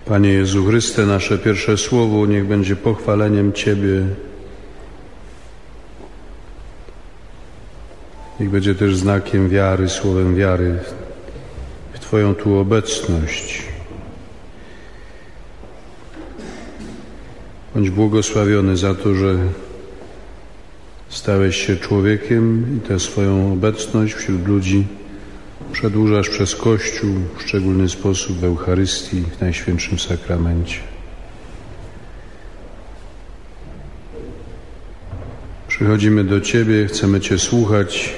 Panie Jezu Chryste, nasze pierwsze słowo niech będzie pochwaleniem Ciebie. Niech będzie też znakiem wiary, słowem wiary w Twoją tu obecność. Bądź błogosławiony za to, że stałeś się człowiekiem i tę swoją obecność wśród ludzi przedłużasz przez Kościół, w szczególny sposób w Eucharystii, w Najświętszym Sakramencie. Przychodzimy do Ciebie, chcemy Cię słuchać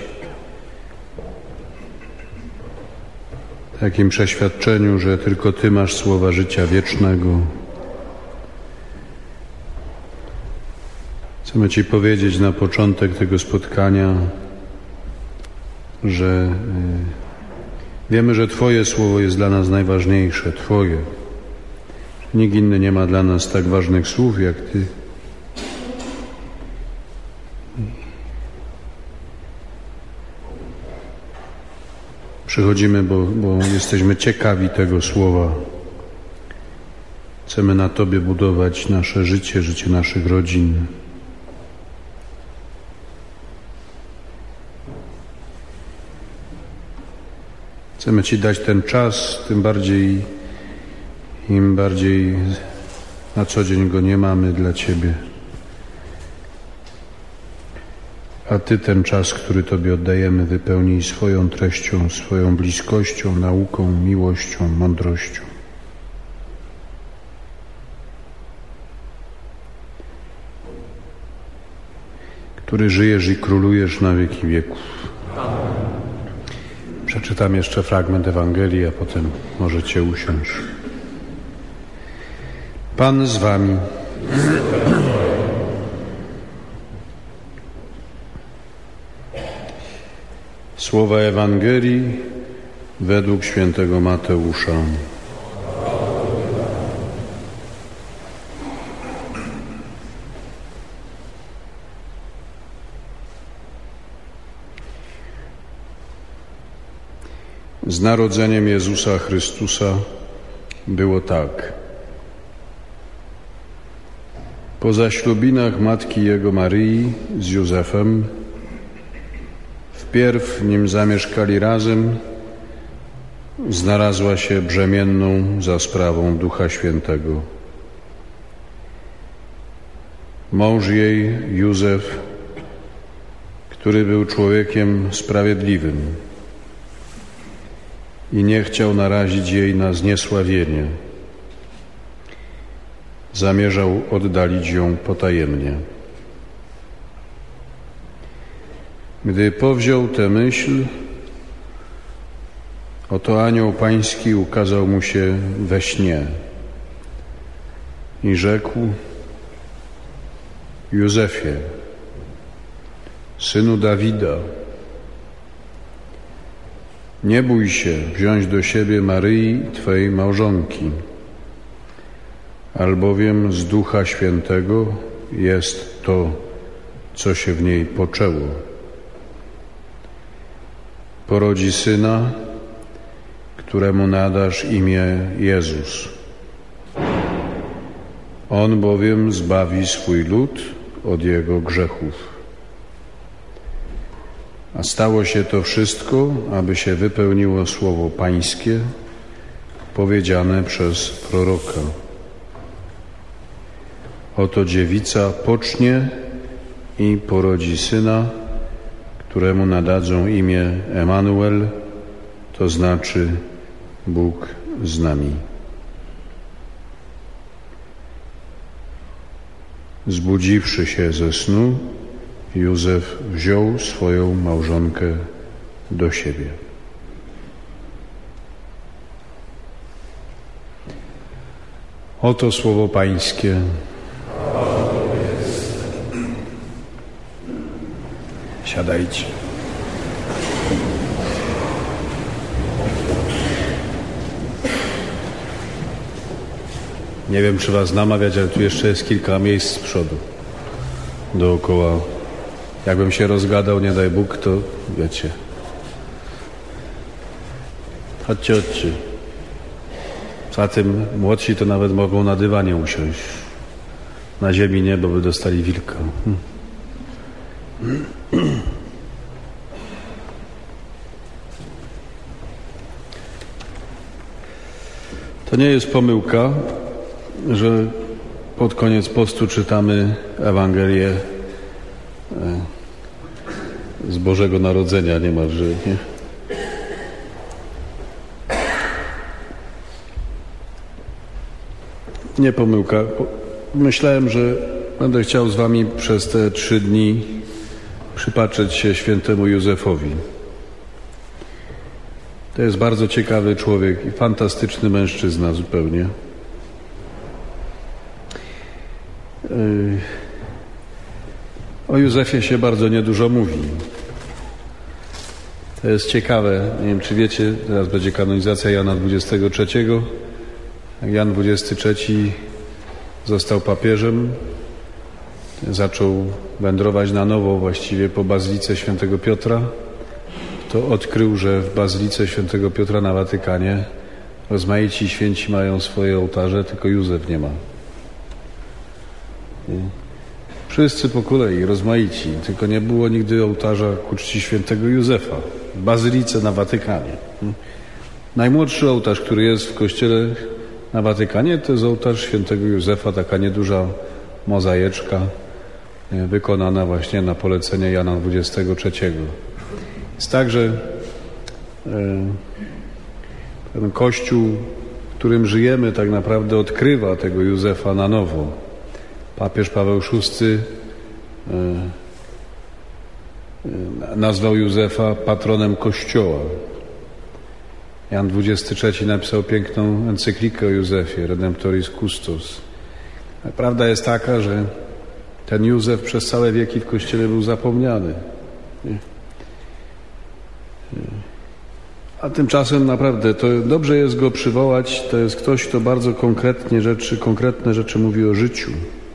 w takim przeświadczeniu, że tylko Ty masz słowa życia wiecznego. Chcemy Ci powiedzieć na początek tego spotkania, że wiemy, że Twoje słowo jest dla nas najważniejsze, Twoje. Nikt inny nie ma dla nas tak ważnych słów jak Ty. Przychodzimy, bo jesteśmy ciekawi tego słowa. Chcemy na Tobie budować nasze życie, życie naszych rodzin. Chcemy Ci dać ten czas, im bardziej na co dzień go nie mamy dla Ciebie. A Ty ten czas, który Tobie oddajemy, wypełnij swoją treścią, swoją bliskością, nauką, miłością, mądrością. Który żyjesz i królujesz na wieki wieków. Przeczytam jeszcze fragment Ewangelii, a potem możecie usiąść. Pan z Wami. Słowa Ewangelii według świętego Mateusza. Z narodzeniem Jezusa Chrystusa było tak. Po zaślubinach matki Jego Maryi z Józefem, wpierw nim zamieszkali razem, znalazła się brzemienną za sprawą Ducha Świętego. Mąż jej, Józef, który był człowiekiem sprawiedliwym i nie chciał narazić jej na zniesławienie, zamierzał oddalić ją potajemnie. Gdy powziął tę myśl, oto anioł pański ukazał mu się we śnie i rzekł: Józefie, synu Dawida, nie bój się wziąć do siebie Maryi, Twojej małżonki, albowiem z Ducha Świętego jest to, co się w niej poczęło. Porodzi syna, któremu nadasz imię Jezus. On bowiem zbawi swój lud od jego grzechów. A stało się to wszystko, aby się wypełniło słowo Pańskie, powiedziane przez proroka. Oto dziewica pocznie i porodzi syna, któremu nadadzą imię Emanuel, to znaczy Bóg z nami. Zbudziwszy się ze snu, Józef wziął swoją małżonkę do siebie. Oto słowo Pańskie. Siadajcie. Nie wiem, czy was namawiać, ale tu jeszcze jest kilka miejsc z przodu, dookoła. Jakbym się rozgadał, nie daj Bóg, to wiecie. Chodźcie. Poza tym młodsi to nawet mogą na dywanie usiąść. Na ziemi nie, bo by dostali wilka. To nie jest pomyłka, że pod koniec postu czytamy Ewangelię z Bożego Narodzenia niemalże, nie? Nie pomyłka. Myślałem, że będę chciał z wami przez te 3 dni przypatrzeć się świętemu Józefowi. To jest bardzo ciekawy człowiek i fantastyczny mężczyzna zupełnie. O Józefie się bardzo niedużo mówi. To jest ciekawe. Nie wiem, czy wiecie, teraz będzie kanonizacja Jana XXIII. Jak Jan XXIII został papieżem, zaczął wędrować na nowo właściwie po Bazylice Świętego Piotra, to odkrył, że w Bazylice Świętego Piotra na Watykanie rozmaici święci mają swoje ołtarze, tylko Józef nie ma. Wszyscy po kolei rozmaici, tylko nie było nigdy ołtarza ku czci świętego Józefa w Bazylice na Watykanie. Najmłodszy ołtarz, który jest w kościele na Watykanie, to jest ołtarz świętego Józefa, taka nieduża mozaiczka wykonana właśnie na polecenie Jana XXIII. Jest tak, że ten Kościół, w którym żyjemy, tak naprawdę odkrywa tego Józefa na nowo. Papież Paweł VI nazwał Józefa patronem Kościoła. Jan XXIII napisał piękną encyklikę o Józefie, Redemptoris Custos. Prawda jest taka, że ten Józef przez całe wieki w Kościele był zapomniany. A tymczasem naprawdę to dobrze jest go przywołać. To jest ktoś, kto bardzo konkretne rzeczy mówi o życiu.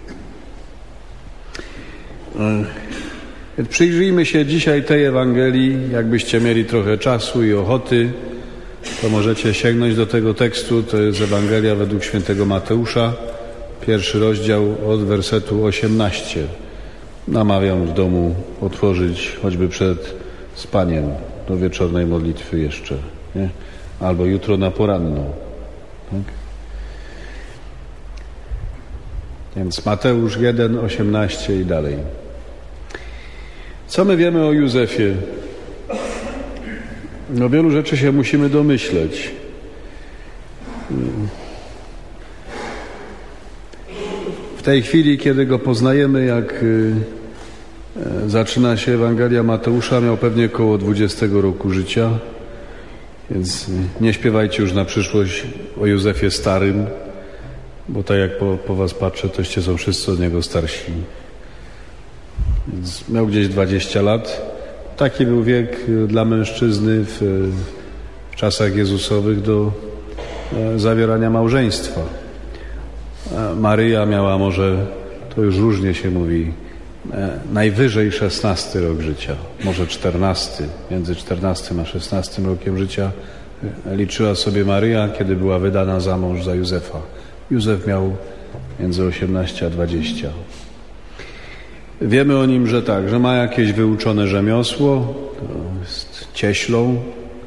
Przyjrzyjmy się dzisiaj tej Ewangelii. Jakbyście mieli trochę czasu i ochoty, to możecie sięgnąć do tego tekstu. To jest Ewangelia według świętego Mateusza, 1 rozdział od wersetu 18. Namawiam w domu otworzyć choćby przed spaniem do wieczornej modlitwy jeszcze, nie? Albo jutro na poranną. Tak? Więc Mateusz 1, 18 i dalej. Co my wiemy o Józefie? No wielu rzeczy się musimy domyśleć. W tej chwili, kiedy go poznajemy, jak zaczyna się Ewangelia Mateusza, miał pewnie około 20 roku życia, więc nie śpiewajcie już na przyszłość o Józefie starym, bo tak jak po was patrzę, toście są wszyscy od niego starsi. Więc miał gdzieś 20 lat. Taki był wiek dla mężczyzny w czasach Jezusowych do zawierania małżeństwa. Maryja miała może, to już różnie się mówi, najwyżej 16 rok życia, może 14, między 14 a 16 rokiem życia liczyła sobie Maryja, kiedy była wydana za mąż za Józefa. Józef miał między 18 a 20. Wiemy o nim, że tak, że ma jakieś wyuczone rzemiosło, to jest cieślą.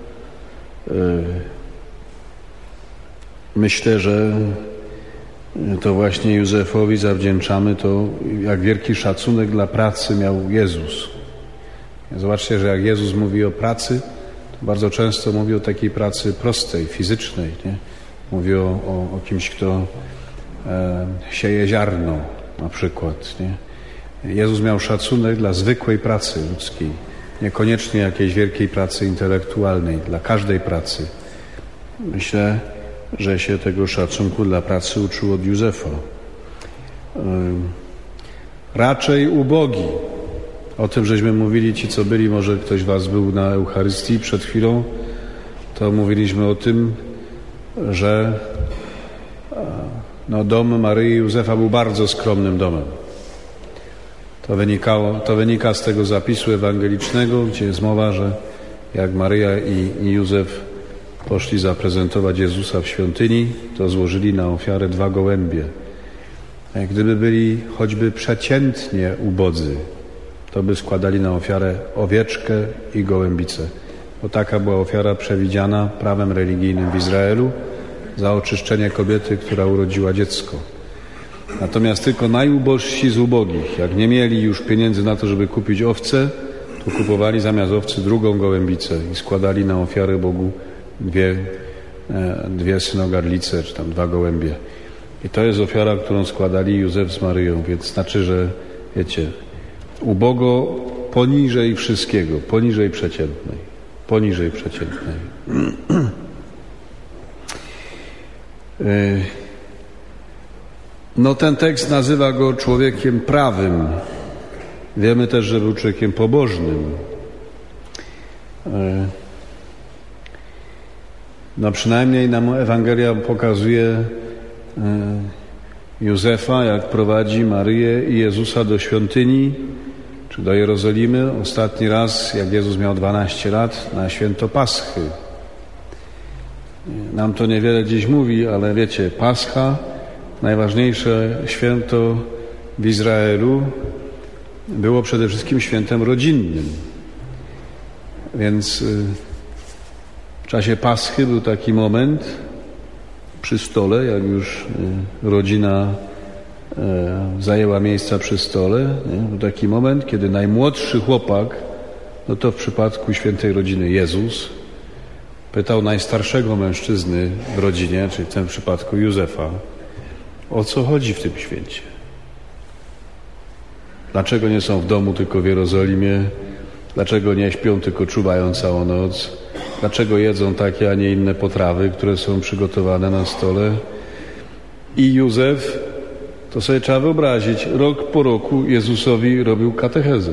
Myślę, że to właśnie Józefowi zawdzięczamy to, jak wielki szacunek dla pracy miał Jezus. Zobaczcie, że jak Jezus mówi o pracy, to bardzo często mówi o takiej pracy prostej, fizycznej. Nie? Mówi o kimś, kto sieje ziarno na przykład. Nie? Jezus miał szacunek dla zwykłej pracy ludzkiej, niekoniecznie jakiejś wielkiej pracy intelektualnej, dla każdej pracy. Myślę, że się tego szacunku dla pracy uczył od Józefa. Raczej ubogi. O tym żeśmy mówili, ci co byli, może ktoś was był na Eucharystii przed chwilą, to mówiliśmy o tym, że dom Maryi i Józefa był bardzo skromnym domem. To wynika z tego zapisu ewangelicznego, gdzie jest mowa, że jak Maryja i Józef poszli zaprezentować Jezusa w świątyni, to złożyli na ofiarę 2 gołębie. A jak gdyby byli choćby przeciętnie ubodzy, to by składali na ofiarę owieczkę i gołębicę. Bo taka była ofiara przewidziana prawem religijnym w Izraelu za oczyszczenie kobiety, która urodziła dziecko. Natomiast tylko najubożsi z ubogich, jak nie mieli już pieniędzy na to, żeby kupić owce, to kupowali zamiast owcy 2 gołębicę i składali na ofiarę Bogu dwie synogarlice, czy tam 2 gołębie. I to jest ofiara, którą składali Józef z Maryją, więc znaczy, że wiecie, ubogo poniżej wszystkiego, poniżej przeciętnej. No ten tekst nazywa go człowiekiem prawym. Wiemy też, że był człowiekiem pobożnym. No przynajmniej nam Ewangelia pokazuje Józefa, jak prowadzi Maryję i Jezusa do świątyni, czy do Jerozolimy. Ostatni raz, jak Jezus miał 12 lat, na święto Paschy. Nam to niewiele dziś mówi, ale wiecie, Pascha, najważniejsze święto w Izraelu, było przede wszystkim świętem rodzinnym. Więc w czasie Paschy był taki moment przy stole, jak już rodzina zajęła miejsca przy stole. Był taki moment, kiedy najmłodszy chłopak, no to w przypadku świętej rodziny Jezus, pytał najstarszego mężczyzny w rodzinie, czyli w tym przypadku Józefa, o co chodzi w tym święcie? Dlaczego nie są w domu, tylko w Jerozolimie? Dlaczego nie śpią, tylko czuwają całą noc? Dlaczego jedzą takie, a nie inne potrawy, które są przygotowane na stole? I Józef, to sobie trzeba wyobrazić, rok po roku Jezusowi robił katechezę.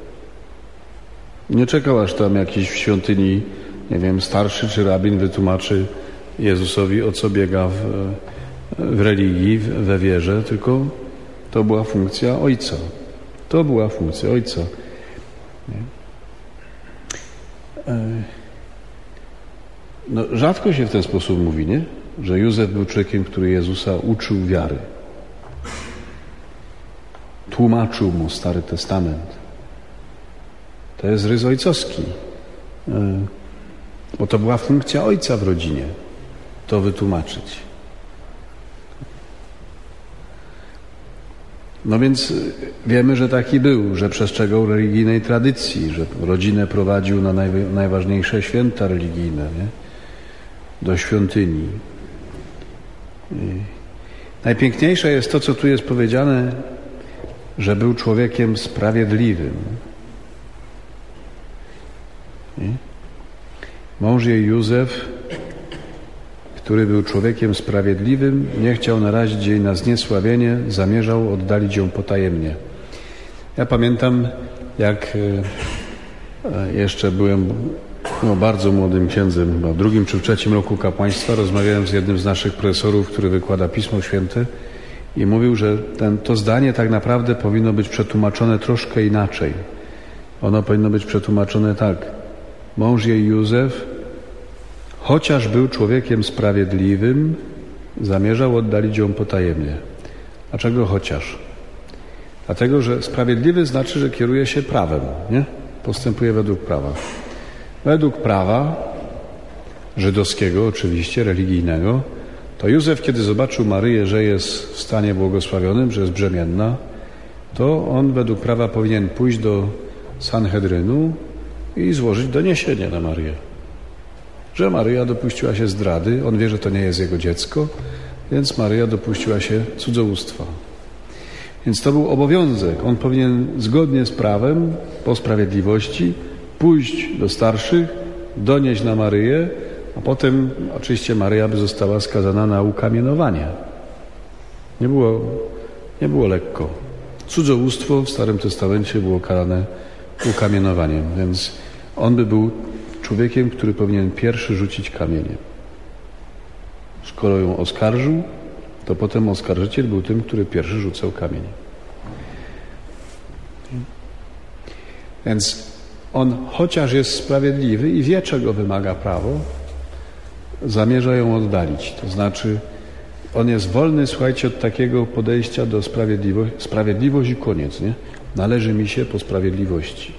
Nie czekał, aż tam jakiś w świątyni, nie wiem, starszy czy rabin wytłumaczy Jezusowi, o co biega w religii, we wierze, tylko to była funkcja Ojca. To była funkcja Ojca. No, rzadko się w ten sposób mówi, nie? Że Józef był człowiekiem, który Jezusa uczył wiary. Tłumaczył mu Stary Testament. To jest rys ojcowski. Bo to była funkcja ojca w rodzinie. To wytłumaczyć. No więc wiemy, że taki był, że przestrzegał religijnej tradycji, że rodzinę prowadził na najważniejsze święta religijne, nie? Do świątyni. Najpiękniejsze jest to, co tu jest powiedziane, że był człowiekiem sprawiedliwym. Nie? Mąż jej Józef, który był człowiekiem sprawiedliwym, nie chciał narazić jej na zniesławienie, zamierzał oddalić ją potajemnie. Ja pamiętam, jak jeszcze byłem bardzo młodym księdzem, chyba w 2. czy w 3. roku kapłaństwa, rozmawiałem z jednym z naszych profesorów, który wykłada Pismo Święte i mówił, że to zdanie tak naprawdę powinno być przetłumaczone troszkę inaczej. Ono powinno być przetłumaczone tak. Mąż jej Józef, chociaż był człowiekiem sprawiedliwym, zamierzał oddalić ją potajemnie. Dlaczego chociaż? Dlatego, że sprawiedliwy znaczy, że kieruje się prawem, nie? Postępuje według prawa. Według prawa żydowskiego, oczywiście, religijnego, to Józef, kiedy zobaczył Maryję, że jest w stanie błogosławionym, że jest brzemienna, to on według prawa powinien pójść do Sanhedrynu i złożyć doniesienie na Maryję. Że Maryja dopuściła się zdrady, on wie, że to nie jest jego dziecko, więc Maryja dopuściła się cudzołóstwa. Więc to był obowiązek. On powinien zgodnie z prawem, po sprawiedliwości, pójść do starszych, donieść na Maryję, a potem oczywiście Maryja by została skazana na ukamienowanie. Nie było lekko. Cudzołóstwo w Starym Testamencie było karane ukamienowaniem, więc on by był człowiekiem, który powinien pierwszy rzucić kamieniem. Skoro ją oskarżył, to potem oskarżyciel był tym, który pierwszy rzucał kamień. Więc on chociaż jest sprawiedliwy i wie, czego wymaga prawo, zamierza ją oddalić. To znaczy, on jest wolny, słuchajcie, od takiego podejścia do sprawiedliwości. Sprawiedliwość i koniec, nie? Należy mi się po sprawiedliwości.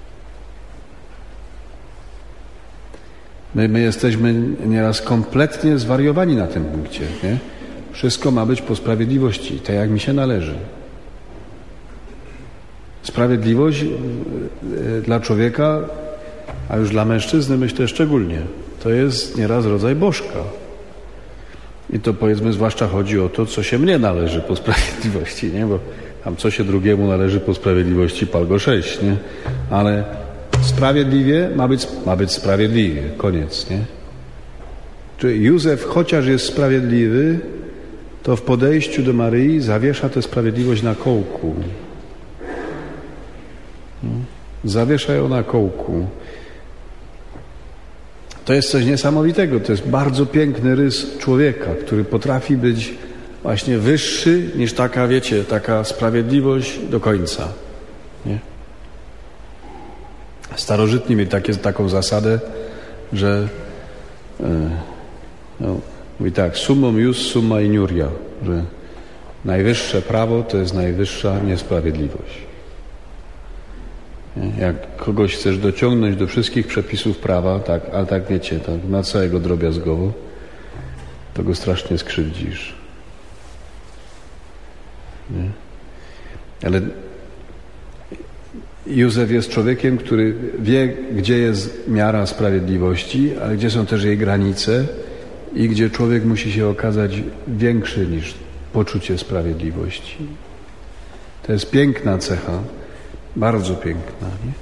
My jesteśmy nieraz kompletnie zwariowani na tym punkcie, nie? Wszystko ma być po sprawiedliwości, tak jak mi się należy. Sprawiedliwość dla człowieka, a już dla mężczyzny myślę szczególnie, to jest nieraz rodzaj bożka. I to powiedzmy zwłaszcza chodzi o to, co się mnie należy po sprawiedliwości, nie? Bo tam co się drugiemu należy po sprawiedliwości, pal go 6, nie? Ale sprawiedliwie ma być sprawiedliwie, koniec, nie? Czyli Józef, chociaż jest sprawiedliwy, to w podejściu do Maryi zawiesza tę sprawiedliwość na kołku. Zawiesza ją na kołku. To jest coś niesamowitego. To jest bardzo piękny rys człowieka, który potrafi być właśnie wyższy niż taka, wiecie, taka sprawiedliwość do końca. Nie? Starożytni mieli taką zasadę, że mówi tak, summum ius summa iniuria, że najwyższe prawo to jest najwyższa niesprawiedliwość. Jak kogoś chcesz dociągnąć do wszystkich przepisów prawa, tak, ale tak wiecie, tak, na całego drobiazgowo, to go strasznie skrzywdzisz. Nie? Ale Józef jest człowiekiem, który wie, gdzie jest miara sprawiedliwości, ale gdzie są też jej granice i gdzie człowiek musi się okazać większy niż poczucie sprawiedliwości. To jest piękna cecha, bardzo piękna. Nie?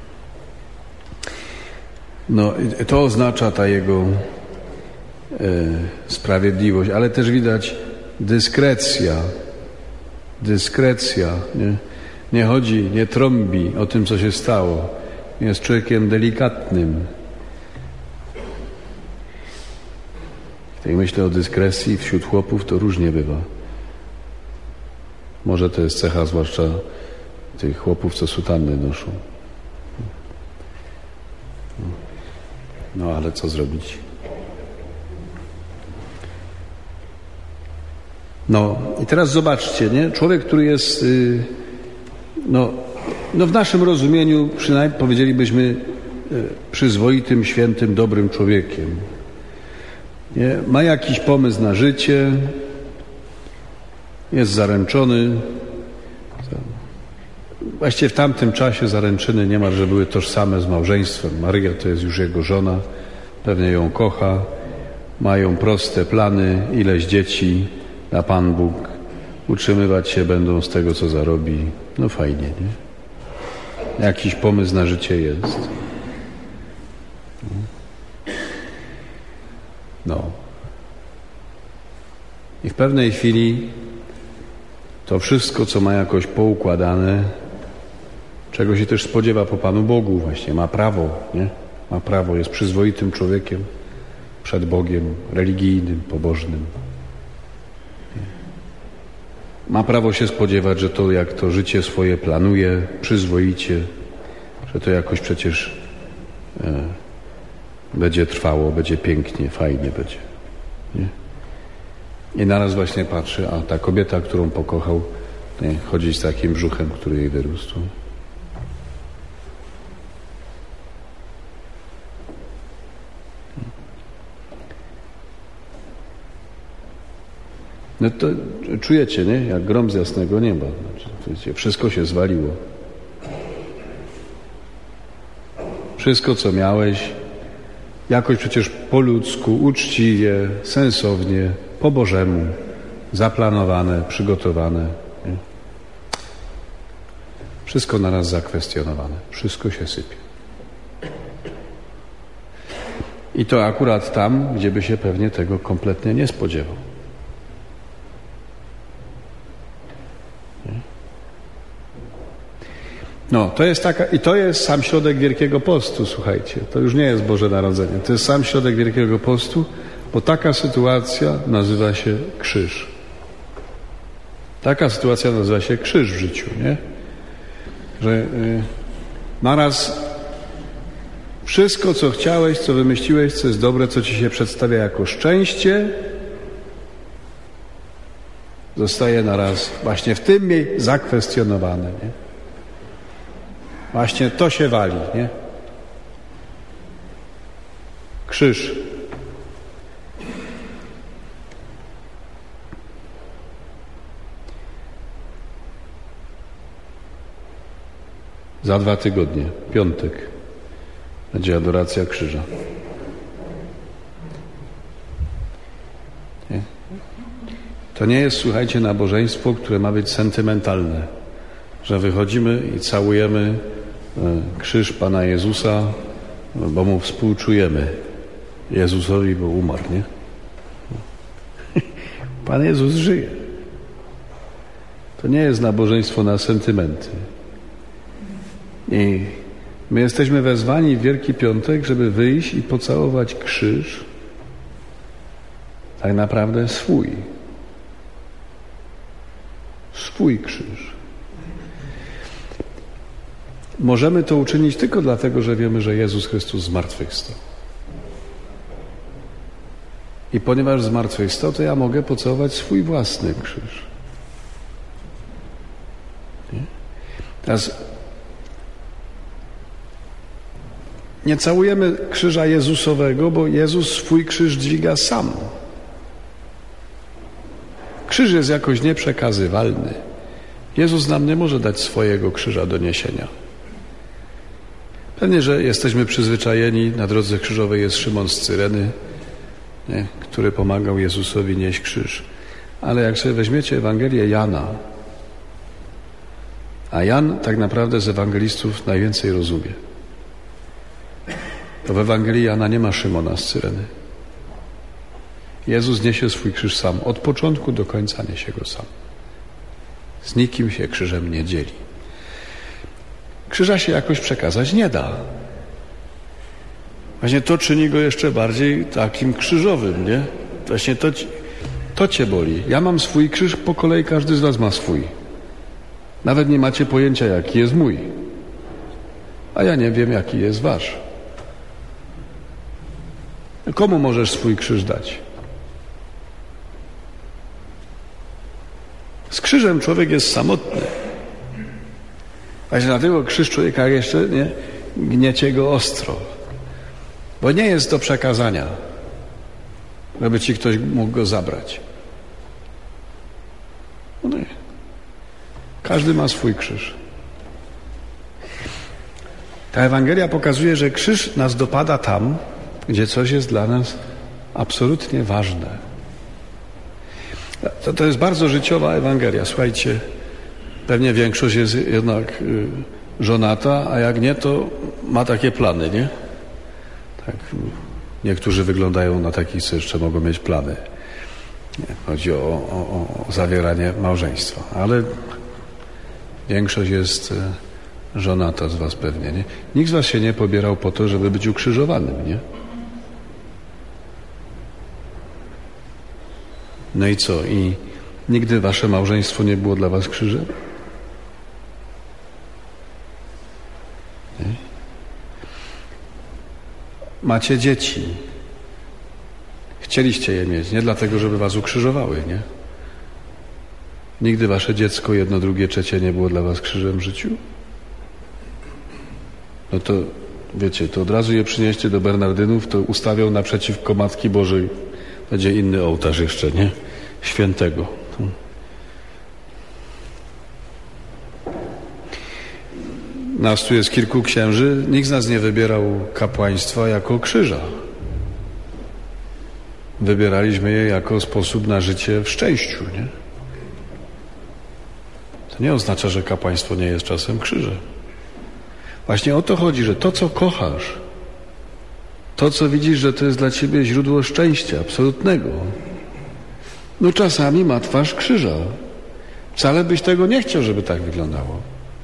No, to oznacza ta jego sprawiedliwość, ale też widać dyskrecja. Nie chodzi, nie trąbi o tym, co się stało. Jest człowiekiem delikatnym. Jak myślę o dyskrecji wśród chłopów, to różnie bywa. Może to jest cecha zwłaszcza tych chłopów, co sutanny noszą. No ale co zrobić? No i teraz zobaczcie, nie? Człowiek, który jest no w naszym rozumieniu przynajmniej powiedzielibyśmy przyzwoitym, świętym, dobrym człowiekiem. Nie? Ma jakiś pomysł na życie, jest zaręczony. Właściwie w tamtym czasie zaręczyny niemalże były tożsame z małżeństwem. Maryja to jest już jego żona, pewnie ją kocha, mają proste plany, ileś dzieci da Pan Bóg, utrzymywać się będą z tego, co zarobi. No fajnie, nie? Jakiś pomysł na życie jest. No. I w pewnej chwili to wszystko, co ma jakoś poukładane, czego się też spodziewa po Panu Bogu właśnie, ma prawo, nie? Ma prawo, jest przyzwoitym człowiekiem przed Bogiem, religijnym, pobożnym. Ma prawo się spodziewać, że to jak to życie swoje planuje przyzwoicie, że to jakoś przecież będzie trwało, będzie pięknie, fajnie będzie. Nie? I naraz właśnie patrzy, a ta kobieta, którą pokochał, nie, chodzi z takim brzuchem, który jej wyrósł. No to czujecie, nie? Jak grom z jasnego nieba. Znaczy, wszystko się zwaliło. Wszystko, co miałeś, jakoś przecież po ludzku, uczciwie, sensownie, po Bożemu, zaplanowane, przygotowane. Nie? Wszystko naraz zakwestionowane. Wszystko się sypie. I to akurat tam, gdzie by się pewnie tego kompletnie nie spodziewał. No, to jest sam środek Wielkiego Postu, słuchajcie. To już nie jest Boże Narodzenie. To jest sam środek Wielkiego Postu, bo taka sytuacja nazywa się krzyż. Taka sytuacja nazywa się krzyż w życiu, nie? Że naraz Wszystko, co chciałeś, co wymyśliłeś, co jest dobre, co ci się przedstawia jako szczęście, zostaje naraz właśnie w tym zakwestionowane. Nie? Właśnie to się wali. Nie? Krzyż. Za 2 tygodnie, piątek, będzie adoracja krzyża. Nie? To nie jest, słuchajcie, nabożeństwo, które ma być sentymentalne, że wychodzimy i całujemy krzyż Pana Jezusa, bo Mu współczujemy. Jezusowi, bo umarł, nie? Pan Jezus żyje. To nie jest nabożeństwo na sentymenty. I my jesteśmy wezwani w Wielki Piątek, żeby wyjść i pocałować krzyż, tak naprawdę swój krzyż. Możemy to uczynić tylko dlatego, że wiemy, że Jezus Chrystus zmartwychwstał. I ponieważ zmartwychwstał, to ja mogę pocałować swój własny krzyż. Nie? Teraz nie całujemy krzyża Jezusowego, bo Jezus swój krzyż dźwiga sam. Krzyż jest jakoś nieprzekazywalny. Jezus nam nie może dać swojego krzyża do niesienia. Pewnie, że jesteśmy przyzwyczajeni, na drodze krzyżowej jest Szymon z Cyreny, nie? Który pomagał Jezusowi nieść krzyż. Ale jak sobie weźmiecie Ewangelię Jana, a Jan tak naprawdę z ewangelistów najwięcej rozumie, to w Ewangelii Jana nie ma Szymona z Cyreny. Jezus niesie swój krzyż sam. Od początku do końca niesie go sam. Z nikim się krzyżem nie dzieli. Krzyża się jakoś przekazać nie da. Właśnie to czyni go jeszcze bardziej takim krzyżowym, nie? Właśnie to cię boli. Ja mam swój krzyż, po kolei każdy z was ma swój. Nawet nie macie pojęcia, jaki jest mój. A ja nie wiem, jaki jest wasz. Komu możesz swój krzyż dać? Z krzyżem człowiek jest samotny. Właśnie dlatego krzyż człowieka jeszcze nie gniecie go ostro. Bo nie jest do przekazania, żeby ci ktoś mógł go zabrać. No nie. Każdy ma swój krzyż. Ta Ewangelia pokazuje, że krzyż nas dopada tam, gdzie coś jest dla nas absolutnie ważne. To jest bardzo życiowa Ewangelia. Słuchajcie, pewnie większość jest jednak żonata, a jak nie, to ma takie plany, nie? Tak, niektórzy wyglądają na takich, co jeszcze mogą mieć plany. Nie, chodzi o zawieranie małżeństwa. Ale większość jest żonata z was pewnie, nie? Nikt z was się nie pobierał po to, żeby być ukrzyżowanym, nie? No i co? I nigdy wasze małżeństwo nie było dla was krzyżem? Nie? Macie dzieci. Chcieliście je mieć, nie dlatego, żeby was ukrzyżowały, nie? Nigdy wasze dziecko, jedno, drugie, trzecie nie było dla was krzyżem w życiu? No to, wiecie, to od razu je przynieście do Bernardynów, to ustawią naprzeciwko Matki Bożej. Będzie inny ołtarz jeszcze, nie? Świętego. Nas tu jest kilku księży. Nikt z nas nie wybierał kapłaństwa jako krzyża. Wybieraliśmy je jako sposób na życie w szczęściu, nie? To nie oznacza, że kapłaństwo nie jest czasem krzyżem. Właśnie o to chodzi, że to, co kochasz, to, co widzisz, że to jest dla ciebie źródło szczęścia absolutnego, no czasami ma twarz krzyża. Wcale byś tego nie chciał, żeby tak wyglądało.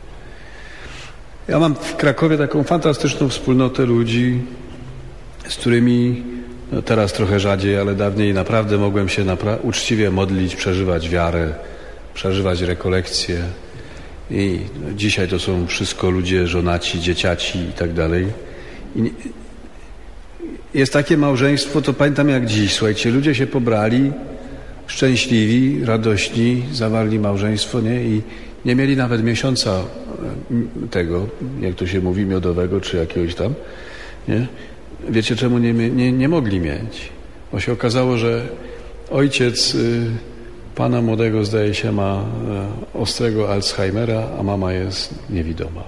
Ja mam w Krakowie taką fantastyczną wspólnotę ludzi, z którymi no teraz trochę rzadziej, ale dawniej naprawdę mogłem się uczciwie modlić, przeżywać wiarę, przeżywać rekolekcje. I dzisiaj to są wszystko ludzie żonaci, dzieciaci i tak dalej. jest takie małżeństwo, to pamiętam jak dziś, słuchajcie, ludzie się pobrali, szczęśliwi, radośni, zawarli małżeństwo, nie? I nie mieli nawet miesiąca tego, jak to się mówi, miodowego, czy jakiegoś tam, nie? Wiecie, czemu nie mogli mieć? Bo się okazało, że ojciec pana młodego, zdaje się, ma ostrego Alzheimera, a mama jest niewidoma.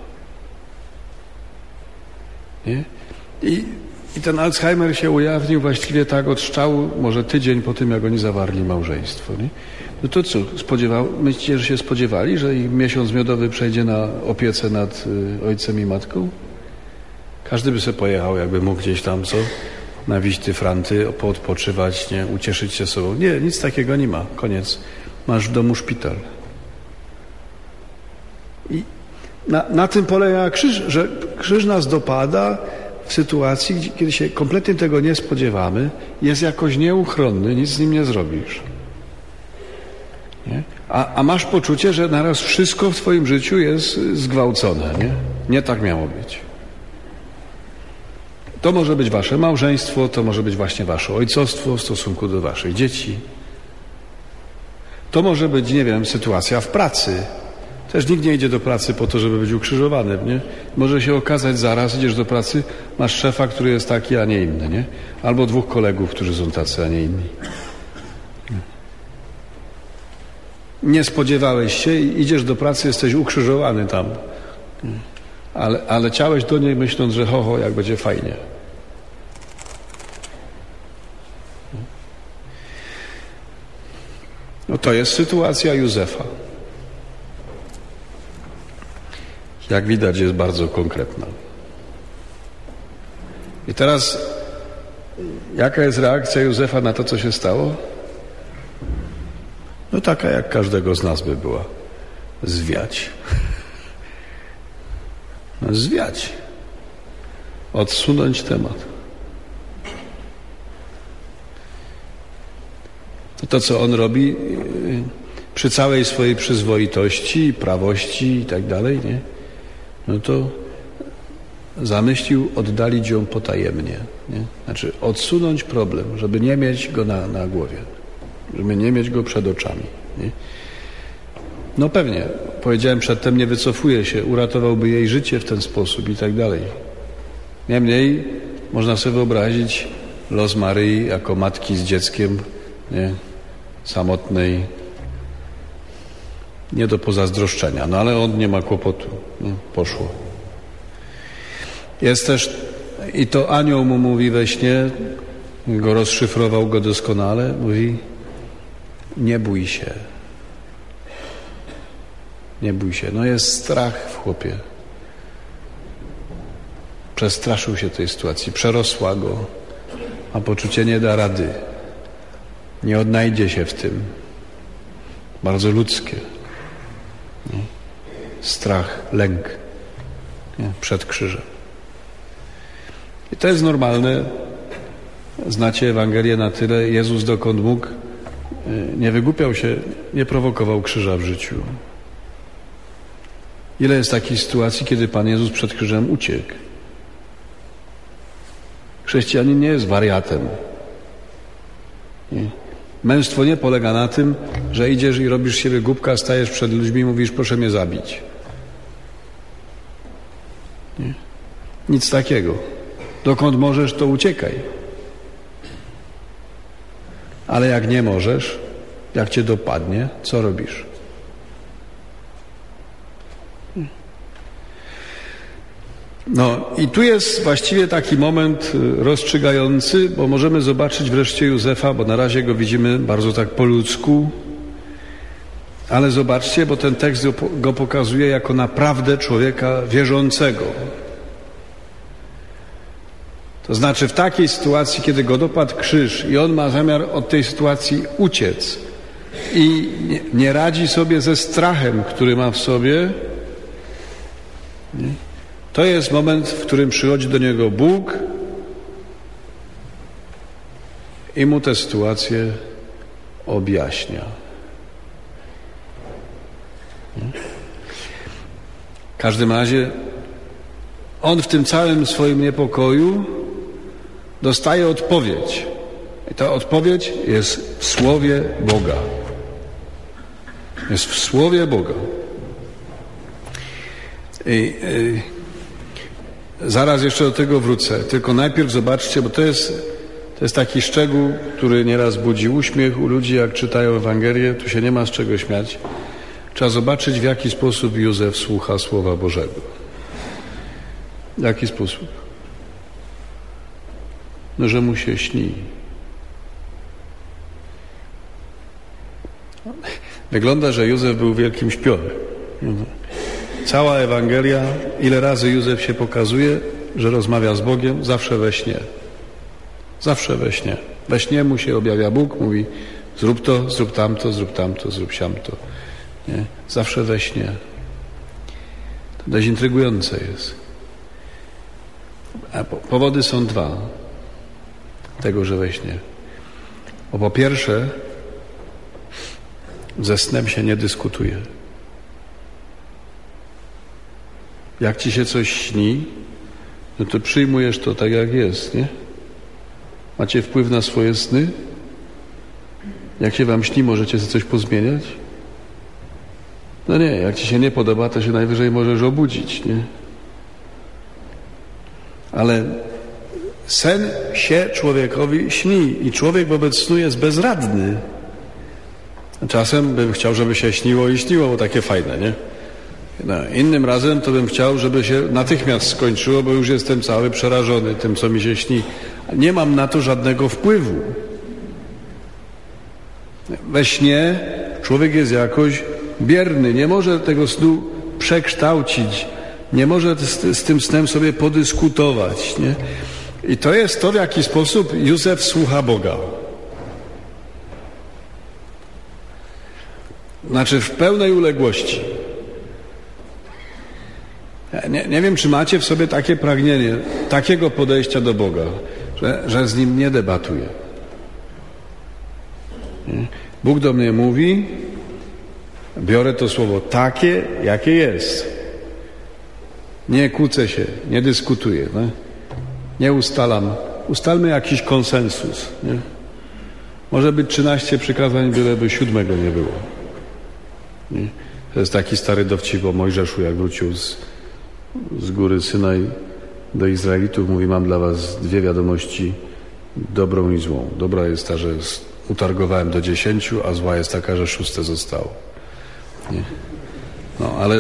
Nie? I ten Alzheimer się ujawnił właściwie tak od strzału, może tydzień po tym, jak oni zawarli małżeństwo. Nie? No to co, myślicie, że się spodziewali, że ich miesiąc miodowy przejdzie na opiece nad ojcem i matką? Każdy by sobie pojechał, jakby mógł gdzieś tam, co? Na wiźty franty, poodpoczywać, nie? Ucieszyć się sobą. Nie, nic takiego nie ma. Koniec. Masz w domu szpital. I na tym polega krzyż, że krzyż nas dopada w sytuacji, kiedy się kompletnie tego nie spodziewamy, jest jakoś nieuchronny, nic z nim nie zrobisz. Nie? A masz poczucie, że naraz wszystko w twoim życiu jest zgwałcone. Nie tak miało być. To może być wasze małżeństwo, to może być właśnie wasze ojcostwo w stosunku do waszych dzieci. To może być, nie wiem, sytuacja w pracy. Też nikt nie idzie do pracy po to, żeby być ukrzyżowanym, nie? Może się okazać zaraz, idziesz do pracy, masz szefa, który jest taki, a nie inny, nie? Albo dwóch kolegów, którzy są tacy, a nie inni. Nie spodziewałeś się i idziesz do pracy, jesteś ukrzyżowany tam. Ale leciałeś do niej myśląc, że jak będzie fajnie. No to jest sytuacja Józefa. Jak widać, jest bardzo konkretna. I teraz, jaka jest reakcja Józefa na to, co się stało? No taka, jak każdego z nas by była. Zwiać. No, zwiać. Odsunąć temat. To, co on robi, przy całej swojej przyzwoitości, prawości i tak dalej, nie? No to zamyślił oddalić ją potajemnie. Nie? Znaczy odsunąć problem, żeby nie mieć go na głowie. Żeby nie mieć go przed oczami. Nie? No pewnie, powiedziałem przedtem, nie wycofuje się, uratowałby jej życie w ten sposób i tak dalej. Niemniej można sobie wyobrazić los Maryi jako matki z dzieckiem, nie? Samotnej, nie do pozazdroszczenia. No ale on nie ma kłopotu. Nie? Poszło. Jest też, i to anioł mu mówi we śnie, go rozszyfrował go doskonale, mówi: nie bój się. Nie bój się. No jest strach w chłopie. Przestraszył się tej sytuacji, przerosła go, ma poczucie, nie da rady. Nie odnajdzie się w tym. Bardzo ludzkie. Nie? Strach, lęk, nie? Przed krzyżem. I to jest normalne. Znacie Ewangelię na tyle. Jezus dokąd mógł, nie wygłupiał się, nie prowokował krzyża w życiu. Ile jest takich sytuacji, kiedy Pan Jezus przed krzyżem uciekł? Chrześcijanin nie jest wariatem. Nie? Męstwo nie polega na tym, że idziesz i robisz siebie głupka, stajesz przed ludźmi i mówisz: proszę mnie zabić. Nie? Nic takiego. Dokąd możesz, to uciekaj. Ale jak nie możesz, jak cię dopadnie, co robisz? No i tu jest właściwie taki moment rozstrzygający, bo możemy zobaczyć wreszcie Józefa, bo na razie go widzimy bardzo tak po ludzku, ale zobaczcie, bo ten tekst go pokazuje jako naprawdę człowieka wierzącego. To znaczy w takiej sytuacji, kiedy go dopadł krzyż i on ma zamiar od tej sytuacji uciec i nie radzi sobie ze strachem, który ma w sobie, nie? To jest moment, w którym przychodzi do niego Bóg i mu tę sytuację objaśnia. W każdym razie on w tym całym swoim niepokoju dostaje odpowiedź. I ta odpowiedź jest w Słowie Boga. Jest w Słowie Boga. I zaraz jeszcze do tego wrócę. Tylko najpierw zobaczcie, bo to jest taki szczegół, który nieraz budzi uśmiech u ludzi, jak czytają Ewangelię. Tu się nie ma z czego śmiać. Trzeba zobaczyć, w jaki sposób Józef słucha Słowa Bożego. W jaki sposób? No, że mu się śni. Wygląda, że Józef był wielkim śpiorem. Cała Ewangelia, ile razy Józef się pokazuje, że rozmawia z Bogiem, zawsze we śnie. Zawsze we śnie. We śnie mu się objawia Bóg, mówi zrób to, zrób tamto, zrób tamto, zrób siamto. Nie? Zawsze we śnie. To dość intrygujące jest. A powody są dwa tego, że we śnie. Bo po pierwsze, ze snem się nie dyskutuje. Jak ci się coś śni, no to przyjmujesz to tak, jak jest, nie? Macie wpływ na swoje sny? Jak się wam śni, możecie sobie coś pozmieniać? No nie, jak ci się nie podoba, to się najwyżej możesz obudzić, nie? Ale sen się człowiekowi śni i człowiek wobec snu jest bezradny. Czasem bym chciał, żeby się śniło i śniło, bo takie fajne, nie? No, innym razem to bym chciał, żeby się natychmiast skończyło, bo już jestem cały przerażony tym, co mi się śni. Nie mam na to żadnego wpływu. We śnie człowiek jest jakoś bierny, nie może tego snu przekształcić, nie może z tym snem sobie podyskutować, nie? I to jest to, w jaki sposób Józef słucha Boga. Znaczy w pełnej uległości. Nie wiem, czy macie w sobie takie pragnienie, takiego podejścia do Boga, że z Nim nie debatuję. Bóg do mnie mówi, biorę to słowo takie, jakie jest. Nie kłócę się, nie dyskutuję, nie ustalam. Ustalmy jakiś konsensus. Nie? Może być 13 przykazań, byleby 7 nie było. Nie? To jest taki stary dowcip o Mojżeszu, jak wrócił z góry Synaj do Izraelitów. Mówi, mam dla was 2 wiadomości, dobrą i złą. Dobra jest ta, że utargowałem do 10, a zła jest taka, że 6 zostało. Nie? No, ale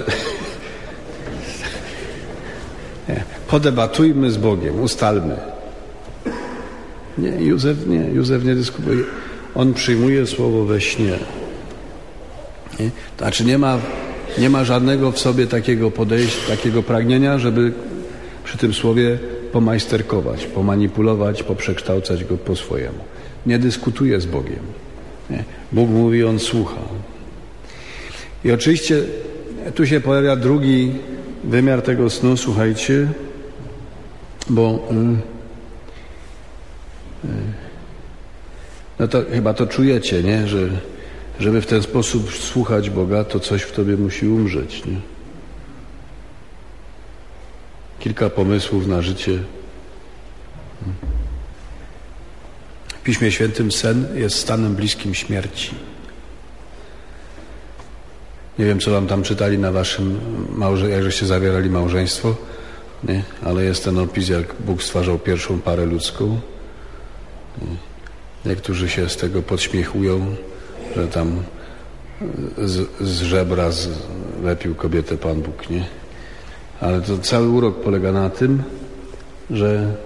nie. Podebatujmy z Bogiem, ustalmy. Nie, Józef nie dyskutuje. On przyjmuje słowo we śnie. Nie? To znaczy nie ma żadnego w sobie takiego podejścia, takiego pragnienia, żeby przy tym słowie pomajsterkować, pomanipulować, poprzekształcać go po swojemu. Nie dyskutuje z Bogiem. Nie? Bóg mówi, on słucha. I oczywiście tu się pojawia drugi wymiar tego snu, słuchajcie, bo no to chyba to czujecie, nie? Że żeby w ten sposób słuchać Boga, to coś w tobie musi umrzeć, nie? Kilka pomysłów na życie. W Piśmie Świętym sen jest stanem bliskim śmierci. Nie wiem, co wam tam czytali na waszym jak żeście zawierali małżeństwo, nie? Ale jest ten opis, jak Bóg stwarzał pierwszą parę ludzką. Niektórzy się z tego podśmiechują, że tam z żebra lepił kobietę Pan Bóg, nie? Ale to cały urok polega na tym, że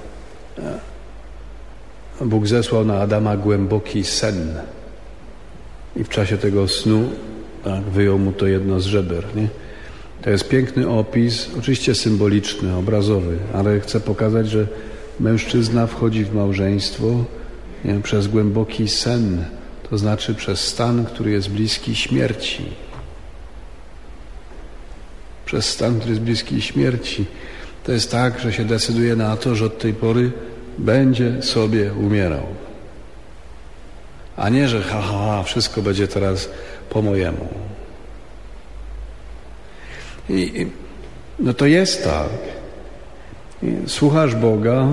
Bóg zesłał na Adama głęboki sen i w czasie tego snu wyjął mu to jedno z żeber, nie? To jest piękny opis, oczywiście symboliczny, obrazowy, ale chcę pokazać, że mężczyzna wchodzi w małżeństwo, nie, przez głęboki sen, to znaczy przez stan, który jest bliski śmierci. Przez stan, który jest bliski śmierci. To jest tak, że się decyduje na to, że od tej pory będzie sobie umierał. A nie, że wszystko będzie teraz po mojemu. No to jest tak. słuchasz Boga,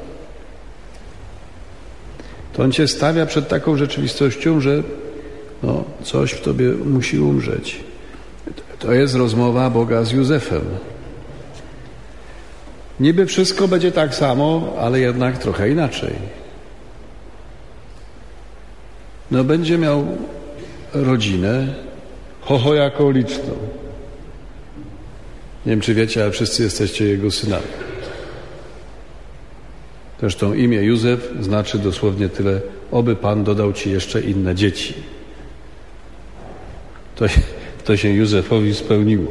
to On cię stawia przed taką rzeczywistością, że coś w tobie musi umrzeć. To jest rozmowa Boga z Józefem. Niby wszystko będzie tak samo, ale jednak trochę inaczej. Będzie miał rodzinę, jaką liczną. Nie wiem, czy wiecie, ale wszyscy jesteście jego synami. Zresztą imię Józef znaczy dosłownie tyle: oby Pan dodał ci jeszcze inne dzieci. To się Józefowi spełniło.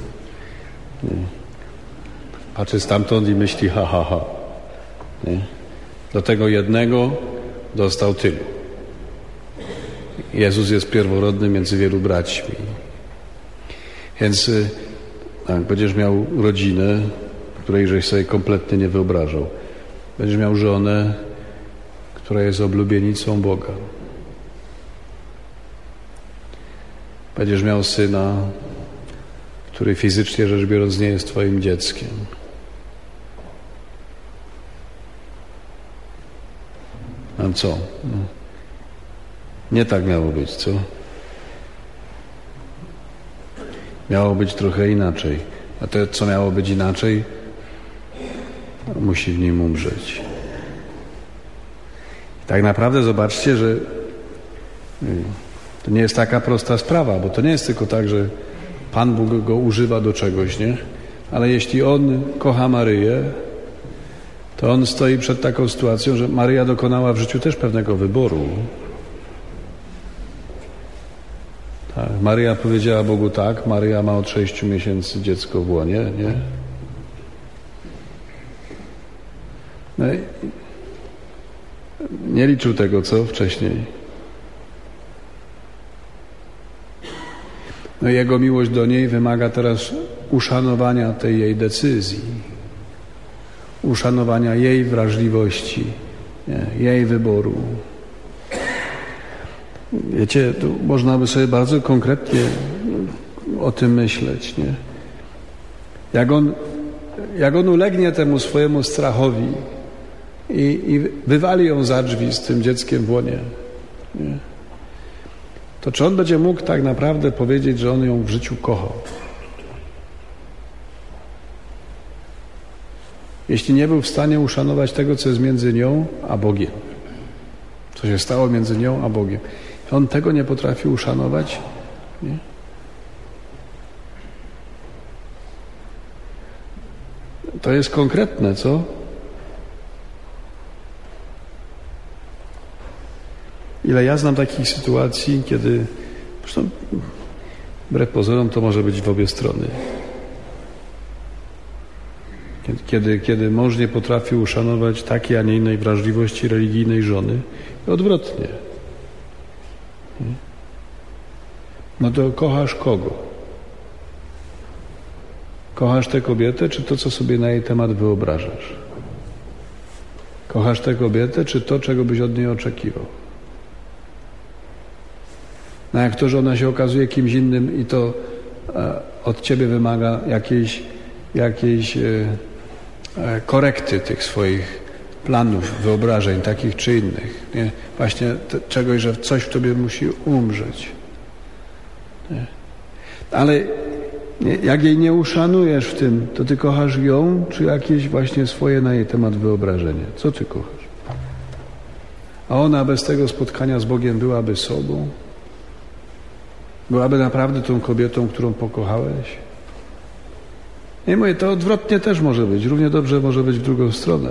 Patrzy stamtąd i myśli: ha. Nie? Do tego jednego dostał tylu. Jezus jest pierworodny między wielu braćmi. Więc będziesz miał rodzinę, której żeś sobie kompletnie nie wyobrażał. Będziesz miał żonę, która jest oblubienicą Boga. Będziesz miał syna, który fizycznie rzecz biorąc nie jest twoim dzieckiem. A co? Nie tak miało być, co? Miało być trochę inaczej. A to, co miało być inaczej, musi w nim umrzeć. I tak naprawdę zobaczcie, że to nie jest taka prosta sprawa, bo to nie jest tylko tak, że Pan Bóg go używa do czegoś, nie? Ale jeśli On kocha Maryję, to On stoi przed taką sytuacją, że Maryja dokonała w życiu też pewnego wyboru. Tak, Maryja powiedziała Bogu tak. Maryja ma od 6 miesięcy dziecko w łonie, nie? Nie liczył tego, co wcześniej. Jego miłość do niej wymaga teraz uszanowania tej jej decyzji, uszanowania jej wrażliwości, jej wyboru. Wiecie, tu można by sobie bardzo konkretnie o tym myśleć, nie? Jak on ulegnie temu swojemu strachowi i wywali ją za drzwi z tym dzieckiem w łonie, nie? To czy on będzie mógł tak naprawdę powiedzieć, że on ją w życiu kochał? Jeśli nie był w stanie uszanować tego, co jest między nią a Bogiem. Co się stało między nią a Bogiem. On tego nie potrafi uszanować, nie? To jest konkretne, co? Ile ja znam takich sytuacji, kiedy, zresztą wbrew pozorom to może być w obie strony. Kiedy mąż nie potrafi uszanować takiej, a nie innej wrażliwości religijnej żony, i odwrotnie. No to kochasz kogo? Kochasz tę kobietę, czy to, co sobie na jej temat wyobrażasz? Kochasz tę kobietę, czy to, czego byś od niej oczekiwał? No jak to, że ona się okazuje kimś innym i to od ciebie wymaga jakiejś korekty tych swoich planów, wyobrażeń, takich czy innych. Nie? Właśnie czegoś, że coś w tobie musi umrzeć. Nie? Ale jak jej nie uszanujesz w tym, to ty kochasz ją, czy jakieś właśnie swoje na jej temat wyobrażenie? Co ty kochasz? A ona bez tego spotkania z Bogiem byłaby sobą? Byłaby naprawdę tą kobietą, którą pokochałeś? Nie mówię, to odwrotnie też może być. Równie dobrze może być w drugą stronę.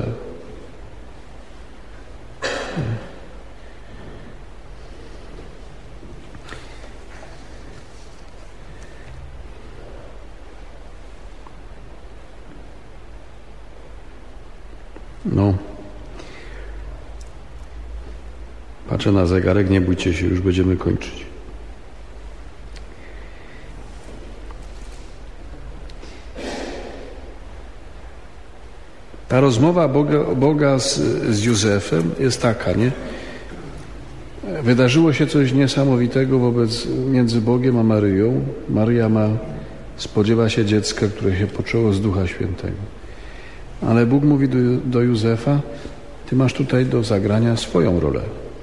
No. Patrzę na zegarek, nie bójcie się, już będziemy kończyć. Ta rozmowa Boga z Józefem jest taka, nie? Wydarzyło się coś niesamowitego między Bogiem a Maryją. Maryja spodziewa się dziecka, które się poczęło z Ducha Świętego. Ale Bóg mówi do Józefa, ty masz tutaj do zagrania swoją rolę.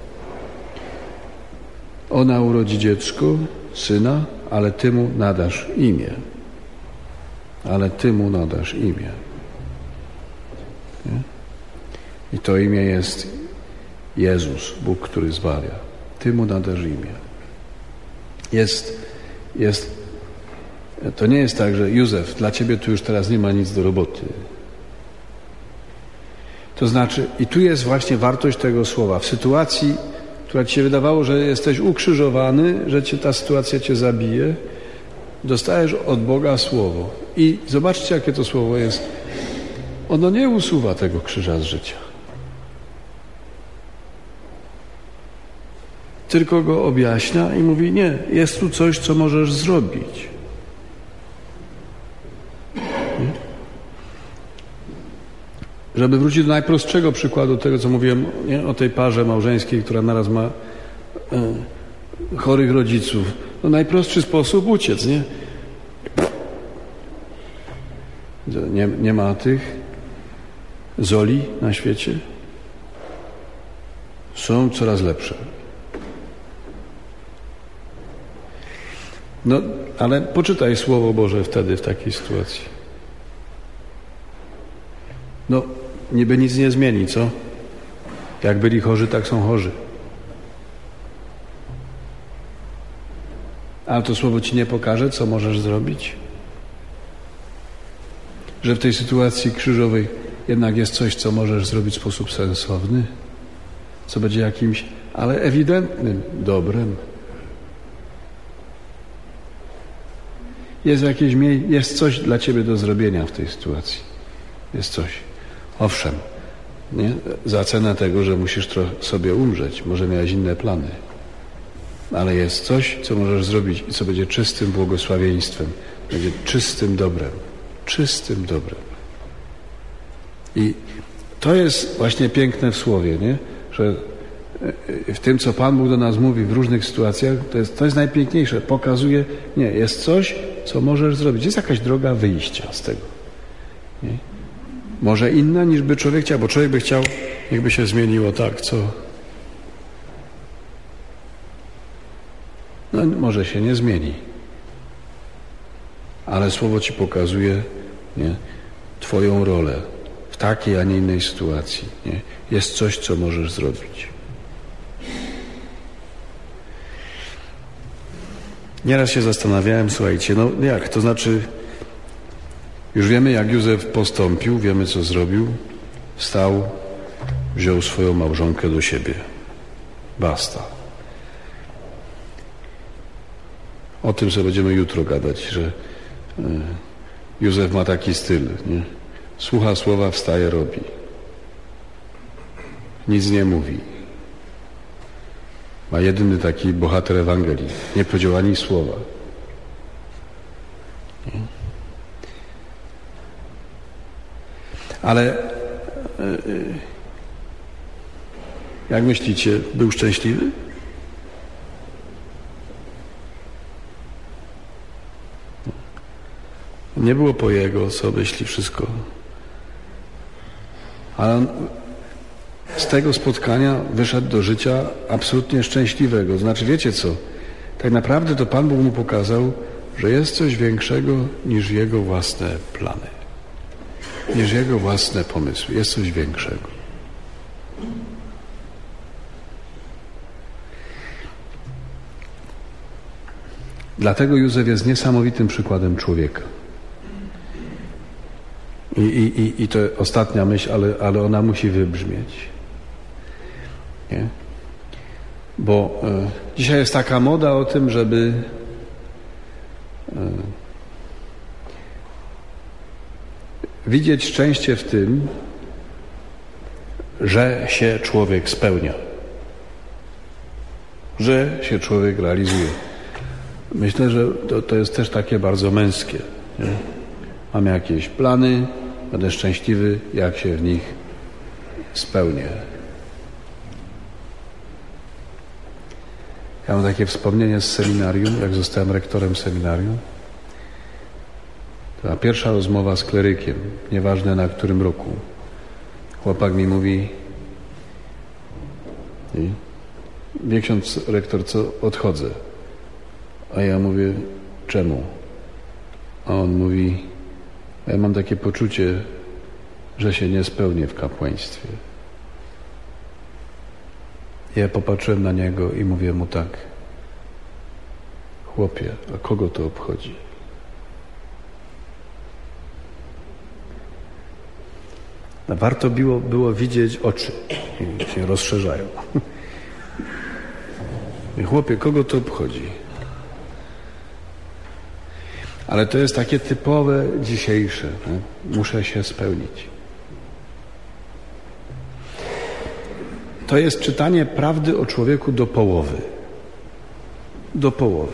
Ona urodzi dziecko, syna, ale ty mu nadasz imię. Ale ty mu nadasz imię. Nie? I to imię jest Jezus, Bóg, który zbawia. Ty mu nadasz imię. To nie jest tak, że Józef, dla ciebie tu już teraz nie ma nic do roboty. To znaczy, i tu jest właśnie wartość tego słowa. W sytuacji, która ci się wydawało, że jesteś ukrzyżowany, że ta sytuacja cię zabije, dostajesz od Boga słowo. I zobaczcie, jakie to słowo jest. Ono nie usuwa tego krzyża z życia. Tylko go objaśnia i mówi, nie, jest tu coś, co możesz zrobić. Nie? Żeby wrócić do najprostszego przykładu tego, co mówiłem, nie? O tej parze małżeńskiej, która naraz ma chorych rodziców. No najprostszy sposób uciec, nie? Nie ma tych zoli na świecie. Są coraz lepsze. No, ale poczytaj Słowo Boże wtedy w takiej sytuacji. No, niby nic nie zmieni, co? Jak byli chorzy, tak są chorzy. Ale to Słowo ci nie pokaże, co możesz zrobić? Że w tej sytuacji krzyżowej jednak jest coś, co możesz zrobić w sposób sensowny, co będzie jakimś, ale ewidentnym dobrem. Jest coś dla ciebie do zrobienia w tej sytuacji. Jest coś. Owszem, nie? Za cenę tego, że musisz sobie umrzeć. Może miałeś inne plany. Ale jest coś, co możesz zrobić i co będzie czystym błogosławieństwem. Będzie czystym dobrem. Czystym dobrem. I to jest właśnie piękne w Słowie, nie? Że w tym, co Pan Bóg do nas mówi w różnych sytuacjach, to jest najpiękniejsze. Pokazuje, nie, jest coś, co możesz zrobić. Jest jakaś droga wyjścia z tego. Nie? Może inna niż by człowiek chciał, bo człowiek by chciał, jakby się zmieniło tak, co... No może się nie zmieni. Ale Słowo ci pokazuje, nie, twoją rolę w takiej, a nie innej sytuacji. Nie? Jest coś, co możesz zrobić. Nieraz się zastanawiałem, słuchajcie, no jak? To znaczy, już wiemy, jak Józef postąpił, wiemy, co zrobił. Wstał, wziął swoją małżonkę do siebie. Basta. O tym sobie będziemy jutro gadać, że Józef ma taki styl, nie? Słucha słowa, wstaje, robi. Nic nie mówi. Ma jedyny taki bohater Ewangelii. Nie powiedział ani słowa. Nie? Ale jak myślicie, był szczęśliwy? Nie było po jego, co myśli wszystko. Ale on z tego spotkania wyszedł do życia absolutnie szczęśliwego. Znaczy, wiecie co? Tak naprawdę to Pan Bóg mu pokazał, że jest coś większego niż jego własne plany. Niż jego własne pomysły. Jest coś większego. Dlatego Józef jest niesamowitym przykładem człowieka. I to ostatnia myśl, ale ona musi wybrzmieć. Nie? Bo dzisiaj jest taka moda o tym, żeby widzieć szczęście w tym, że się człowiek spełnia. Że się człowiek realizuje. Myślę, że to jest też takie bardzo męskie. Nie? Mam jakieś plany, będę szczęśliwy, jak się w nich spełnię. Ja mam takie wspomnienie z seminarium, jak zostałem rektorem seminarium. To była pierwsza rozmowa z klerykiem, nieważne na którym roku. Chłopak mi mówi: wie ksiądz rektor, co odchodzę. A ja mówię: czemu? A on mówi: ja mam takie poczucie, że się nie spełnię w kapłaństwie. Ja popatrzyłem na niego i mówię mu tak: chłopie, a kogo to obchodzi? Warto było widzieć oczy, i się rozszerzają. Chłopie, kogo to obchodzi? Ale to jest takie typowe dzisiejsze. Nie? Muszę się spełnić. To jest czytanie prawdy o człowieku do połowy. Do połowy.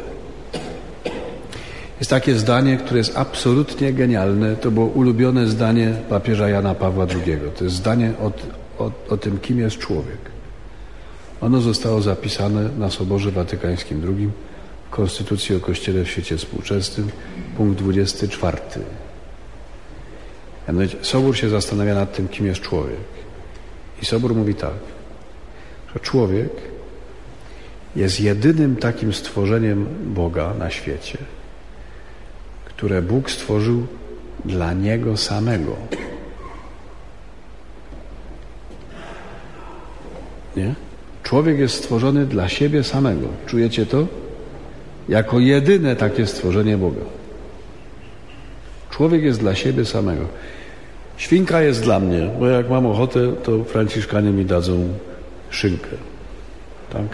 Jest takie zdanie, które jest absolutnie genialne. To było ulubione zdanie papieża Jana Pawła II. To jest zdanie o tym, kim jest człowiek. Ono zostało zapisane na Soborze Watykańskim II, w Konstytucji o Kościele w świecie współczesnym, punkt 24. Mianowicie Sobór się zastanawia nad tym, kim jest człowiek. I Sobór mówi tak, że człowiek jest jedynym takim stworzeniem Boga na świecie, które Bóg stworzył dla Niego samego. Nie? Człowiek jest stworzony dla siebie samego. Czujecie to? Jako jedyne takie stworzenie Boga. Człowiek jest dla siebie samego. Świnka jest dla mnie, bo jak mam ochotę, to Franciszkanie mi dadzą szynkę. Tak?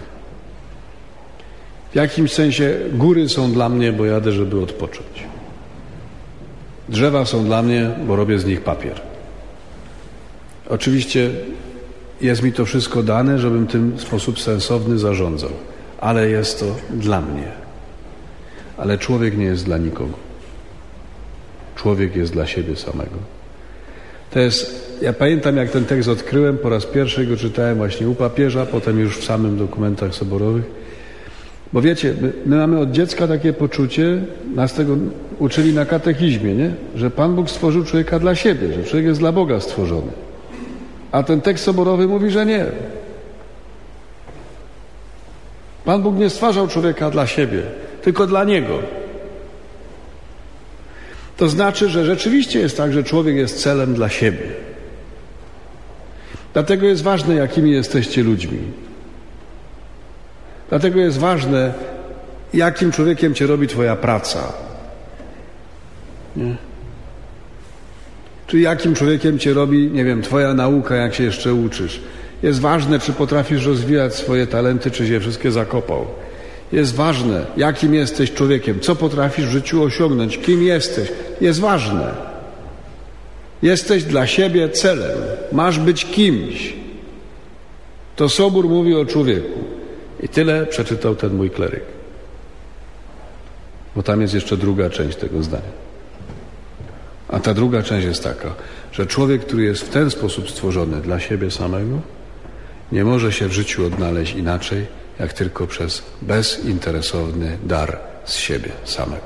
W jakimś sensie góry są dla mnie, bo jadę, żeby odpocząć. Drzewa są dla mnie, bo robię z nich papier. Oczywiście jest mi to wszystko dane, żebym tym w sposób sensowny zarządzał. Ale jest to dla mnie. Ale człowiek nie jest dla nikogo. Człowiek jest dla siebie samego. To jest, ja pamiętam, jak ten tekst odkryłem, po raz pierwszy go czytałem właśnie u papieża, potem już w samym dokumentach soborowych. Bo wiecie, my mamy od dziecka takie poczucie, nas tego uczyli na katechizmie, nie? Że Pan Bóg stworzył człowieka dla siebie, że człowiek jest dla Boga stworzony. A ten tekst soborowy mówi, że nie. Pan Bóg nie stwarzał człowieka dla siebie, tylko dla Niego. To znaczy, że rzeczywiście jest tak, że człowiek jest celem dla siebie. Dlatego jest ważne, jakimi jesteście ludźmi. Dlatego jest ważne, jakim człowiekiem cię robi twoja praca. Nie? Czy jakim człowiekiem cię robi, nie wiem, twoja nauka, jak się jeszcze uczysz. Jest ważne, czy potrafisz rozwijać swoje talenty, czy się wszystkie zakopał. Jest ważne, jakim jesteś człowiekiem, co potrafisz w życiu osiągnąć, kim jesteś. Jest ważne. Jesteś dla siebie celem. Masz być kimś. To Sobór mówi o człowieku. I tyle przeczytał ten mój kleryk. Bo tam jest jeszcze druga część tego zdania. A ta druga część jest taka, że człowiek, który jest w ten sposób stworzony dla siebie samego, nie może się w życiu odnaleźć inaczej, jak tylko przez bezinteresowny dar z siebie samego.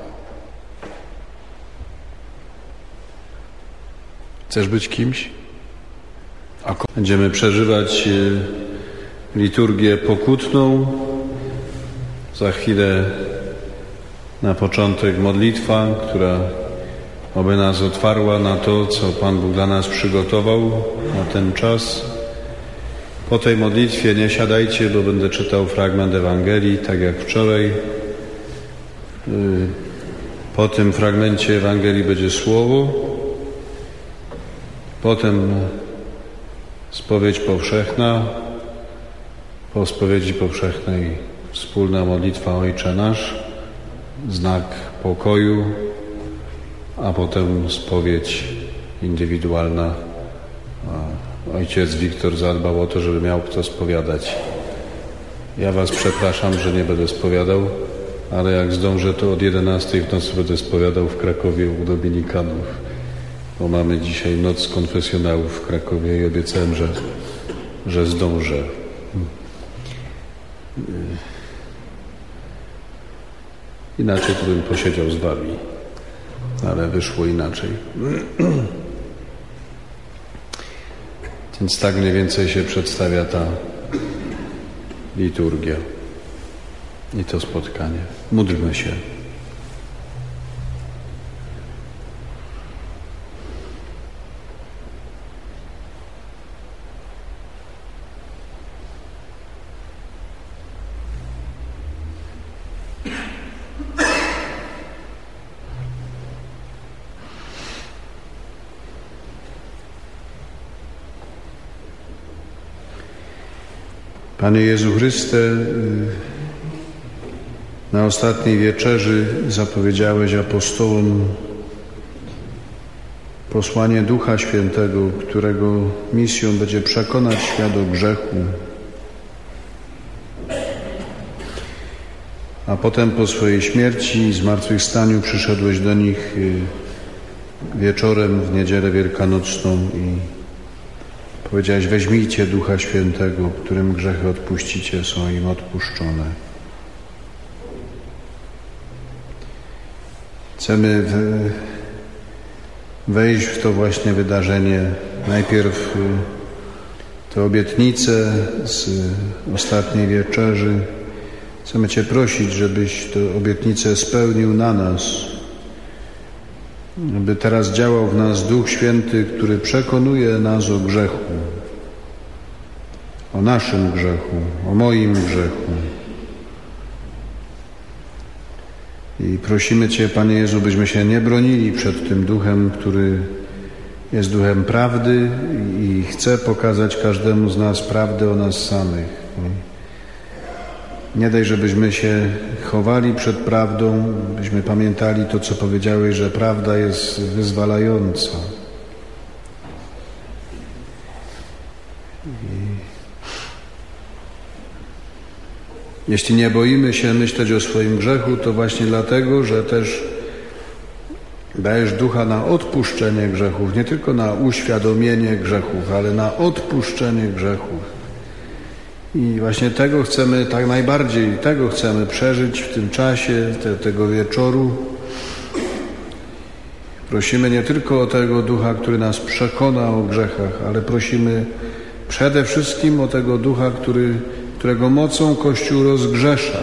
Chcesz być kimś? Będziemy przeżywać liturgię pokutną. Za chwilę na początek modlitwa, która oby nas otwarła na to, co Pan Bóg dla nas przygotował na ten czas. Po tej modlitwie nie siadajcie, bo będę czytał fragment Ewangelii, tak jak wczoraj. Po tym fragmencie Ewangelii będzie słowo. Potem spowiedź powszechna. Po spowiedzi powszechnej wspólna modlitwa Ojcze Nasz, znak pokoju, a potem spowiedź indywidualna. Ojciec Wiktor zadbał o to, żeby miał kto spowiadać. Ja was przepraszam, że nie będę spowiadał, ale jak zdążę, to od 11 w nocy będę spowiadał w Krakowie u Dominikanów, bo mamy dzisiaj noc konfesjonałów w Krakowie i obiecałem, że zdążę. Inaczej to bym posiedział z wami. ale wyszło inaczej. Więc tak mniej więcej się przedstawia ta liturgia i to spotkanie. Módlmy się. Panie Jezu Chryste, na ostatniej wieczerzy zapowiedziałeś apostołom posłanie Ducha Świętego, którego misją będzie przekonać świat o grzechu, a potem po swojej śmierci i zmartwychwstaniu przyszedłeś do nich wieczorem w niedzielę wielkanocną i powiedziałeś: weźmijcie Ducha Świętego, którym grzechy odpuścicie, są im odpuszczone. Chcemy wejść w to właśnie wydarzenie. Najpierw te obietnice z ostatniej wieczerzy. Chcemy Cię prosić, żebyś tę obietnicę spełnił na nas, aby teraz działał w nas Duch Święty, który przekonuje nas o grzechu, o naszym grzechu, o moim grzechu. I prosimy Cię, Panie Jezu, byśmy się nie bronili przed tym Duchem, który jest Duchem prawdy i chce pokazać każdemu z nas prawdę o nas samych. Nie daj, żebyśmy się chowali przed prawdą, byśmy pamiętali to, co powiedziałeś, że prawda jest wyzwalająca. Jeśli nie boimy się myśleć o swoim grzechu, to właśnie dlatego, że też dajesz Ducha na odpuszczenie grzechów, nie tylko na uświadomienie grzechów, ale na odpuszczenie grzechów. I właśnie tego chcemy, tak najbardziej tego chcemy przeżyć w tym czasie, tego wieczoru. Prosimy nie tylko o tego Ducha, który nas przekona o grzechach, ale prosimy przede wszystkim o tego Ducha, którego mocą Kościół rozgrzesza.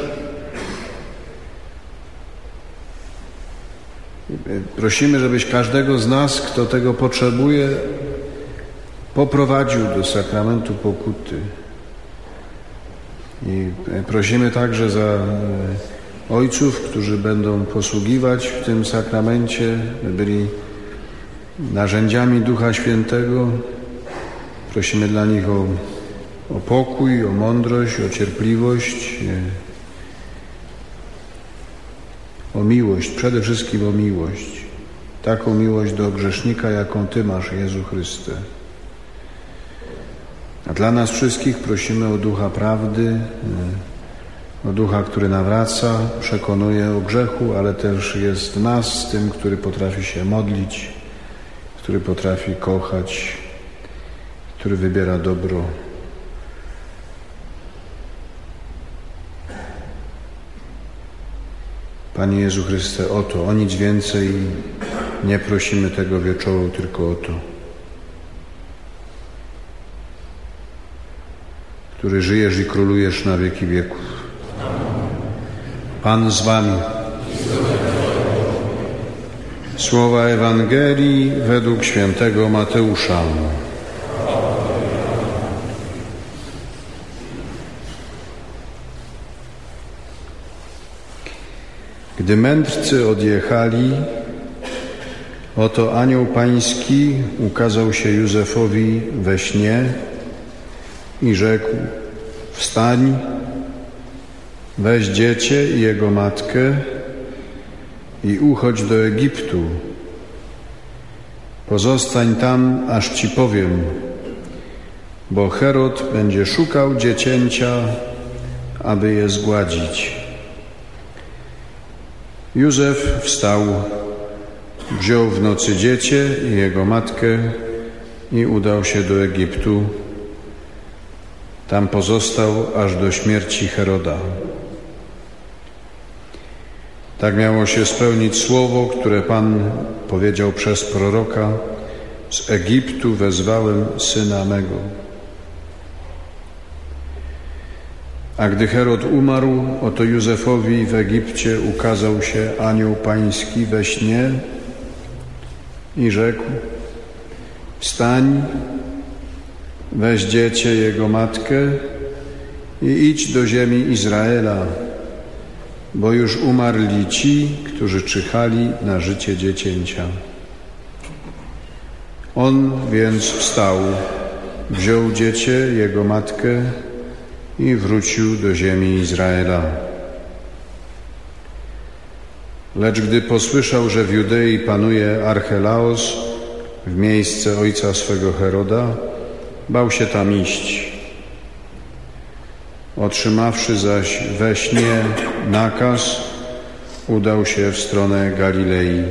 Prosimy, żebyś każdego z nas, kto tego potrzebuje, poprowadził do sakramentu pokuty. I prosimy także za ojców, którzy będą posługiwać w tym sakramencie, by byli narzędziami Ducha Świętego. Prosimy dla nich o pokój, o mądrość, o cierpliwość, o miłość, przede wszystkim o miłość. Taką miłość do grzesznika, jaką Ty masz, Jezu Chryste. A dla nas wszystkich prosimy o Ducha prawdy, o Ducha, który nawraca, przekonuje o grzechu, ale też jest w nas tym, który potrafi się modlić, który potrafi kochać, który wybiera dobro. Panie Jezu Chryste, o to, o nic więcej nie prosimy tego wieczoru, tylko o to. Który żyjesz i królujesz na wieki wieków. Pan z wami. Słowa Ewangelii według świętego Mateusza. Gdy mędrcy odjechali, oto anioł pański ukazał się Józefowi we śnie i rzekł: wstań, weź dziecię i jego matkę i uchodź do Egiptu. Pozostań tam, aż ci powiem, bo Herod będzie szukał dziecięcia, aby je zgładzić. Józef wstał, wziął w nocy dziecię i jego matkę i udał się do Egiptu. Tam pozostał aż do śmierci Heroda. Tak miało się spełnić słowo, które Pan powiedział przez proroka: z Egiptu wezwałem syna mego. A gdy Herod umarł, oto Józefowi w Egipcie ukazał się anioł pański we śnie i rzekł: wstań, weź dziecię, jego matkę i idź do ziemi Izraela, bo już umarli ci, którzy czyhali na życie dziecięcia. On więc wstał, wziął dziecię, jego matkę i wrócił do ziemi Izraela. Lecz gdy posłyszał, że w Judei panuje Archelaos w miejsce ojca swego Heroda, bał się tam iść. Otrzymawszy zaś we śnie nakaz, udał się w stronę Galilei.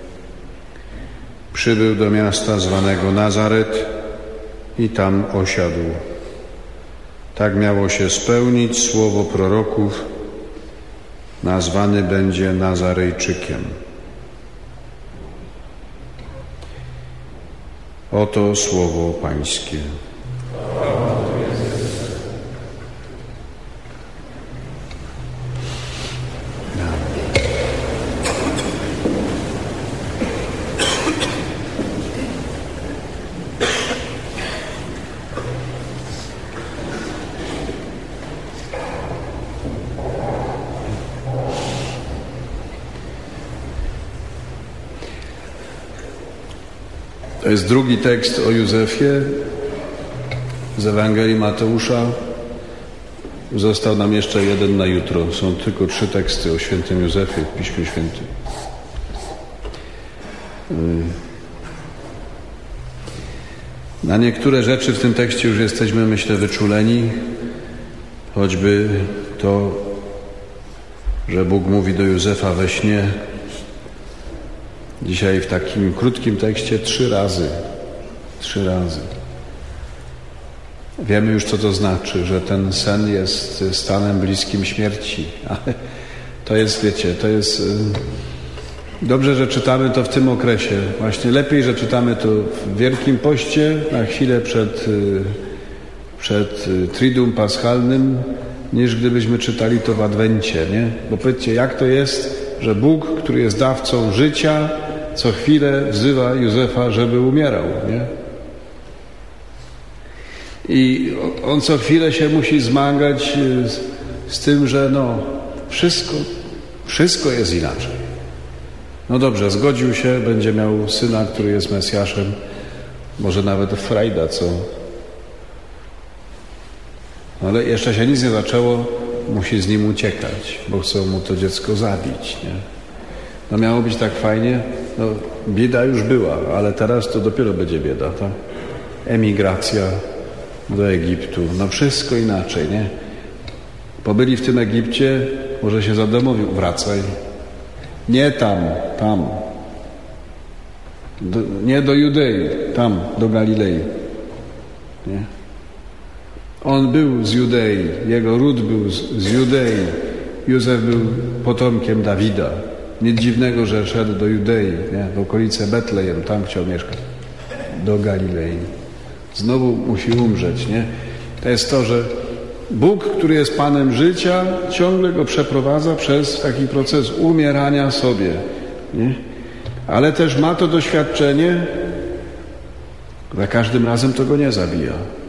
Przybył do miasta zwanego Nazaret i tam osiadł. Tak miało się spełnić słowo proroków: nazwany będzie Nazarejczykiem. Oto słowo Pańskie. To jest drugi tekst o Józefie z Ewangelii Mateusza. Został nam jeszcze jeden na jutro. Są tylko 3 teksty o świętym Józefie w Piśmie Świętym. Na niektóre rzeczy w tym tekście już jesteśmy, myślę, wyczuleni. Choćby to, że Bóg mówi do Józefa we śnie. Dzisiaj w takim krótkim tekście 3 razy. 3 razy. Wiemy już, co to znaczy, że ten sen jest stanem bliskim śmierci. Ale to jest, wiecie, to jest... Dobrze, że czytamy to w tym okresie. Właśnie lepiej, że czytamy to w Wielkim Poście, na chwilę przed Triduum Paschalnym, niż gdybyśmy czytali to w Adwencie, nie? Bo powiedzcie, jak to jest, że Bóg, który jest dawcą życia, co chwilę wzywa Józefa, żeby umierał, nie? I on co chwilę się musi zmagać z tym, że wszystko jest inaczej. No dobrze, zgodził się, będzie miał syna, który jest Mesjaszem, może nawet frajda, co? Ale jeszcze się nic nie zaczęło, musi z nim uciekać, bo chcą mu to dziecko zabić, nie? No miało być tak fajnie, no bieda już była, ale teraz to dopiero będzie bieda, tak? Emigracja do Egiptu, no wszystko inaczej, nie? Pobyli w tym Egipcie, może się zadomowił, wracaj. Nie tam. Nie do Judei, tam, do Galilei. Nie? On był z Judei, jego ród był z Judei. Józef był potomkiem Dawida. Nic dziwnego, że szedł do Judei, nie? W okolice Betlejem, tam chciał mieszkać. Do Galilei. Znowu musi umrzeć, nie? To jest to, że Bóg, który jest Panem życia, ciągle go przeprowadza przez taki proces umierania sobie, nie? Ale też ma to doświadczenie, za każdym razem to go nie zabija.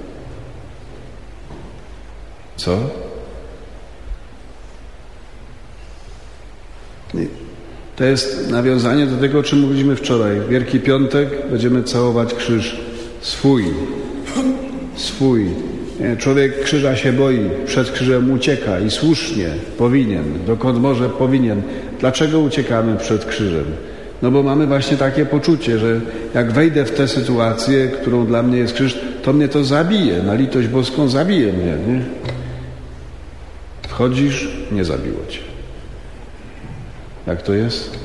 Co? To jest nawiązanie do tego, o czym mówiliśmy wczoraj. Wielki Piątek będziemy całować krzyż swój. Człowiek krzyża się boi, przed krzyżem ucieka i słusznie powinien, dokąd może powinien. Dlaczego uciekamy przed krzyżem? No bo mamy właśnie takie poczucie, że jak wejdę w tę sytuację, którą dla mnie jest krzyż, to mnie to zabije, na litość boską zabije mnie, nie? Wchodzisz, nie zabiło cię. Jak to jest?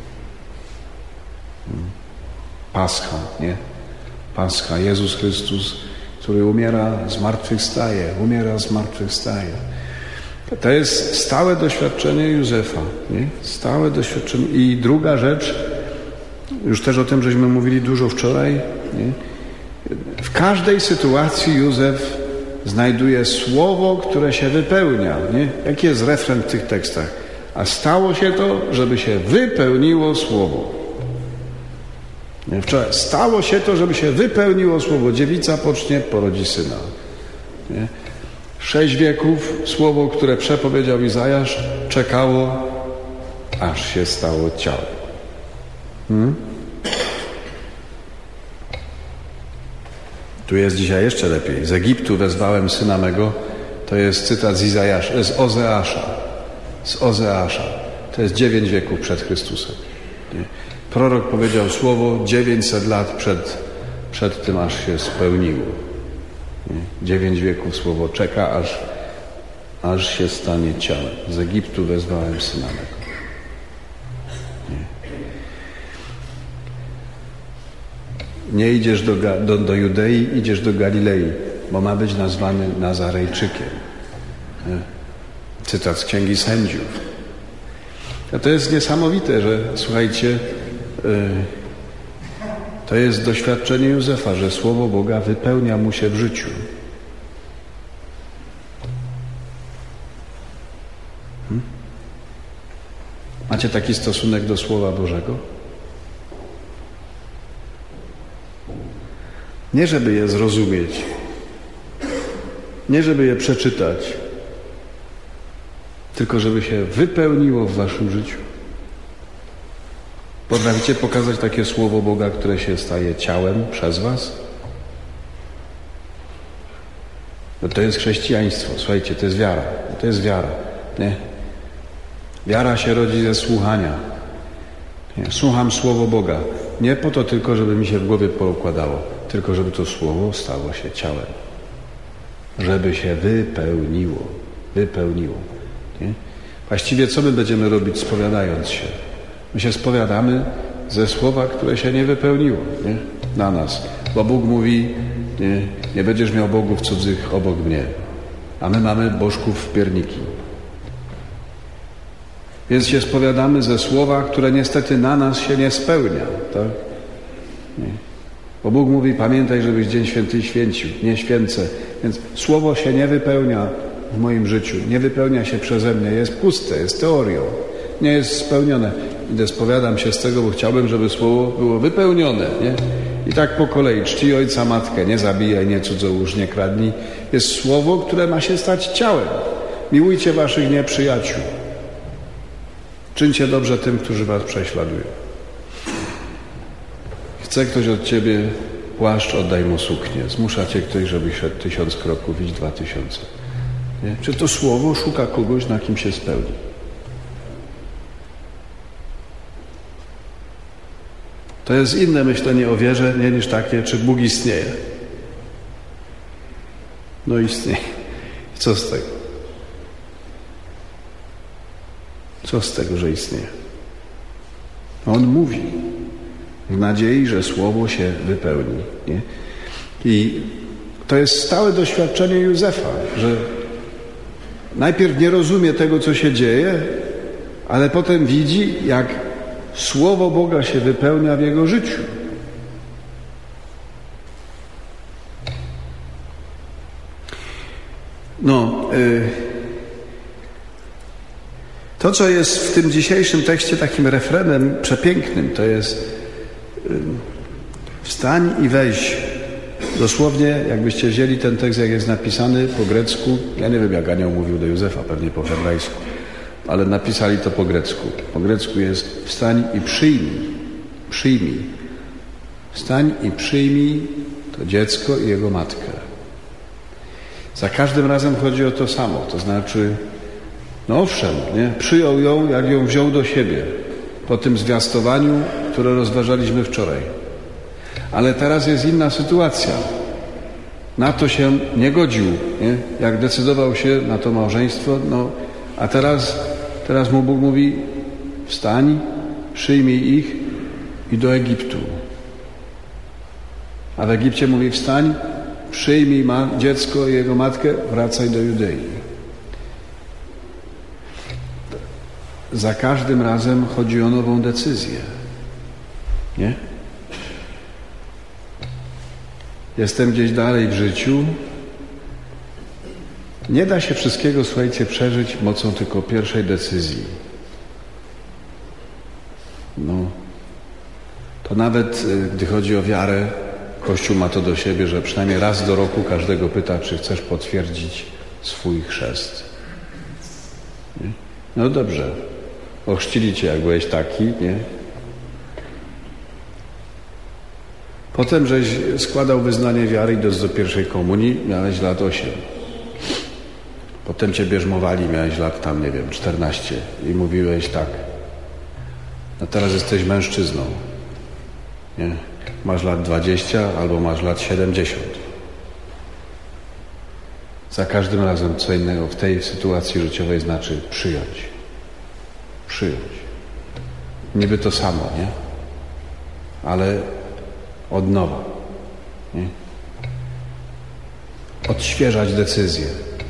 Pascha, nie? Pascha, Jezus Chrystus, który umiera, zmartwychwstaje. To jest stałe doświadczenie Józefa. Nie? Stałe doświadczenie. I druga rzecz, już też o tym żeśmy mówili dużo wczoraj, nie? W każdej sytuacji Józef znajduje słowo, które się wypełnia. Nie? Jaki jest refren w tych tekstach? A stało się to, żeby się wypełniło słowo. Nie? Wczoraj stało się to, żeby się wypełniło słowo. Dziewica pocznie, porodzi syna. Nie? 6 wieków słowo, które przepowiedział Izajasz, czekało, aż się stało ciałem. Tu jest dzisiaj jeszcze lepiej. Z Egiptu wezwałem syna mego. To jest cytat z Ozeasza. Z Ozeasza. To jest 9 wieków przed Chrystusem. Nie? Prorok powiedział słowo 900 lat przed tym, aż się spełniło. Nie? 9 wieków słowo czeka, aż się stanie ciałem. Z Egiptu wezwałem syna mego. Nie idziesz do Judei, idziesz do Galilei, bo ma być nazwany Nazarejczykiem. Cytat z Księgi Sędziów. A to jest niesamowite, że słuchajcie, to jest doświadczenie Józefa, że Słowo Boga wypełnia mu się w życiu. Macie taki stosunek do Słowa Bożego? Nie żeby je zrozumieć, nie żeby je przeczytać, tylko żeby się wypełniło w waszym życiu. Potraficie pokazać takie Słowo Boga, które się staje ciałem przez was? No to jest chrześcijaństwo, słuchajcie, to jest wiara. To jest wiara, nie? Wiara się rodzi ze słuchania. Nie? Słucham Słowo Boga. Nie po to tylko, żeby mi się w głowie poukładało, tylko żeby to Słowo stało się ciałem. Żeby się wypełniło. Wypełniło. Nie? Właściwie co my będziemy robić spowiadając się? My się spowiadamy ze słowa, które się nie wypełniło, nie? Na nas. Bo Bóg mówi, nie będziesz miał bogów cudzych obok mnie. A my mamy bożków w pierniki. Więc się spowiadamy ze słowa, które niestety na nas się nie spełnia. Tak? Nie. Bo Bóg mówi, pamiętaj, żebyś Dzień Święty święcił. Nie święcę. Więc słowo się nie wypełnia w moim życiu. Nie wypełnia się przeze mnie. Jest puste, jest teorią. Nie jest spełnione. Idę, spowiadam się z tego, bo chciałbym, żeby słowo było wypełnione. Nie? I tak po kolei. Czci ojca, matkę. Nie zabijaj, nie cudzołóż, nie kradnij. Jest słowo, które ma się stać ciałem. Miłujcie waszych nieprzyjaciół. Czyńcie dobrze tym, którzy was prześladują. Chce ktoś od ciebie płaszcz, oddaj mu suknię. Zmusza cię ktoś, żebyś szedł 1000 kroków, idź 2000. Nie? Czy to słowo szuka kogoś, na kim się spełni? To jest inne myślenie o wierze, nie niż takie, czy Bóg istnieje. No istnieje. Co z tego? Co z tego, że istnieje? On mówi w nadziei, że słowo się wypełni. Nie? I to jest stałe doświadczenie Józefa, że najpierw nie rozumie tego, co się dzieje, ale potem widzi, jak słowo Boga się wypełnia w jego życiu. To, co jest w tym dzisiejszym tekście takim refrenem przepięknym, to jest wstań i weź. Dosłownie, jakbyście wzięli ten tekst, jak jest napisany po grecku, ja nie wiem, jak anioł mówił do Józefa, pewnie po hebrajsku, ale napisali to po grecku. Po grecku jest wstań i przyjmij. Przyjmij. Wstań i przyjmij to dziecko i jego matkę. Za każdym razem chodzi o to samo, to znaczy no owszem, nie? Przyjął ją, jak ją wziął do siebie po tym zwiastowaniu, które rozważaliśmy wczoraj. Ale teraz jest inna sytuacja. Na to się nie godził, nie? Jak decydował się na to małżeństwo, a teraz mu Bóg mówi wstań, przyjmij ich i do Egiptu. A w Egipcie mówi wstań, przyjmij dziecko i jego matkę, wracaj do Judei. za każdym razem chodzi o nową decyzję. Nie? Jestem gdzieś dalej w życiu. Nie da się wszystkiego, słuchajcie, przeżyć mocą tylko pierwszej decyzji. No. To nawet gdy chodzi o wiarę, Kościół ma to do siebie, że przynajmniej raz do roku każdego pyta, czy chcesz potwierdzić swój chrzest. Nie? No dobrze. Ochrzcili cię, jak byłeś taki, nie? Potem, żeś składał wyznanie wiary, idąc do pierwszej komunii, miałeś lat 8. Potem cię bierzmowali, miałeś lat tam, nie wiem, 14 i mówiłeś tak. No teraz jesteś mężczyzną. Nie? Masz lat 20 albo masz lat 70. Za każdym razem co innego w tej sytuacji życiowej znaczy przyjąć. Przyjąć. Niby to samo, nie? Ale od nowa. Nie? Odświeżać decyzję.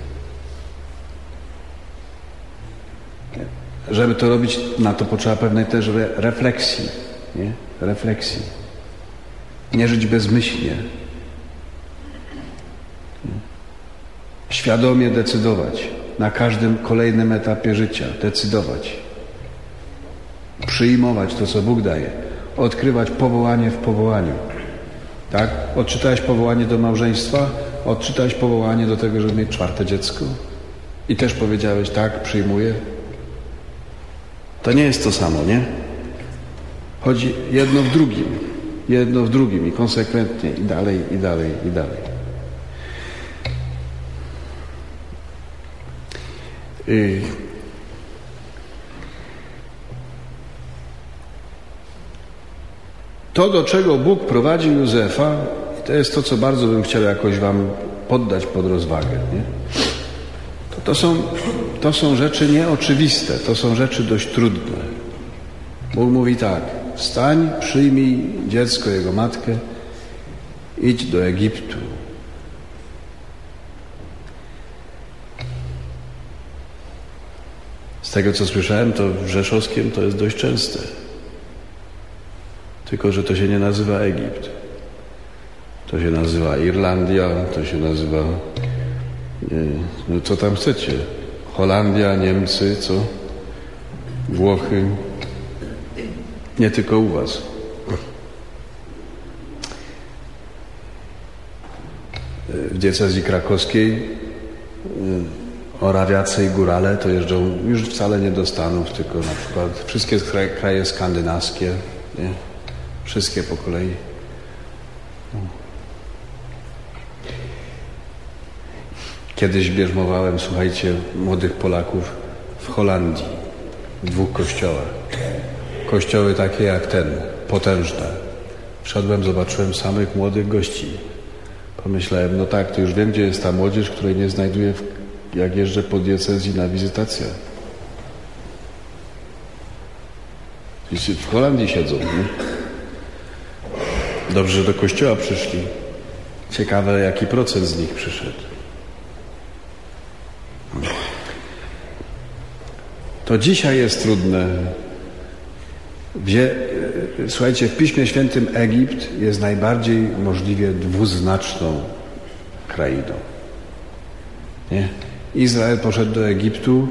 Żeby to robić, na to potrzeba pewnej też refleksji. Nie? Refleksji. Nie żyć bezmyślnie. Nie? Świadomie decydować. Na każdym kolejnym etapie życia. Decydować. Przyjmować to, co Bóg daje. Odkrywać powołanie w powołaniu. Tak? Odczytałeś powołanie do małżeństwa? Odczytałeś powołanie do tego, żeby mieć 4. dziecko? I też powiedziałeś, tak, przyjmuję. To nie jest to samo, nie? Chodzi jedno w drugim. Jedno w drugim i konsekwentnie i dalej, i dalej, i dalej. To, do czego Bóg prowadził Józefa, i to jest to, co bardzo bym chciał jakoś wam poddać pod rozwagę, nie? To są rzeczy nieoczywiste, to są rzeczy dość trudne. Bóg mówi tak, wstań, przyjmij dziecko, jego matkę, idź do Egiptu. Z tego, co słyszałem, to w Rzeszowskiem to jest dość częste. Tylko że to się nie nazywa Egipt. To się nazywa Irlandia, to się nazywa... no co tam chcecie? Holandia, Niemcy, co? Włochy. Nie tylko u was. W diecezji krakowskiej Orawiacy i Górale to jeżdżą już wcale nie do Stanów, tylko na przykład wszystkie kraje skandynawskie, nie? Wszystkie po kolei. Kiedyś bierzmowałem, słuchajcie, młodych Polaków w Holandii, w 2 kościołach. Kościoły takie jak ten, potężne. Wszedłem, zobaczyłem samych młodych gości. Pomyślałem, no tak, to już wiem, gdzie jest ta młodzież, której nie znajduję, jak jeżdżę po diecezji na wizytację. I w Holandii siedzą, nie? Dobrze, że do kościoła przyszli. Ciekawe, jaki procent z nich przyszedł. To dzisiaj jest trudne. Słuchajcie, w Piśmie Świętym Egipt jest najbardziej możliwie dwuznaczną krainą. Nie? Izrael poszedł do Egiptu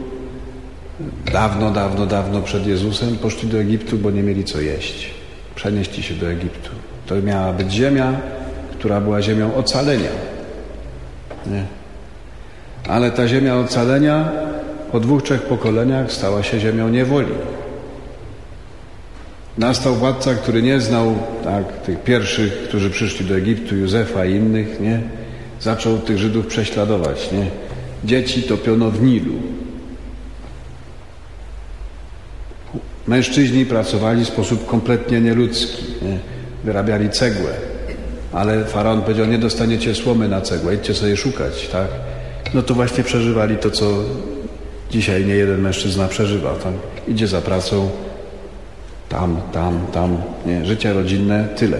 dawno przed Jezusem. Poszli do Egiptu, bo nie mieli co jeść. Przenieśli się do Egiptu. To miała być ziemia, która była ziemią ocalenia. Nie? Ale ta ziemia ocalenia po 2-3 pokoleniach stała się ziemią niewoli. Nastał władca, który nie znał tych pierwszych, którzy przyszli do Egiptu, Józefa i innych, nie? Zaczął tych Żydów prześladować, nie? Dzieci topiono w Nilu. Mężczyźni pracowali w sposób kompletnie nieludzki, nie? Wyrabiali cegłę, ale faraon powiedział, nie dostaniecie słomy na cegłę, idźcie sobie szukać, tak? No to właśnie przeżywali to, co dzisiaj nie jeden mężczyzna przeżywa, tak? Idzie za pracą, tam, nie? Życie rodzinne, tyle.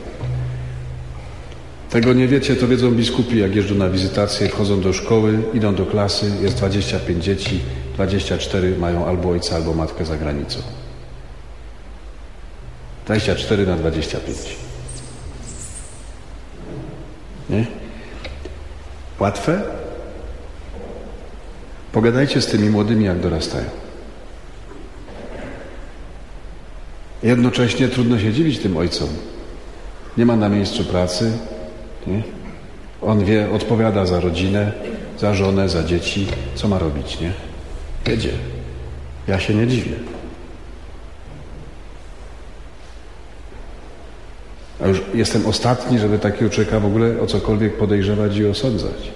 Tego nie wiecie, to wiedzą biskupi, jak jeżdżą na wizytację, wchodzą do szkoły, idą do klasy, jest 25 dzieci, 24 mają albo ojca, albo matkę za granicą. 24 na 25. Nie? Łatwe? Pogadajcie z tymi młodymi, jak dorastają. Jednocześnie trudno się dziwić tym ojcom. Nie ma na miejscu pracy. Nie? On odpowiada za rodzinę, za żonę, za dzieci. Co ma robić, nie? Jedzie. Ja się nie dziwię. A już jestem ostatni, żeby takiego człowieka w ogóle o cokolwiek podejrzewać i osądzać.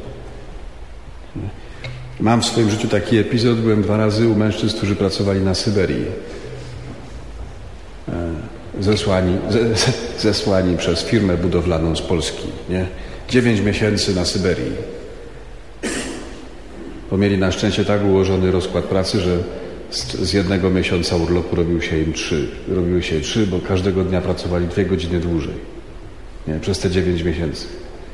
Mam w swoim życiu taki epizod. Byłem 2 razy u mężczyzn, którzy pracowali na Syberii. Zesłani przez firmę budowlaną z Polski. Nie? 9 miesięcy na Syberii. Bo mieli na szczęście tak ułożony rozkład pracy, że z 1 miesiąca urlopu robiły się 3, bo każdego dnia pracowali 2 godziny dłużej. Nie? Przez te 9 miesięcy.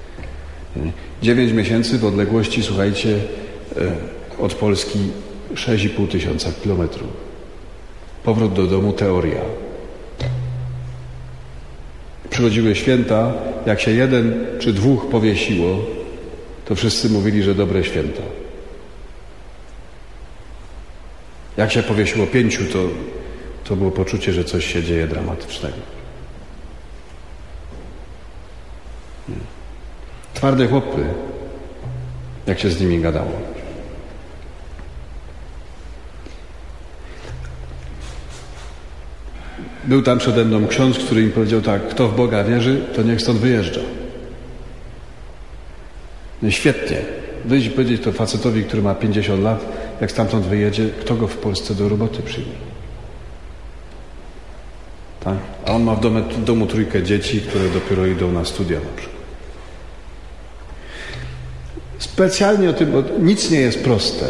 9 miesięcy w odległości, słuchajcie, od Polski 6,5 tysiąca kilometrów. Powrót do domu, teoria. Przychodziły święta, jak się 1 czy 2 powiesiło, to wszyscy mówili, że dobre święta. Jak się powiesiło 5, to było poczucie, że coś się dzieje dramatycznego. Twarde chłopy, jak się z nimi gadało. Był tam przede mną ksiądz, który mi powiedział tak: kto w Boga wierzy, to niech stąd wyjeżdża. No świetnie. Wyjść i powiedzieć to facetowi, który ma 50 lat, jak stamtąd wyjedzie, kto go w Polsce do roboty przyjmie. Tak? A on ma w domu 3 dzieci, które dopiero idą na studia na przykład. Specjalnie o tym, bo nic nie jest proste.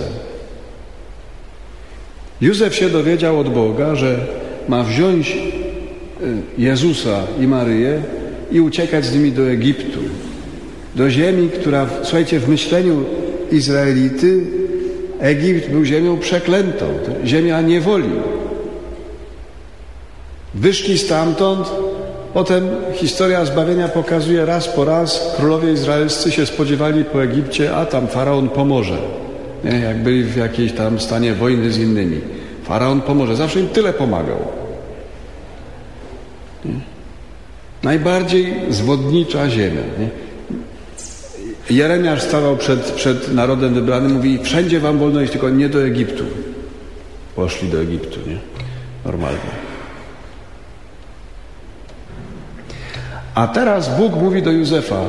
Józef się dowiedział od Boga, że ma wziąć Jezusa i Maryję i uciekać z nimi do Egiptu. Do ziemi, która, słuchajcie, w myśleniu Izraelity Egipt był ziemią przeklętą, ziemia niewoli. Wyszli stamtąd, potem historia zbawienia pokazuje raz po raz, królowie izraelscy się spodziewali po Egipcie, a tam faraon pomoże. Nie? Jak byli w jakiejś tam stanie wojny z innymi. Faraon pomoże, zawsze im tyle pomagał. Nie? Najbardziej zwodnicza ziemia. Nie? Jeremiasz stawał przed narodem wybranym, mówi: wszędzie wam wolno iść, tylko nie do Egiptu. Poszli do Egiptu, nie? Normalnie. A teraz Bóg mówi do Józefa: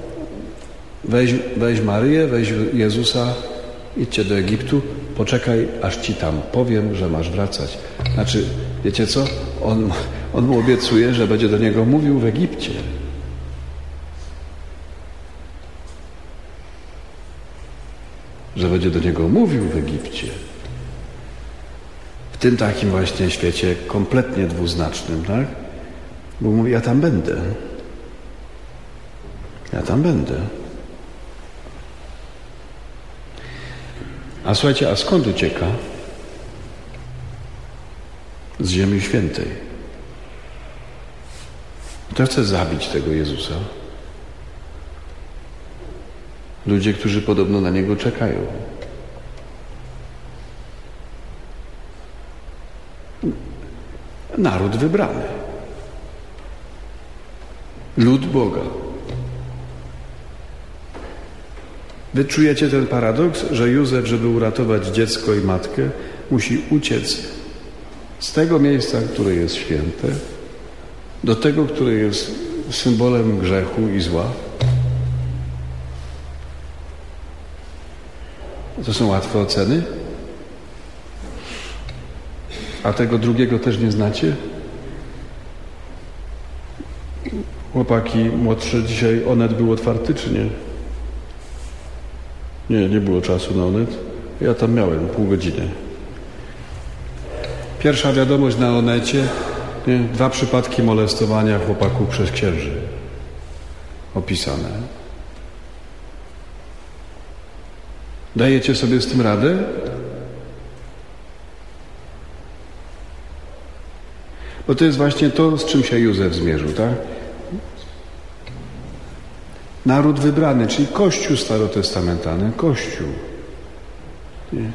weź Maryję, weź Jezusa, idźcie do Egiptu, poczekaj, aż ci tam powiem, że masz wracać. Znaczy, wiecie co? On mu obiecuje, że będzie do niego mówił w Egipcie. Że będzie do niego mówił w Egipcie. W tym takim właśnie świecie kompletnie dwuznacznym, tak? Bo mówi: ja tam będę. Ja tam będę. A słuchajcie, a skąd ucieka? Z Ziemi Świętej. Kto chce zabić tego Jezusa? Ludzie, którzy podobno na Niego czekają. Naród wybrany. Lud Boga. Wy czujecie ten paradoks, że Józef, żeby uratować dziecko i matkę, musi uciec z tego miejsca, które jest święte, do tego, które jest symbolem grzechu i zła? To są łatwe oceny? A tego drugiego też nie znacie? Chłopaki młodsze dzisiaj, Onet był otwarty, czy nie? Nie było czasu na Onet. Ja tam miałem pół godziny. Pierwsza wiadomość na Onecie, 2 przypadki molestowania chłopaków przez księży. Opisane. Dajecie sobie z tym radę? Bo to jest właśnie to, z czym się Józef zmierzył, tak? Naród wybrany, czyli Kościół starotestamentalny, Kościół. Nie?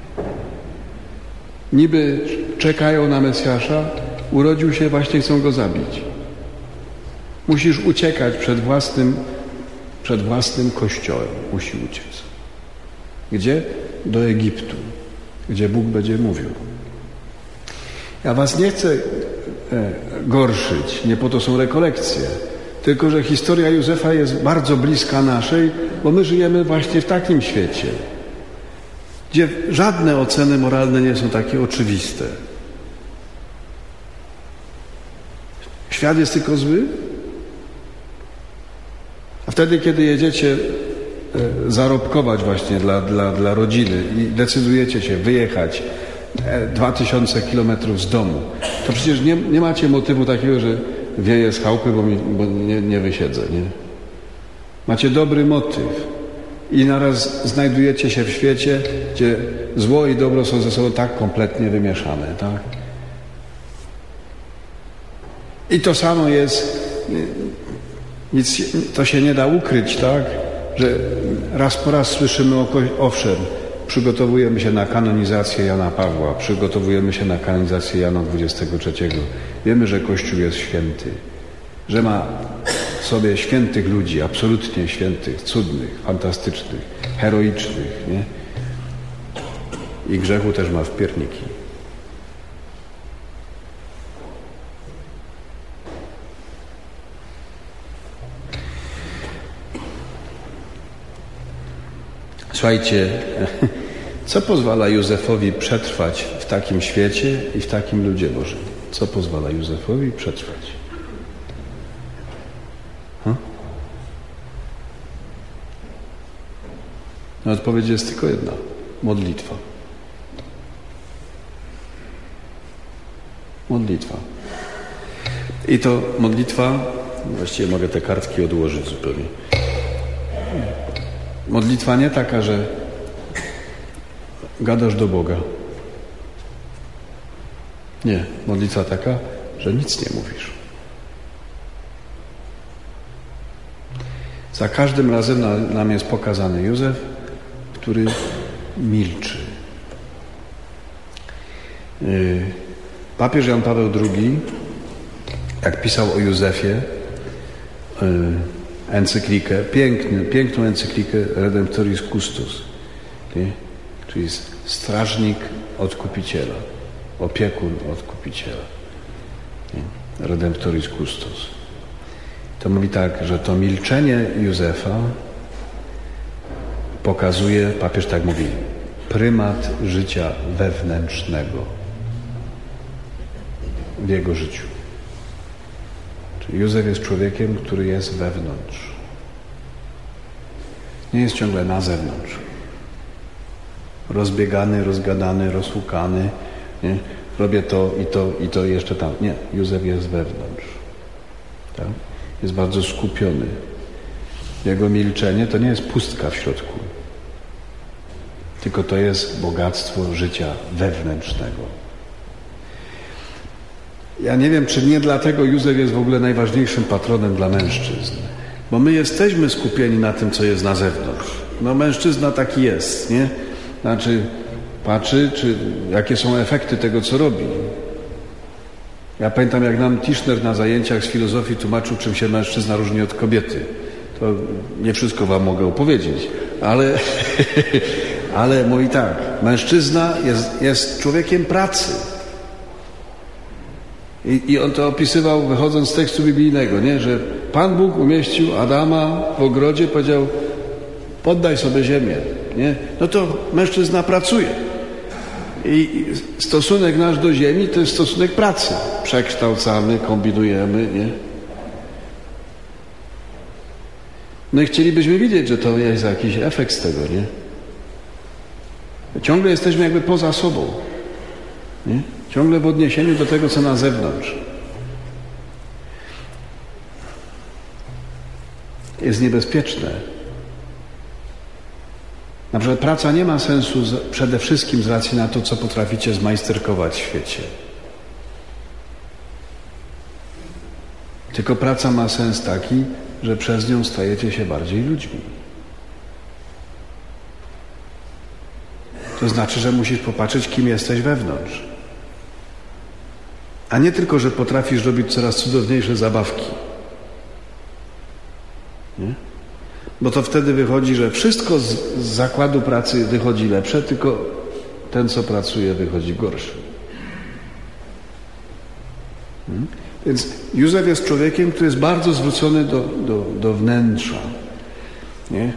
Niby czekają na Mesjasza, urodził się, właśnie chcą go zabić. Musisz uciekać przed własnym kościołem. Musi uciec. Gdzie? Do Egiptu, gdzie Bóg będzie mówił. Ja was nie chcę gorszyć, nie po to są rekolekcje. Tylko że historia Józefa jest bardzo bliska naszej, bo my żyjemy właśnie w takim świecie, gdzie żadne oceny moralne nie są takie oczywiste. Świat jest tylko zły, a wtedy, kiedy jedziecie zarobkować właśnie dla rodziny i decydujecie się wyjechać 2000 kilometrów z domu, to przecież nie macie motywu takiego, że wieje z chałupy, bo nie wysiedzę, nie? Macie dobry motyw i naraz znajdujecie się w świecie, gdzie zło i dobro są ze sobą tak kompletnie wymieszane, tak? I to samo jest, to się nie da ukryć, tak? Że raz po raz słyszymy owszem, przygotowujemy się na kanonizację Jana Pawła, przygotowujemy się na kanonizację Jana XXIII. Wiemy, że Kościół jest święty, że ma w sobie świętych ludzi, absolutnie świętych, cudnych, fantastycznych, heroicznych, nie? I grzechu też ma w pierniki. Słuchajcie, co pozwala Józefowi przetrwać w takim świecie i w takim ludzie Bożym? Co pozwala Józefowi przetrwać? No, odpowiedź jest tylko jedna. Modlitwa. Modlitwa. I to modlitwa, właściwie mogę te kartki odłożyć zupełnie. Modlitwa nie taka, że gadasz do Boga. Nie. Modlitwa taka, że nic nie mówisz. Za każdym razem nam jest pokazany Józef, który milczy. Papież Jan Paweł II, jak pisał o Józefie, encyklikę, piękną encyklikę Redemptoris Custos, nie? Czyli strażnik odkupiciela, opiekun odkupiciela, nie? Redemptoris Custos. To mówi tak, że to milczenie Józefa pokazuje, papież tak mówi, prymat życia wewnętrznego w jego życiu. Czyli Józef jest człowiekiem, który jest wewnątrz. Nie jest ciągle na zewnątrz. Rozbiegany, rozgadany, rozhukany. Nie? Robię to i to jeszcze tam. Nie, Józef jest wewnątrz. Tak? Jest bardzo skupiony. Jego milczenie to nie jest pustka w środku. Tylko to jest bogactwo życia wewnętrznego. Ja nie wiem, czy nie dlatego Józef jest w ogóle najważniejszym patronem dla mężczyzn. Bo my jesteśmy skupieni na tym, co jest na zewnątrz. No mężczyzna taki jest, nie? Znaczy patrzy, jakie są efekty tego, co robi. Ja pamiętam, jak nam Tischner na zajęciach z filozofii tłumaczył, czym się mężczyzna różni od kobiety. To nie wszystko wam mogę opowiedzieć, ale mówi tak, mężczyzna jest człowiekiem pracy. I on to opisywał, wychodząc z tekstu biblijnego, nie? Że Pan Bóg umieścił Adama w ogrodzie, powiedział, poddaj sobie ziemię. Nie? No to mężczyzna pracuje. I stosunek nasz do ziemi to jest stosunek pracy. Przekształcamy, kombinujemy. Nie? No i chcielibyśmy widzieć, że to jest jakiś efekt z tego. Nie? Ciągle jesteśmy jakby poza sobą. Nie? Ciągle w odniesieniu do tego, co na zewnątrz. Jest niebezpieczne. Na przykład praca nie ma sensu przede wszystkim z racji na to, co potraficie zmajsterkować w świecie. Tylko praca ma sens taki, że przez nią stajecie się bardziej ludźmi. To znaczy, że musisz popatrzeć, kim jesteś wewnątrz. A nie tylko, że potrafisz robić coraz cudowniejsze zabawki. Nie? Bo to wtedy wychodzi, że wszystko z zakładu pracy wychodzi lepsze, tylko ten, co pracuje, wychodzi gorszy. Więc Józef jest człowiekiem, który jest bardzo zwrócony do wnętrza. Nie?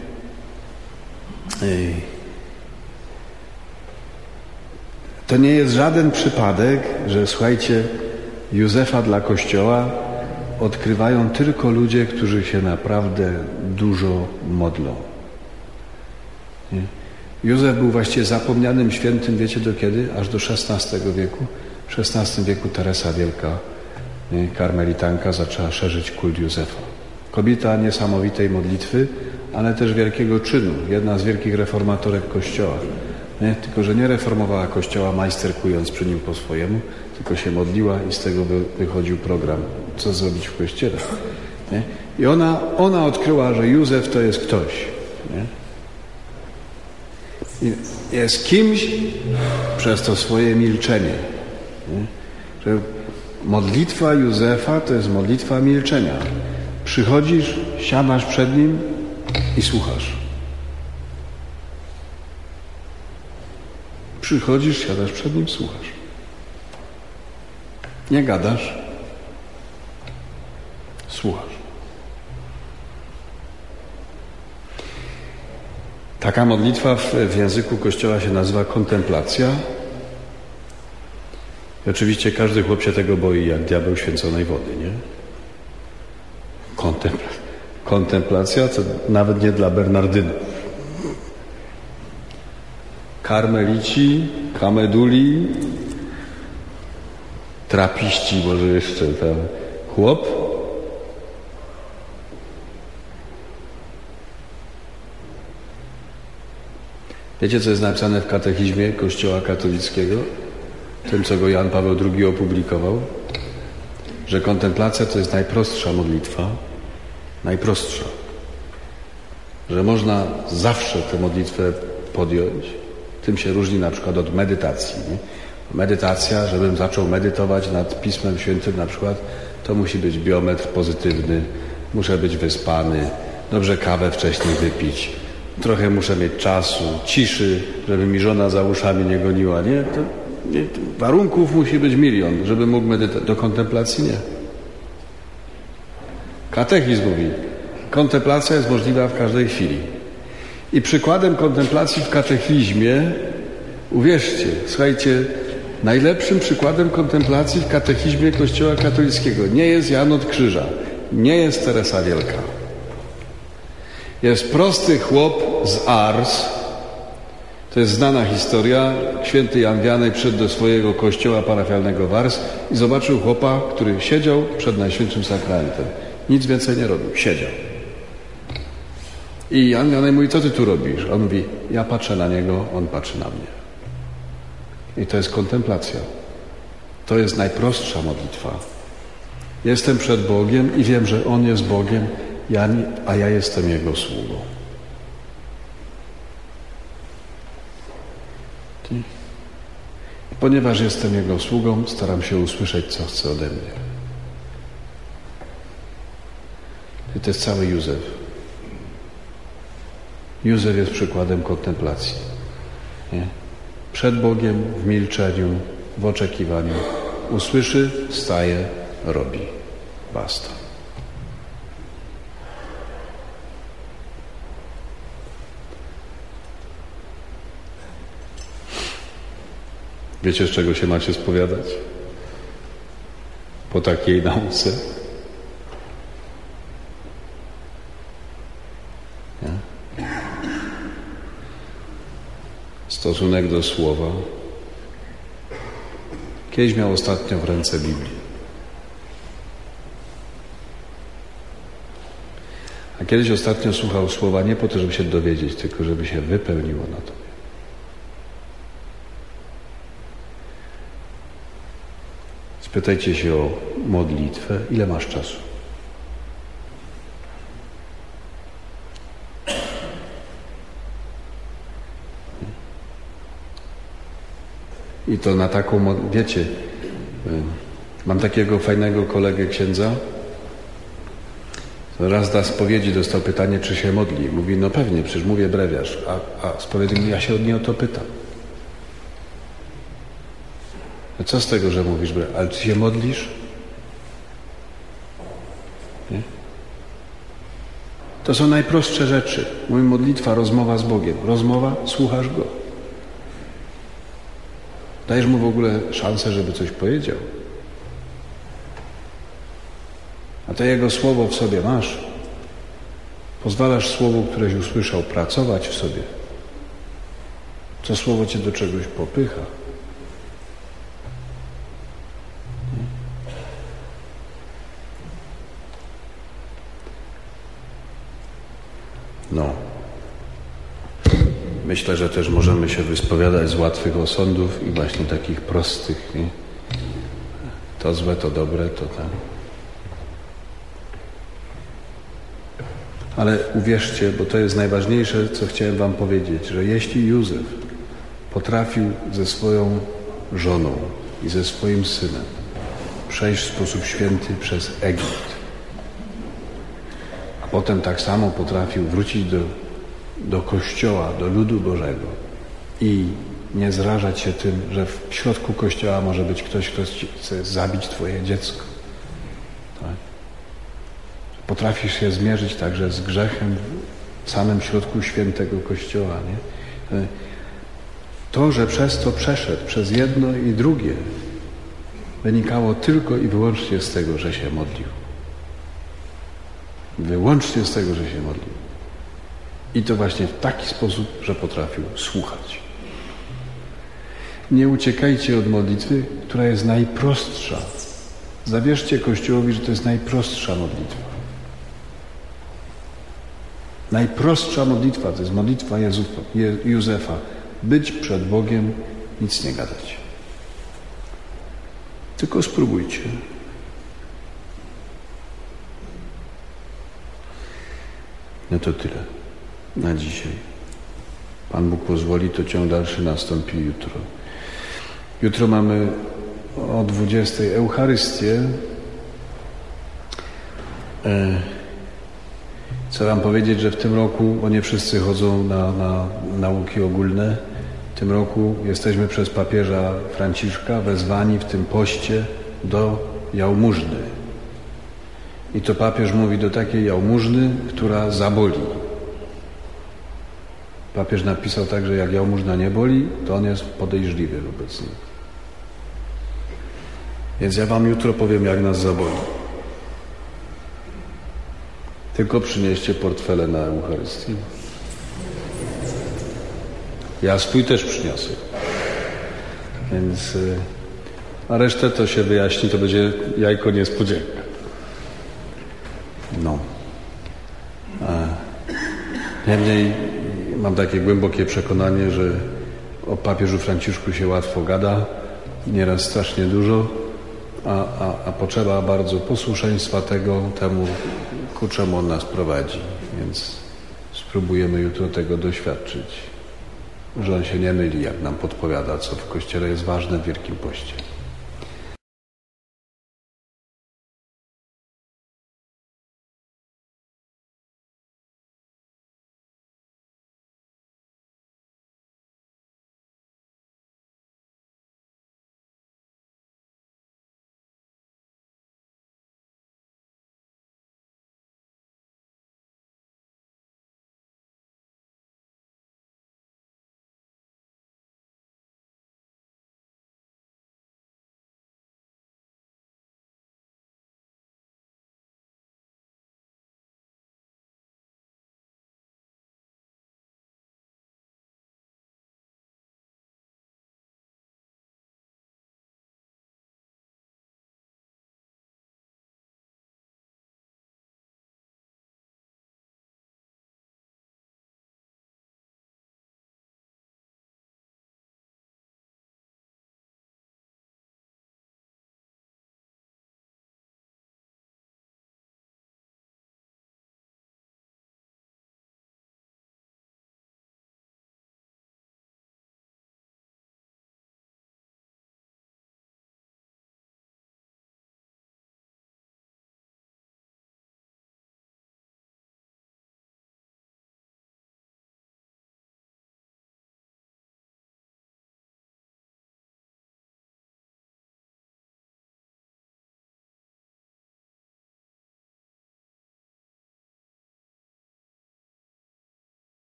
To nie jest żaden przypadek, że słuchajcie, Józefa dla Kościoła odkrywają tylko ludzie, którzy się naprawdę dużo modlą. Nie? Józef był właściwie zapomnianym świętym, wiecie do kiedy? Aż do XVI wieku. W XVI wieku Teresa Wielka, nie? Karmelitanka, zaczęła szerzyć kult Józefa. Kobieta niesamowitej modlitwy, ale też wielkiego czynu. Jedna z wielkich reformatorek Kościoła. Nie? Tylko, że nie reformowała Kościoła majsterkując przy nim po swojemu, tylko się modliła i z tego wychodził program, co zrobić w Kościele. Nie? I ona odkryła, że Józef to jest ktoś. Nie? I jest kimś przez to swoje milczenie. Nie? Że modlitwa Józefa to jest modlitwa milczenia. Przychodzisz, siadasz przed nim i słuchasz. Przychodzisz, siadasz przed nim, słuchasz. Nie gadasz, słuchasz. Taka modlitwa w języku Kościoła się nazywa kontemplacja. I oczywiście każdy chłop się tego boi, jak diabeł święconej wody, nie? Kontemplacja to nawet nie dla Bernardynów. Karmelici, kameduli, trapiści, może jeszcze tam chłop. Wiecie, co jest napisane w katechizmie Kościoła katolickiego? Tym, co go Jan Paweł II opublikował? Że kontemplacja to jest najprostsza modlitwa. Najprostsza. Że można zawsze tę modlitwę podjąć. Tym się różni na przykład od medytacji. Nie? Medytacja, żebym zaczął medytować nad Pismem Świętym na przykład, to musi być biometr pozytywny, muszę być wyspany, dobrze kawę wcześniej wypić, trochę muszę mieć czasu, ciszy, żeby mi żona za uszami nie goniła. Nie? Warunków musi być milion, żeby mógł medytować. Do kontemplacji nie. Katechizm mówi, kontemplacja jest możliwa w każdej chwili. I przykładem kontemplacji w katechizmie, uwierzcie, słuchajcie, najlepszym przykładem kontemplacji w katechizmie Kościoła katolickiego nie jest Jan od Krzyża, nie jest Teresa Wielka. Jest prosty chłop z Ars, to jest znana historia, święty Jan Wianek przyszedł do swojego kościoła parafialnego w Ars i zobaczył chłopa, który siedział przed Najświętszym Sakramentem. Nic więcej nie robił, siedział. I Jan Wianek mówi, co ty tu robisz? On mówi, ja patrzę na niego, on patrzy na mnie. I to jest kontemplacja. To jest najprostsza modlitwa. Jestem przed Bogiem i wiem, że On jest Bogiem, a ja jestem Jego sługą. Ponieważ jestem Jego sługą, staram się usłyszeć, co chce ode mnie. I to jest cały Józef. Józef jest przykładem kontemplacji. Nie? Przed Bogiem, w milczeniu, w oczekiwaniu. Usłyszy, wstaje, robi. Basta. Wiecie, z czego się macie spowiadać? Po takiej nauce? Nie? Stosunek do słowa. Kiedyś miał ostatnio w ręce Biblię. A kiedyś ostatnio słuchał słowa nie po to, żeby się dowiedzieć, tylko żeby się wypełniło na to. Spytajcie się o modlitwę, ile masz czasu. I to na taką, wiecie, mam takiego fajnego kolegę księdza. Raz na spowiedzi dostał pytanie, czy się modli. Mówi, no pewnie, przecież mówię brewiarz. A spowiednik mówi, ja się od niej o to pytam. No co z tego, że mówisz brewiarz? Ale czy się modlisz? Nie? To są najprostsze rzeczy. Mówi modlitwa, rozmowa z Bogiem. Rozmowa, słuchasz Go. Dajesz Mu w ogóle szansę, żeby coś powiedział. A to Jego słowo w sobie masz. Pozwalasz słowu, któreś usłyszał, pracować w sobie. To słowo cię do czegoś popycha. No. Myślę, że też możemy się wyspowiadać z łatwych osądów i właśnie takich prostych. Nie? To złe, to dobre, to tam. Ale uwierzcie, bo to jest najważniejsze, co chciałem wam powiedzieć, że jeśli Józef potrafił ze swoją żoną i ze swoim synem przejść w sposób święty przez Egipt, a potem tak samo potrafił wrócić do Kościoła, do ludu Bożego i nie zrażać się tym, że w środku Kościoła może być ktoś, kto chce zabić twoje dziecko. Tak? Potrafisz się zmierzyć także z grzechem w samym środku świętego Kościoła. Nie? To, że przez to przeszedł, przez jedno i drugie, wynikało tylko i wyłącznie z tego, że się modlił. Wyłącznie z tego, że się modlił. I to właśnie w taki sposób, że potrafił słuchać. Nie uciekajcie od modlitwy, która jest najprostsza. Zawierzcie Kościołowi, że to jest najprostsza modlitwa. Najprostsza modlitwa to jest modlitwa Józefa. Być przed Bogiem, nic nie gadać. Tylko spróbujcie. No to tyle na dzisiaj. Pan Bóg pozwoli, to ciąg dalszy nastąpi jutro. Jutro mamy o 20:00 Eucharystię. Chcę wam powiedzieć, że w tym roku, bo nie wszyscy chodzą na nauki ogólne, w tym roku jesteśmy przez papieża Franciszka wezwani w tym poście do jałmużny. I to papież mówi do takiej jałmużny, która zaboli. Papież napisał tak, że jak jałmużna nie boli, to on jest podejrzliwy wobec niej. Więc ja wam jutro powiem, jak nas zaboli. Tylko przynieście portfele na Eucharystię. Ja swój też przyniosę. Więc, a resztę to się wyjaśni, to będzie jajko niespodzianka. No. Niemniej mam takie głębokie przekonanie, że o papieżu Franciszku się łatwo gada, nieraz strasznie dużo, a potrzeba bardzo posłuszeństwa temu, ku czemu on nas prowadzi. Więc spróbujemy jutro tego doświadczyć, że on się nie myli, jak nam podpowiada, co w Kościele jest ważne w Wielkim Poście.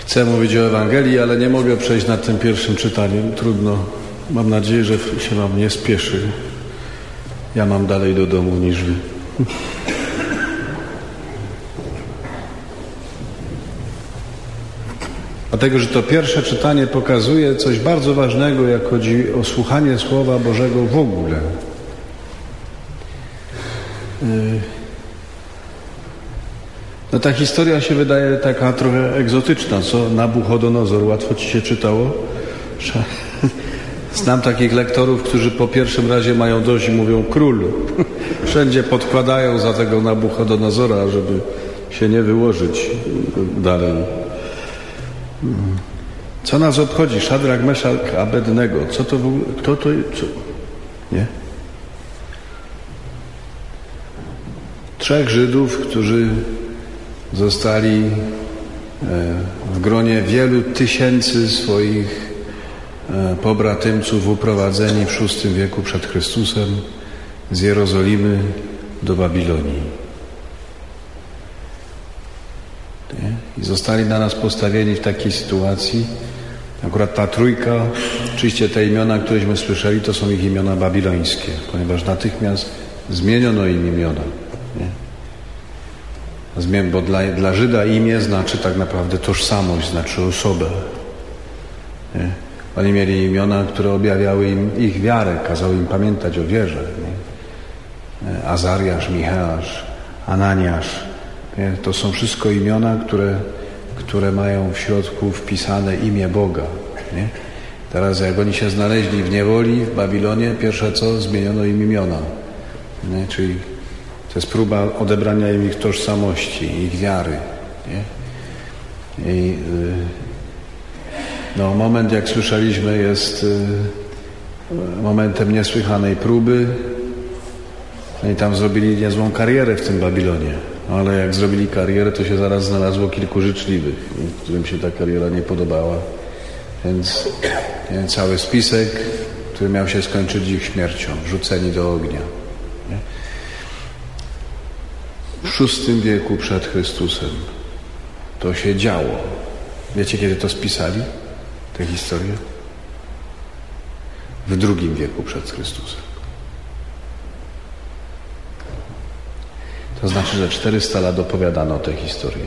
Chcę mówić o Ewangelii, ale nie mogę przejść nad tym pierwszym czytaniem. Trudno. Mam nadzieję, że się wam nie spieszy. Ja mam dalej do domu niż wy. Dlatego, że to pierwsze czytanie pokazuje coś bardzo ważnego, jak chodzi o słuchanie Słowa Bożego w ogóle. No ta historia się wydaje taka trochę egzotyczna, co? Nabuchodonozor, łatwo ci się czytało? Znam takich lektorów, którzy po pierwszym razie mają dość i mówią król. Wszędzie podkładają za tego Nabuchodonozora, żeby się nie wyłożyć dalej. Co nas obchodzi? Szadrak, Meszak, Abednego. Co to w ogóle? Kto to? Co? Nie? 3 Żydów, którzy zostali w gronie wielu tysięcy swoich pobratymców uprowadzeni w VI wieku przed Chrystusem z Jerozolimy do Babilonii. I zostali na nas postawieni w takiej sytuacji. Akurat ta trójka, oczywiście te imiona, któreśmy słyszeli, to są ich imiona babilońskie, ponieważ natychmiast zmieniono im imiona. Nie? Bo dla Żyda imię znaczy tak naprawdę tożsamość, znaczy osobę. Nie? Oni mieli imiona, które objawiały im ich wiarę, kazały im pamiętać o wierze. Nie? Azariasz, Micheasz, Ananiasz. Nie? To są wszystko imiona, które mają w środku wpisane imię Boga. Nie? Teraz jak oni się znaleźli w niewoli w Babilonie, pierwsze co? Zmieniono im imiona. Nie? Czyli to jest próba odebrania im ich tożsamości, ich wiary. Nie? I moment, jak słyszeliśmy, jest momentem niesłychanej próby. I tam zrobili niezłą karierę w tym Babilonie. Ale jak zrobili karierę, to się zaraz znalazło kilku życzliwych, którym się ta kariera nie podobała. Więc cały spisek, który miał się skończyć ich śmiercią, wrzuceni do ognia. Nie? W VI wieku przed Chrystusem to się działo. Wiecie, kiedy to spisali? Tę historię? W II wieku przed Chrystusem. To znaczy, że 400 lat opowiadano tę historię.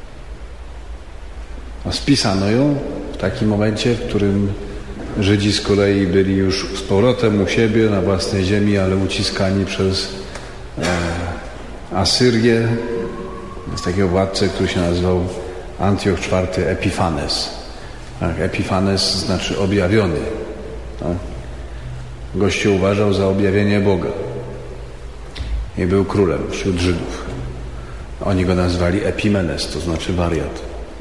A spisano ją w takim momencie, w którym Żydzi z kolei byli już z powrotem u siebie na własnej ziemi, ale uciskani przez Asyrię. Jest takiego władcę, który się nazywał Antioch IV Epifanes. Tak, Epifanes znaczy objawiony. Tak? Gościu uważał za objawienie Boga. I był królem wśród Żydów. Oni go nazwali Epimenes, to znaczy wariat.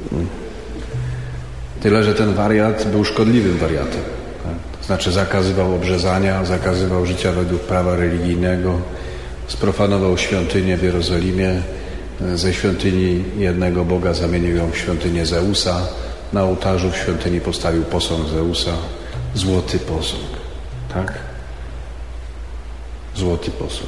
Tyle, że ten wariat był szkodliwym wariatem. Tak? To znaczy zakazywał obrzezania, zakazywał życia według prawa religijnego, sprofanował świątynię w Jerozolimie, ze świątyni jednego Boga zamienił ją w świątynię Zeusa, na ołtarzu w świątyni postawił posąg Zeusa, złoty posąg. Tak? Złoty posąg.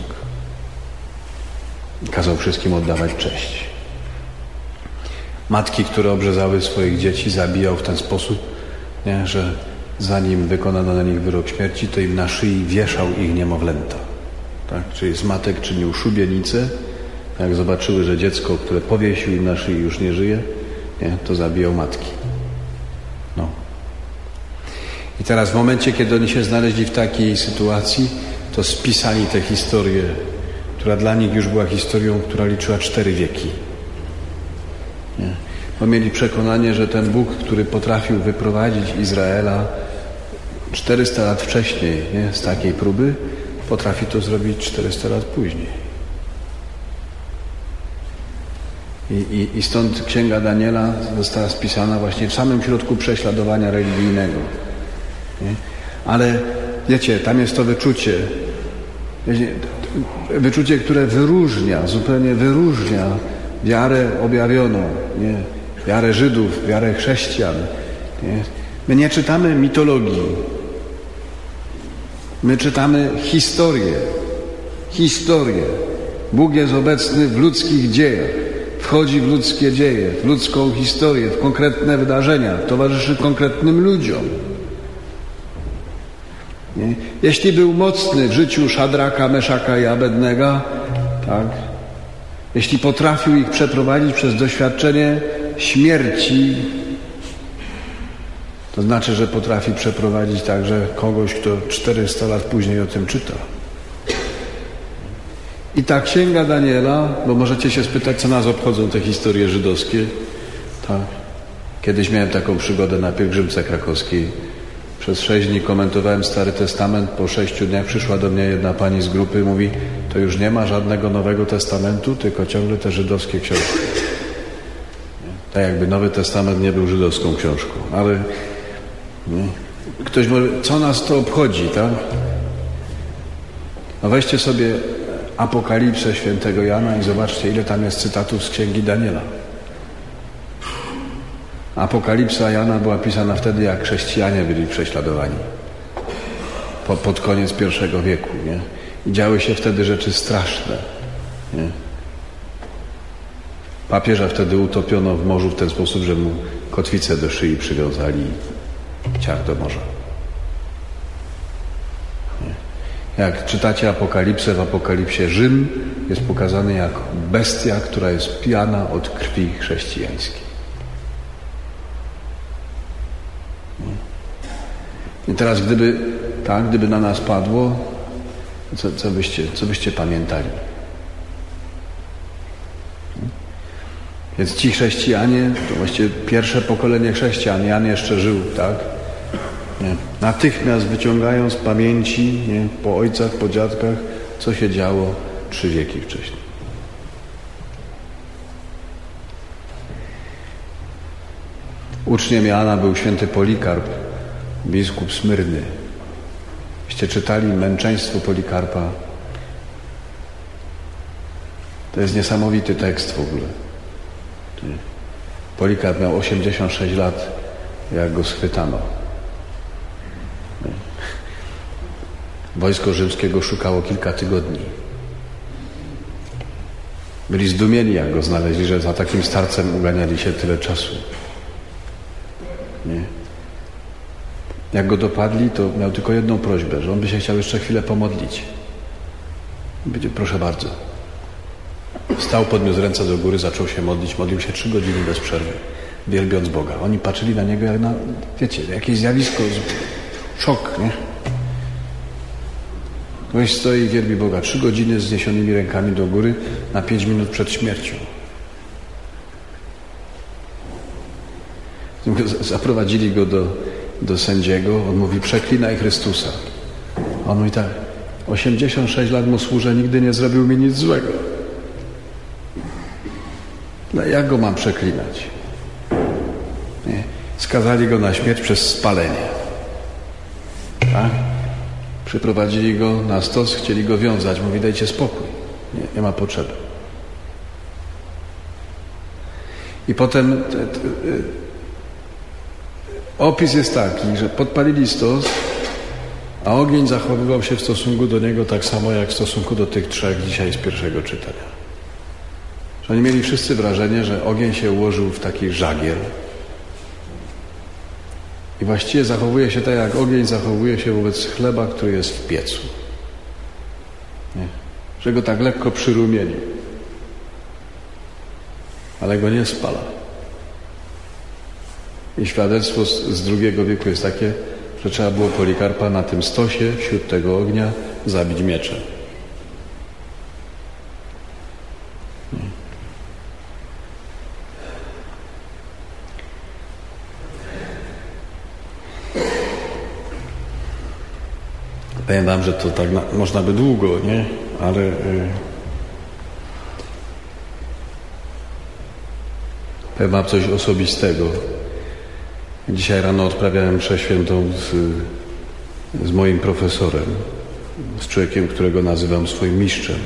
Kazał wszystkim oddawać cześć. Matki, które obrzezały swoich dzieci, zabijał w ten sposób, nie, że zanim wykonano na nich wyrok śmierci, to im na szyi wieszał ich niemowlęta. Tak? Czyli z matek czynił szubienicę. Jak zobaczyły, że dziecko, które powiesił im na szyi, już nie żyje, nie, to zabijał matki. No. I teraz w momencie, kiedy oni się znaleźli w takiej sytuacji, to spisali tę historię, która dla nich już była historią, która liczyła 4 wieki. Nie? Bo mieli przekonanie, że ten Bóg, który potrafił wyprowadzić Izraela 400 lat wcześniej, nie, z takiej próby, potrafi to zrobić 400 lat później. I stąd Księga Daniela została spisana właśnie w samym środku prześladowania religijnego. Nie? Ale wiecie, tam jest to wyczucie, które zupełnie wyróżnia wiarę objawioną, nie? Wiarę Żydów, wiarę chrześcijan. Nie? My nie czytamy mitologii. My czytamy historię. Bóg jest obecny w ludzkich dziejach, w wchodzi w ludzkie dzieje, w ludzką historię, w konkretne wydarzenia, towarzyszy konkretnym ludziom. Nie? Jeśli był mocny w życiu Szadraka, Meszaka i Abednego, tak? Jeśli potrafił ich przeprowadzić przez doświadczenie śmierci, to znaczy, że potrafi przeprowadzić także kogoś, kto 400 lat później o tym czyta. I ta księga Daniela, bo możecie się spytać, co nas obchodzą te historie żydowskie. Tak. Kiedyś miałem taką przygodę na pielgrzymce krakowskiej. Przez 6 dni komentowałem Stary Testament. Po 6 dniach przyszła do mnie jedna pani z grupy i mówi: to już nie ma żadnego Nowego Testamentu, tylko ciągle te żydowskie książki. Tak jakby Nowy Testament nie był żydowską książką. Ale nie. Ktoś mówi, co nas to obchodzi, tak? No weźcie sobie Apokalipsę świętego Jana i zobaczcie, ile tam jest cytatów z księgi Daniela. Apokalipsa Jana była pisana wtedy, jak chrześcijanie byli prześladowani. Pod koniec I wieku, nie? I działy się wtedy rzeczy straszne, nie? Papieża wtedy utopiono w morzu w ten sposób, że mu kotwicę do szyi przywiązali i ciach do morza. Jak czytacie Apokalipsę, w Apokalipsie Rzym jest pokazany jak bestia, która jest pijana od krwi chrześcijańskiej. I teraz gdyby na nas padło, co byście pamiętali? Więc ci chrześcijanie, to właściwie pierwsze pokolenie chrześcijan, Jan jeszcze żył, tak? Nie. Natychmiast wyciągają z pamięci, nie, po ojcach, po dziadkach, co się działo 3 wieki wcześniej. Uczniem Jana był święty Polikarp, biskup Smyrny. Jeśli czytali męczeństwo Polikarpa, to jest niesamowity tekst w ogóle. Polikarp miał 86 lat, jak go schwytano. Wojsko rzymskiego szukało kilka tygodni. Byli zdumieni, jak go znaleźli, że za takim starcem uganiali się tyle czasu. Nie? Jak go dopadli, to miał tylko jedną prośbę, że on by się chciał jeszcze chwilę pomodlić. Będzie, proszę bardzo. Wstał, podniósł ręce do góry, zaczął się modlić. Modlił się 3 godziny bez przerwy, wielbiąc Boga. Oni patrzyli na niego jak na, wiecie, jakieś zjawisko, szok, nie? Ktoś stoi i wielbi Boga 3 godziny z zniesionymi rękami do góry na 5 minut przed śmiercią. Zaprowadzili go do sędziego. On mówi: przeklinaj Chrystusa. A on mówi tak: 86 lat mu służę, nigdy nie zrobił mi nic złego. No jak go mam przeklinać? Nie. Skazali go na śmierć przez spalenie. Tak? Przyprowadzili go na stos, chcieli go wiązać. Mówi: dajcie spokój. Nie ma potrzeby. I potem opis jest taki, że podpalili stos, a ogień zachowywał się w stosunku do niego tak samo jak w stosunku do tych 3 dzisiaj z pierwszego czytania. Że oni mieli wszyscy wrażenie, że ogień się ułożył w taki żagiel i właściwie zachowuje się tak, jak ogień zachowuje się wobec chleba, który jest w piecu. Nie? Że go tak lekko przyrumieni, ale go nie spala. I świadectwo z II wieku jest takie, że trzeba było Polikarpa na tym stosie wśród tego ognia zabić mieczem. Powiem wam, że to tak można by długo, nie? Ale powiem wam coś osobistego. Dzisiaj rano odprawiałem mszę świętą z moim profesorem, z człowiekiem, którego nazywam swoim mistrzem,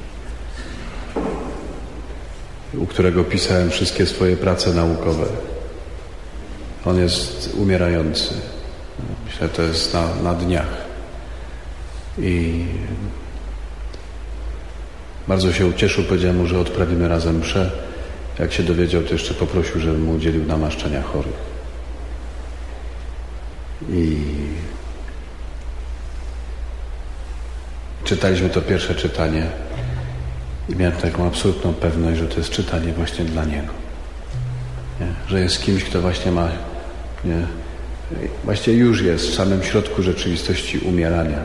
u którego pisałem wszystkie swoje prace naukowe. On jest umierający. Myślę, to jest na dniach. I bardzo się ucieszył, powiedziałem mu, że odprawimy razem mszę Jak się dowiedział, to jeszcze poprosił, żebym mu udzielił namaszczenia chorych. I czytaliśmy to pierwsze czytanie i miałem taką absolutną pewność, że to jest czytanie właśnie dla niego. Nie? Że jest kimś, kto właśnie ma, nie? Właściwie już jest w samym środku rzeczywistości umierania.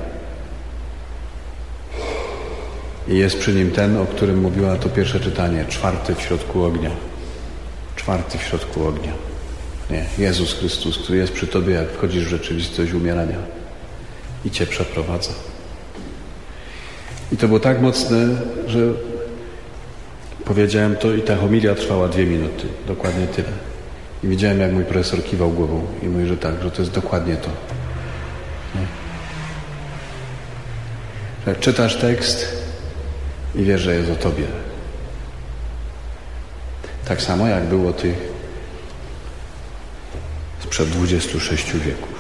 I jest przy nim ten, o którym mówiła to pierwsze czytanie, czwarty w środku ognia. Czwarty w środku ognia. Nie, Jezus Chrystus, który jest przy tobie, jak wchodzisz w rzeczywistość umierania i cię przeprowadza. I to było tak mocne, że powiedziałem to i ta homilia trwała 2 minuty. Dokładnie tyle. I widziałem, jak mój profesor kiwał głową i mówi, że tak, że to jest dokładnie to. Nie? Jak czytasz tekst i wiesz, że jest o tobie. Tak samo jak było tych sprzed 26 wieków.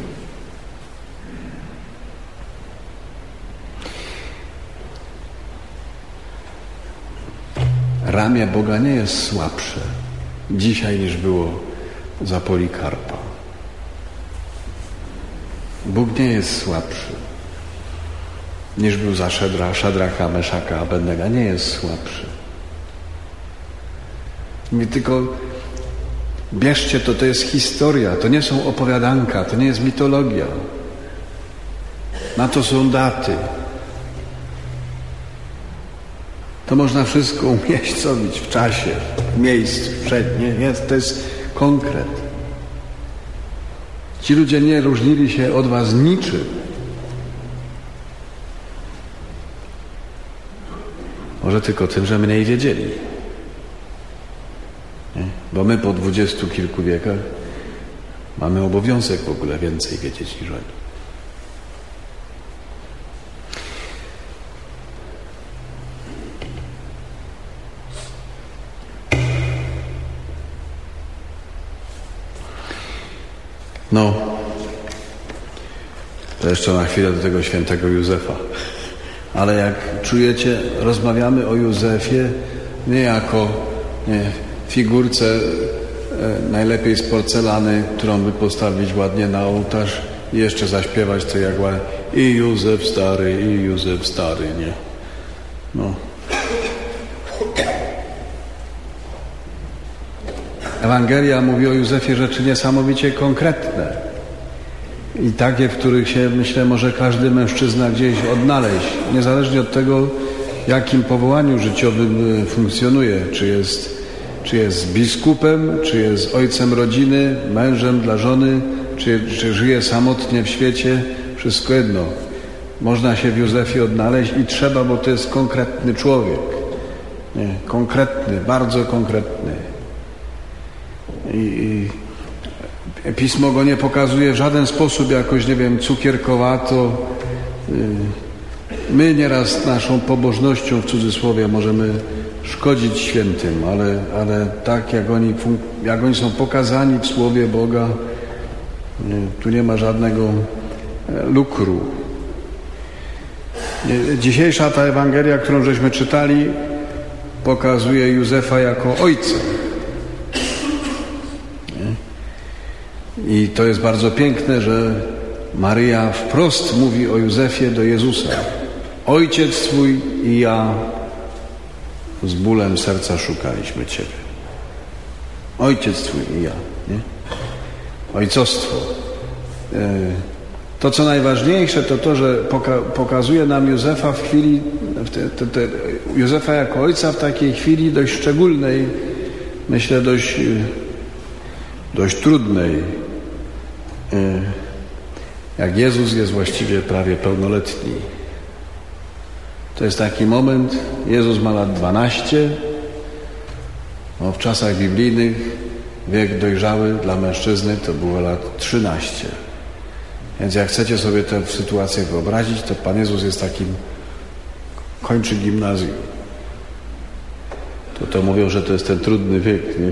Ramię Boga nie jest słabsze dzisiaj niż było za Polikarpa. Bóg nie jest słabszy niż był za Szadracha, Meszaka, Abednego. Nie jest słabszy. Nie tylko bierzcie to jest historia, to nie są opowiadanka, to nie jest mitologia. Na to są daty. To można wszystko umieścić w czasie, w miejscu, to jest konkret. Ci ludzie nie różnili się od was niczym. Może tylko tym, że mniej wiedzieli. Nie? Bo my po 20 kilku wiekach mamy obowiązek w ogóle więcej wiedzieć niż oni. No, to jeszcze na chwilę do tego świętego Józefa. Ale jak czujecie, rozmawiamy o Józefie nie jako figurce najlepiej z porcelany, którą by postawić ładnie na ołtarz i jeszcze zaśpiewać to jak i Józef stary, nie? No. Ewangelia mówi o Józefie rzeczy niesamowicie konkretne i takie, w których się, myślę, może każdy mężczyzna gdzieś odnaleźć, niezależnie od tego, w jakim powołaniu życiowym funkcjonuje, czy jest biskupem, czy jest ojcem rodziny, mężem dla żony, czy żyje samotnie w świecie, wszystko jedno. Można się w Józefie odnaleźć i trzeba, bo to jest konkretny człowiek. Nie, konkretny, bardzo konkretny. I Pismo go nie pokazuje w żaden sposób jakoś, nie wiem, cukierkowato. My nieraz naszą pobożnością, w cudzysłowie, możemy szkodzić świętym, ale tak jak oni są pokazani w Słowie Boga, tu nie ma żadnego lukru. Dzisiejsza ta Ewangelia, którą żeśmy czytali, pokazuje Józefa jako ojca. I to jest bardzo piękne, że Maryja wprost mówi o Józefie do Jezusa. Ojciec Twój i ja z bólem serca szukaliśmy Ciebie. Ojciec Twój i ja. Nie? Ojcostwo. To, co najważniejsze, to, że pokazuje nam Józefa w chwili, Józefa jako ojca w takiej chwili dość szczególnej, myślę dość trudnej. Jak Jezus jest właściwie prawie pełnoletni. To jest taki moment, Jezus ma lat 12, w czasach biblijnych wiek dojrzały dla mężczyzny to było lat 13. Więc jak chcecie sobie tę sytuację wyobrazić, to Pan Jezus jest takim, kończy gimnazjum. To mówią, że to jest ten trudny wiek, nie?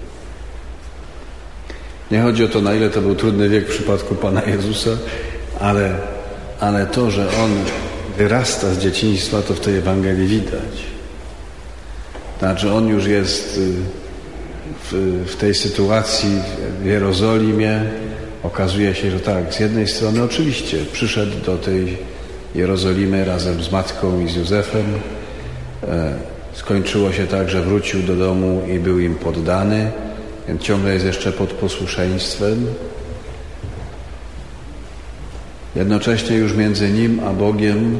Nie chodzi o to, na ile to był trudny wiek w przypadku Pana Jezusa, ale to, że On wyrasta z dzieciństwa, to w tej Ewangelii widać. Znaczy on już jest w tej sytuacji w Jerozolimie. Okazuje się, że tak, z jednej strony oczywiście przyszedł do tej Jerozolimy razem z matką i z Józefem. Skończyło się tak, że wrócił do domu i był im poddany, więc ciągle jest jeszcze pod posłuszeństwem. Jednocześnie już między nim a Bogiem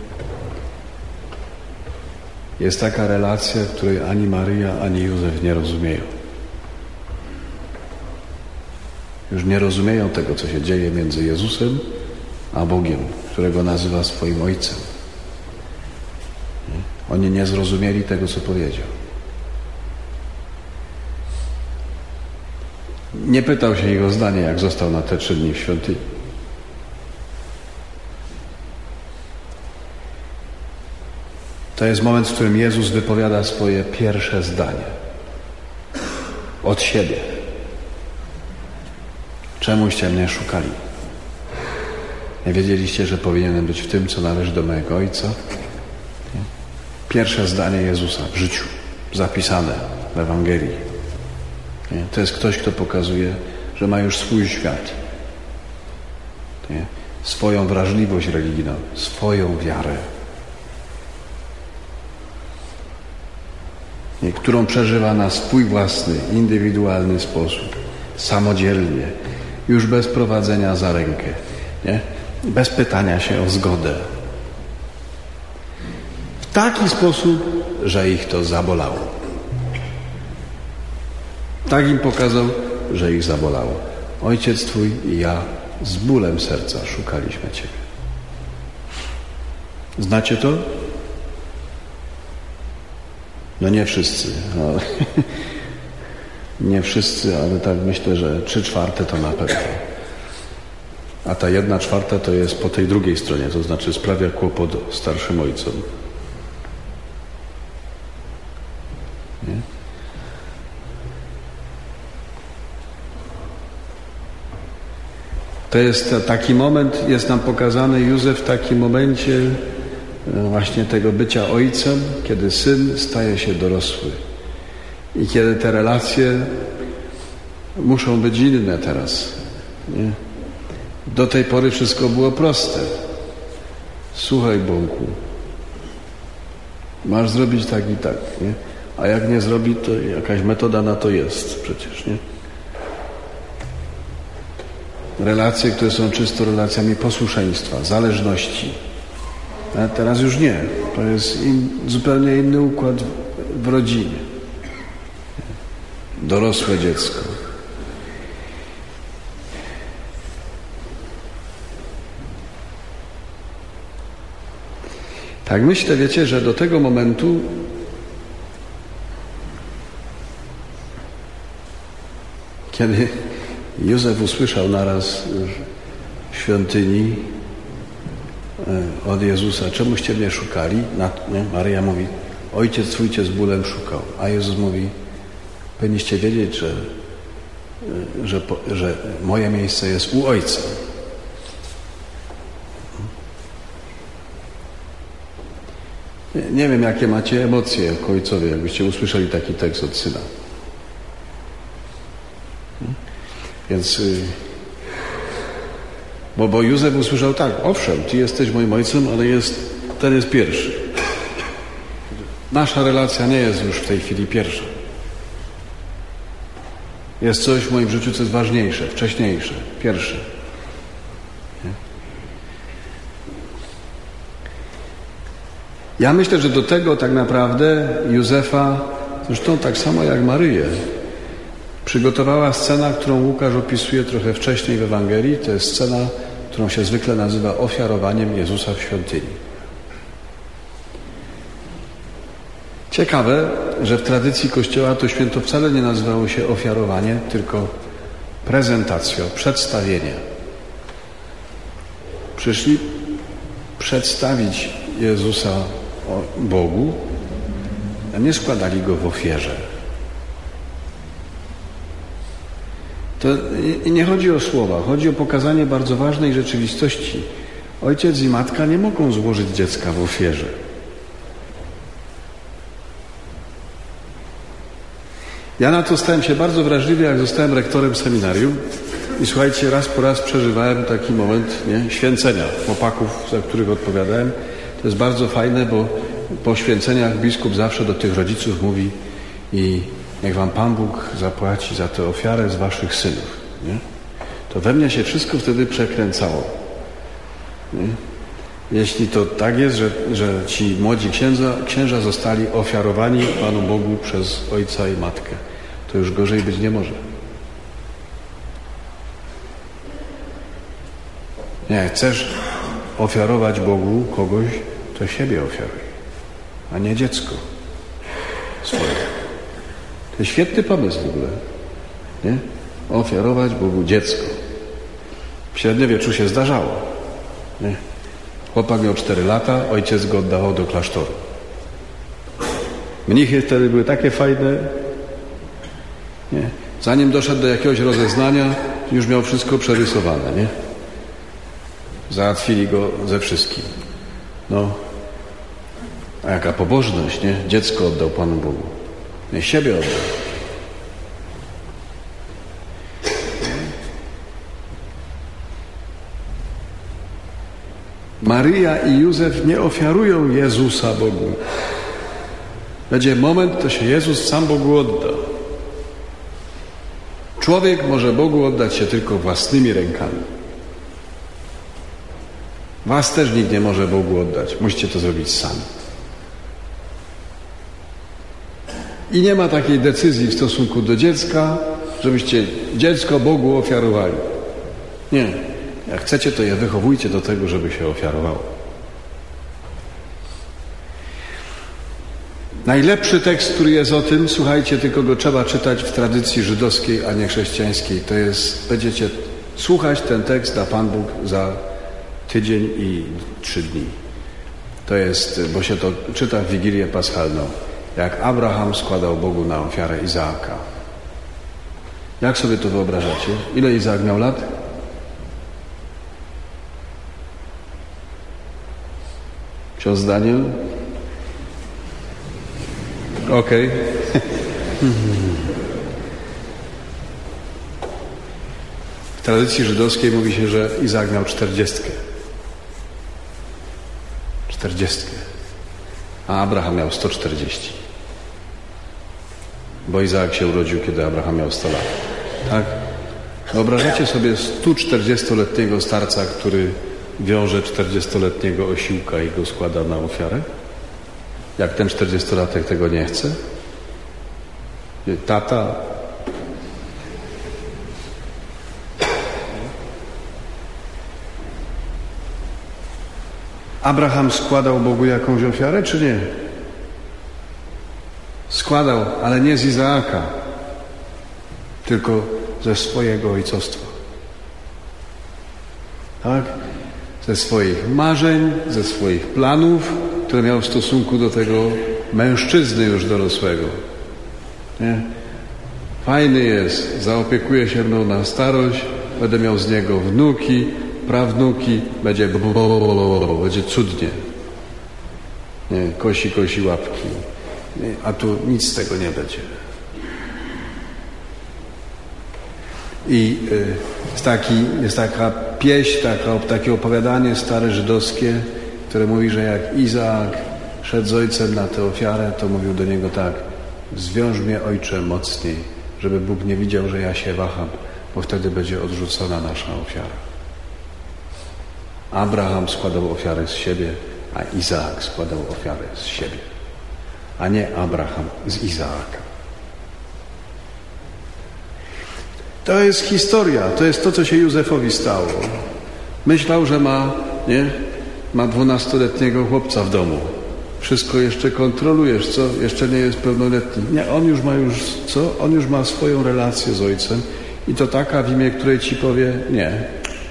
jest taka relacja, której ani Maryja, ani Józef nie rozumieją. Już nie rozumieją tego, co się dzieje między Jezusem a Bogiem, którego nazywa swoim Ojcem. Oni nie zrozumieli tego, co powiedział. Nie pytał się ich o zdanie, jak został na te 3 dni w świątyni. To jest moment, w którym Jezus wypowiada swoje pierwsze zdanie. Od siebie. Czemuście mnie szukali? Nie wiedzieliście, że powinienem być w tym, co należy do mojego Ojca? Nie? Pierwsze zdanie Jezusa w życiu, zapisane w Ewangelii. Nie? To jest ktoś, kto pokazuje, że ma już swój świat. Nie? Swoją wrażliwość religijną, swoją wiarę. Nie? Którą przeżywa na swój własny, indywidualny sposób. Samodzielnie. Już bez prowadzenia za rękę. Nie? Bez pytania się o zgodę. W taki sposób, że ich to zabolało. Tak im pokazał, że ich zabolało. Ojciec Twój i ja z bólem serca szukaliśmy Ciebie. Znacie to? No nie wszyscy. No. Nie wszyscy, ale tak myślę, że 3/4 to na pewno. A ta 1/4 to jest po tej drugiej stronie, to znaczy sprawia kłopot starszym ojcom. Nie? To jest taki moment, jest nam pokazany Józef w takim momencie właśnie tego bycia ojcem, kiedy syn staje się dorosły. I kiedy te relacje muszą być inne teraz. Nie? Do tej pory wszystko było proste. Słuchaj, Bąku, masz zrobić tak i tak. Nie? A jak nie zrobi, to jakaś metoda na to jest przecież. Nie? Relacje, które są czysto relacjami posłuszeństwa, zależności. A teraz już nie. To jest zupełnie inny układ w rodzinie. Dorosłe dziecko. Tak myślę, wiecie, że do tego momentu kiedy Józef usłyszał naraz w świątyni od Jezusa, czemuście mnie szukali? Maryja mówi, Ojciec Twój Cię z bólem szukał. A Jezus mówi, powinniście wiedzieć, że moje miejsce jest u Ojca. Nie wiem, jakie macie emocje jako ojcowie, jakbyście usłyszeli taki tekst od syna. Więc, bo Józef usłyszał tak, owszem, Ty jesteś moim ojcem, ale ten jest pierwszy. Nasza relacja nie jest już w tej chwili pierwsza. Jest coś w moim życiu, co jest ważniejsze, wcześniejsze, pierwsze. Nie? Ja myślę, że do tego tak naprawdę Józefa, zresztą tak samo jak Maryję, przygotowała scena, którą Łukasz opisuje trochę wcześniej w Ewangelii. To jest scena, którą się zwykle nazywa ofiarowaniem Jezusa w świątyni. Ciekawe, że w tradycji Kościoła to święto wcale nie nazywało się ofiarowanie, tylko prezentacją, przedstawienie. Przyszli przedstawić Jezusa Bogu, a nie składali Go w ofierze. To nie chodzi o słowa, chodzi o pokazanie bardzo ważnej rzeczywistości. Ojciec i matka nie mogą złożyć dziecka w ofierze. Ja na to stałem się bardzo wrażliwy, jak zostałem rektorem seminarium i słuchajcie, raz po raz przeżywałem taki moment święcenia chłopaków, za których odpowiadałem. To jest bardzo fajne, bo po święceniach biskup zawsze do tych rodziców mówi i niech wam Pan Bóg zapłaci za tę ofiarę z waszych synów. Nie? To we mnie się wszystko wtedy przekręcało. Nie? Jeśli to tak jest, że ci młodzi księża zostali ofiarowani Panu Bogu przez ojca i matkę, to już gorzej być nie może. Nie, chcesz ofiarować Bogu kogoś, to siebie ofiaruj, a nie dziecko swoje. To jest świetny pomysł w ogóle. Nie? Ofiarować Bogu dziecko. W średniowieczu się zdarzało. Nie? Chłopak miał 4 lata, ojciec go oddawał do klasztoru. Mnichy wtedy były takie fajne. Nie? Zanim doszedł do jakiegoś rozeznania, już miał wszystko przerysowane. Nie? Załatwili go ze wszystkim. No, a jaka pobożność, nie? Dziecko oddał Panu Bogu. Nie, siebie oddał. Maryja i Józef nie ofiarują Jezusa Bogu. Będzie moment, to się Jezus sam Bogu odda. Człowiek może Bogu oddać się tylko własnymi rękami. Was też nikt nie może Bogu oddać. Musicie to zrobić sami. I nie ma takiej decyzji w stosunku do dziecka, żebyście dziecko Bogu ofiarowali. Nie. Jak chcecie, to je wychowujcie do tego, żeby się ofiarowało. Najlepszy tekst, który jest o tym, słuchajcie, tylko go trzeba czytać w tradycji żydowskiej, a nie chrześcijańskiej. To jest, będziecie słuchać ten tekst, a Pan Bóg za tydzień i 3 dni. To jest, bo się to czyta w Wigilię Paschalną. Jak Abraham składał Bogu na ofiarę Izaaka. Jak sobie to wyobrażacie? Ile Izaak miał lat? Ksiądz Daniel? Okej. W tradycji żydowskiej mówi się, że Izaak miał 40. 40. A Abraham miał 140. Bo Izaak się urodził, kiedy Abraham miał 100 lat. Tak? Wyobrażacie sobie 140-letniego starca, który wiąże 40-letniego osiłka i go składa na ofiarę? Jak ten 40-latek tego nie chce? Tata. Abraham składał Bogu jakąś ofiarę, czy nie? Składał, ale nie z Izaaka, tylko ze swojego ojcostwa. Tak? Ze swoich marzeń, ze swoich planów, które miał w stosunku do tego mężczyzny już dorosłego. Nie? Fajny jest, zaopiekuje się mną na starość, będę miał z niego wnuki, prawnuki, będzie cudnie. Nie? Kosi łapki. Nie? A tu nic z tego nie będzie. I jest taka pieśń, takie opowiadanie stare żydowskie, które mówi, że jak Izaak szedł z ojcem na tę ofiarę, to mówił do niego tak: zwiąż mnie, ojcze, mocniej, żeby Bóg nie widział, że ja się waham, bo wtedy będzie odrzucona nasza ofiara. Abraham składał ofiarę z siebie, a Izaak składał ofiarę z siebie, a nie Abraham z Izaaka. To jest historia, to jest to, co się Józefowi stało. Myślał, że ma 12-letniego chłopca w domu. Wszystko jeszcze kontrolujesz, co? Jeszcze nie jest pełnoletni. Nie, on już ma swoją relację z ojcem i to taka, w imię której ci powie nie.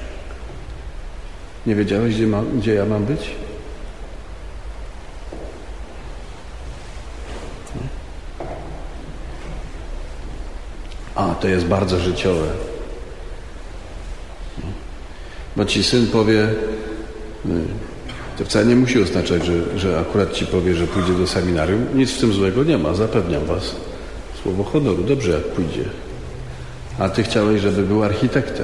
Nie wiedziałeś, gdzie ja mam być? A, to jest bardzo życiowe. Bo ci syn powie, to wcale nie musi oznaczać, że akurat ci powie, że pójdzie do seminarium. Nic w tym złego nie ma, zapewniam was. Słowo honoru, dobrze jak pójdzie. A ty chciałeś, żeby był architektem.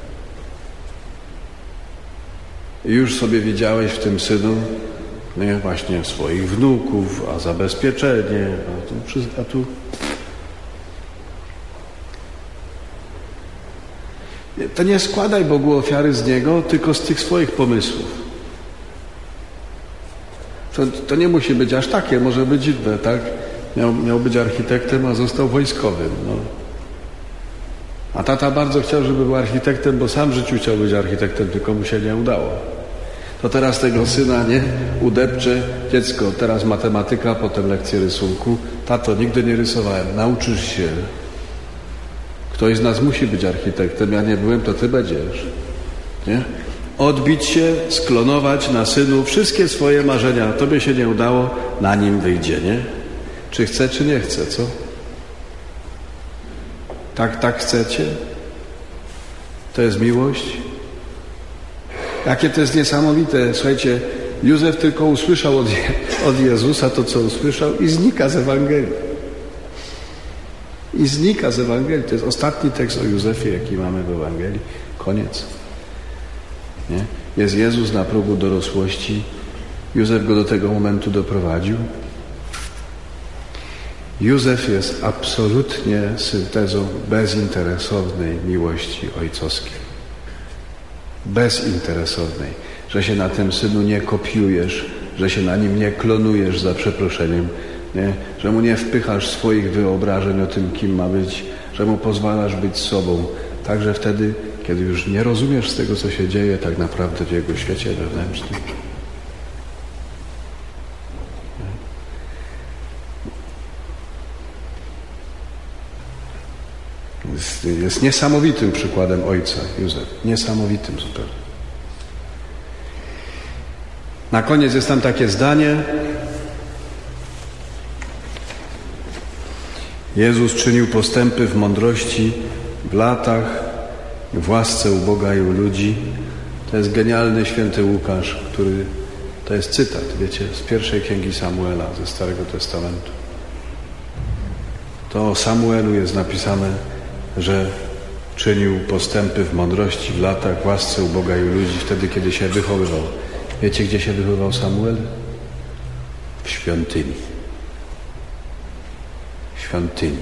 I już sobie widziałeś w tym synu właśnie swoich wnuków, a zabezpieczenie, a tu... To nie składaj Bogu ofiary z niego, tylko z tych swoich pomysłów. To nie musi być aż takie, może być inne, tak? Miał być architektem, a został wojskowym. No. A tata bardzo chciał, żeby był architektem, bo sam w życiu chciał być architektem, tylko mu się nie udało. To teraz tego syna nie udepcze. Dziecko, teraz matematyka, potem lekcje rysunku. Tato, nigdy nie rysowałem. Nauczysz się. Ktoś z nas musi być architektem. Ja nie byłem, to ty będziesz. Nie? Odbić się, sklonować na synu wszystkie swoje marzenia. Tobie się nie udało, na nim wyjdzie, nie? Czy chce, czy nie chce, co? Tak chcecie? To jest miłość? Jakie to jest niesamowite. Słuchajcie, Józef tylko usłyszał od Jezusa to, co usłyszał i znika z Ewangelii. I znika z Ewangelii. To jest ostatni tekst o Józefie, jaki mamy w Ewangelii. Koniec. Nie? Jest Jezus na progu dorosłości. Józef go do tego momentu doprowadził. Józef jest absolutnie syntezą bezinteresownej miłości ojcowskiej. Bezinteresownej. Że się na tym synu nie kopiujesz, że się na nim nie klonujesz, za przeproszeniem, nie? Że mu nie wpychasz swoich wyobrażeń o tym, kim ma być, że mu pozwalasz być sobą. Także wtedy, kiedy już nie rozumiesz z tego, co się dzieje tak naprawdę w jego świecie wewnętrznym. Jest niesamowitym przykładem ojca, Józef. Niesamowitym zupełnie. Na koniec jest tam takie zdanie. Jezus czynił postępy w mądrości, w latach, w łasce u Boga i u ludzi. To jest genialny święty Łukasz, który... To jest cytat, wiecie, z pierwszej księgi Samuela, ze Starego Testamentu. To o Samuelu jest napisane, że czynił postępy w mądrości, w latach, w łasce u Boga i u ludzi, wtedy, kiedy się wychowywał. Wiecie, gdzie się wychowywał Samuel? W świątyni. W świątyni.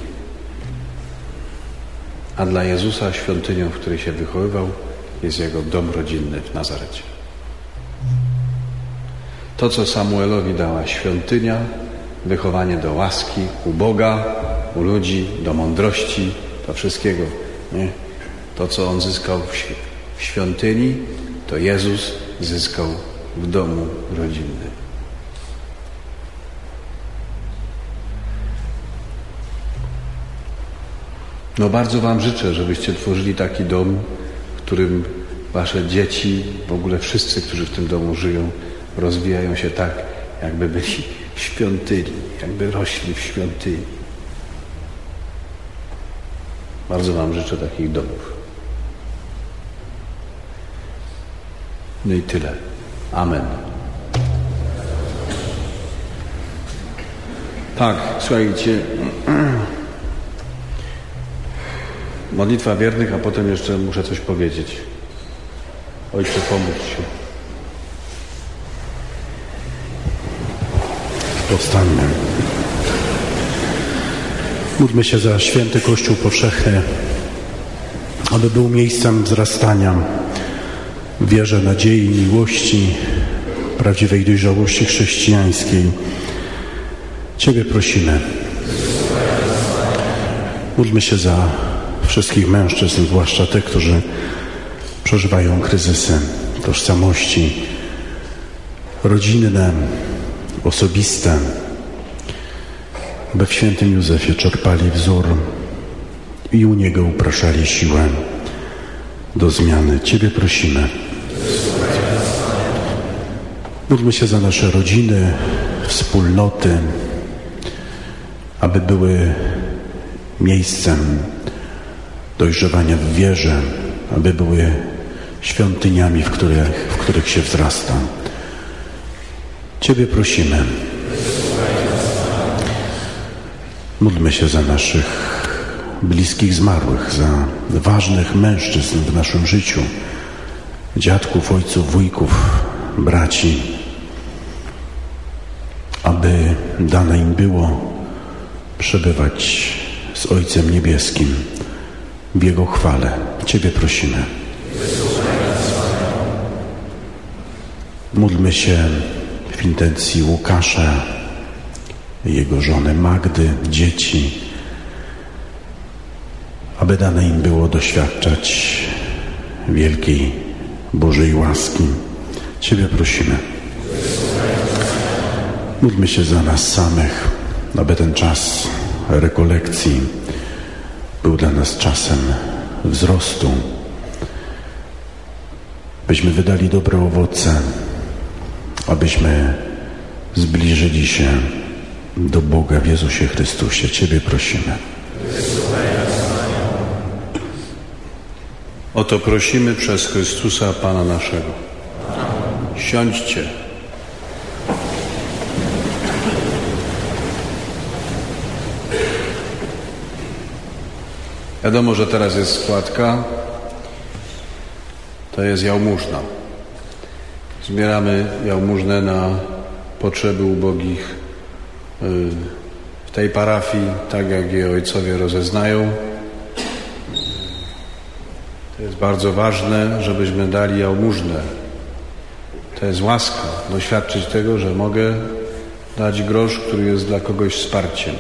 A dla Jezusa świątynią, w której się wychowywał, jest jego dom rodzinny w Nazarecie. To, co Samuelowi dała świątynia, wychowanie do łaski, u Boga, u ludzi, do mądrości, do wszystkiego. Nie? To, co on zyskał w świątyni, to Jezus zyskał w domu rodzinnym. No bardzo wam życzę, żebyście tworzyli taki dom, w którym wasze dzieci, w ogóle wszyscy, którzy w tym domu żyją, rozwijają się tak, jakby byli w świątyni, jakby rośli w świątyni. Bardzo wam życzę takich domów. No i tyle. Amen. Tak, słuchajcie. Modlitwa wiernych, a potem jeszcze muszę coś powiedzieć. Ojcze, pomóż się. Powstańmy. Módlmy się za święty Kościół powszechny, aby był miejscem wzrastania w wierze, nadziei, miłości, prawdziwej dojrzałości chrześcijańskiej. Ciebie prosimy. Módlmy się za wszystkich mężczyzn, zwłaszcza tych, którzy przeżywają kryzysy tożsamości rodzinne, osobiste, by w świętym Józefie czerpali wzór i u niego upraszali siłę do zmiany. Ciebie prosimy. Módlmy się za nasze rodziny, wspólnoty, aby były miejscem dojrzewania w wierze, aby były świątyniami, w których się wzrasta. Ciebie prosimy. Módlmy się za naszych bliskich zmarłych, za ważnych mężczyzn w naszym życiu, dziadków, ojców, wujków, braci, aby dane im było przebywać z Ojcem Niebieskim w Jego chwale. Ciebie prosimy. Módlmy się w intencji Łukasza, jego żony Magdy, dzieci, aby dane im było doświadczać wielkiej Bożej łaski. Ciebie prosimy. Módlmy się za nas samych, aby ten czas rekolekcji był dla nas czasem wzrostu, byśmy wydali dobre owoce, abyśmy zbliżyli się do Boga w Jezusie Chrystusie. Ciebie prosimy. O to prosimy przez Chrystusa Pana naszego. Siądźcie. Wiadomo, że teraz jest składka. To jest jałmużna. Zbieramy jałmużnę na potrzeby ubogich w tej parafii, tak jak je ojcowie rozeznają. To jest bardzo ważne, żebyśmy dali jałmużnę. To jest łaska, doświadczyć tego, że mogę dać grosz, który jest dla kogoś wsparciem.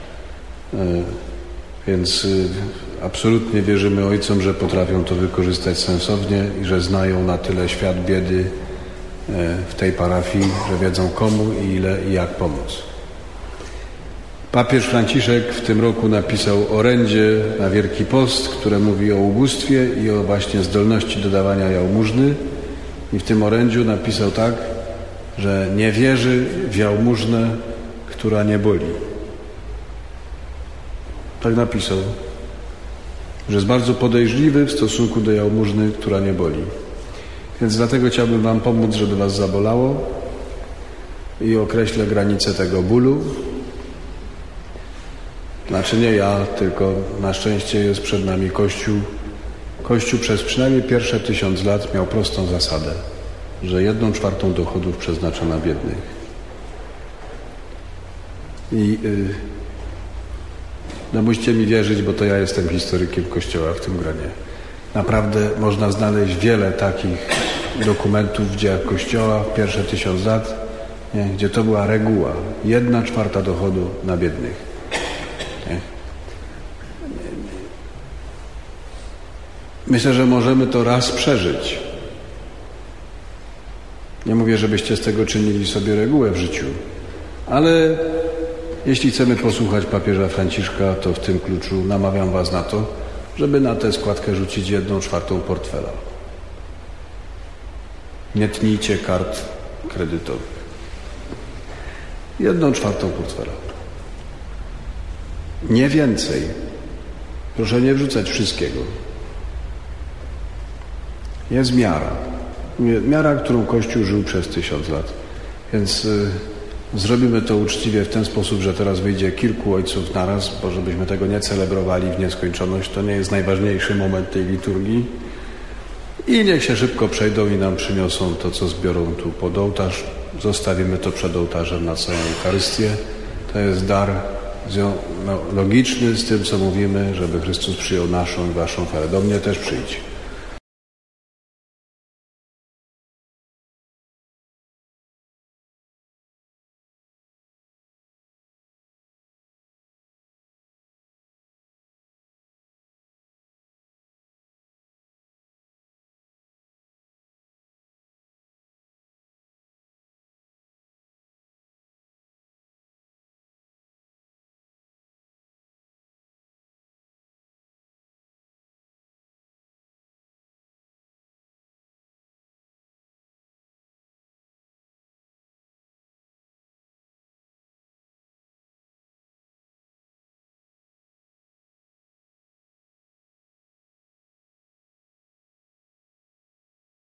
Więc absolutnie wierzymy ojcom, że potrafią to wykorzystać sensownie i że znają na tyle świat biedy w tej parafii, że wiedzą komu i ile i jak pomóc. Papież Franciszek w tym roku napisał orędzie na Wielki Post, które mówi o ubóstwie i o właśnie zdolności do dawania jałmużny. I w tym orędziu napisał tak, że nie wierzy w jałmużnę, która nie boli. Tak napisał, że jest bardzo podejrzliwy w stosunku do jałmużny, która nie boli. Więc dlatego chciałbym wam pomóc, żeby was zabolało i określę granicę tego bólu. Znaczy nie ja, tylko na szczęście jest przed nami Kościół. Kościół przez przynajmniej pierwsze 1000 lat miał prostą zasadę, że 1/4 dochodów przeznacza na biednych. I no musicie mi wierzyć, bo to ja jestem historykiem Kościoła w tym gronie. Naprawdę można znaleźć wiele takich dokumentów w dziejach Kościoła w pierwsze 1000 lat, gdzie to była reguła. 1/4 dochodu na biednych. Nie? Myślę, że możemy to raz przeżyć. Nie mówię, żebyście z tego czynili sobie regułę w życiu, ale jeśli chcemy posłuchać papieża Franciszka, to w tym kluczu namawiam was na to, żeby na tę składkę rzucić 1/4 portfela. Nie tnijcie kart kredytowych. 1/4 portfela. Nie więcej. Proszę nie wrzucać wszystkiego. Jest miara. Miara, którą Kościół żył przez 1000 lat. Więc zrobimy to uczciwie w ten sposób, że teraz wyjdzie kilku ojców naraz, bo żebyśmy tego nie celebrowali w nieskończoność. To nie jest najważniejszy moment tej liturgii. I niech się szybko przejdą i nam przyniosą to, co zbiorą tu pod ołtarz. Zostawimy to przed ołtarzem na całą Eucharystię. To jest dar logiczny z tym, co mówimy, żeby Chrystus przyjął naszą i waszą ofiarę. Do mnie też przyjdź.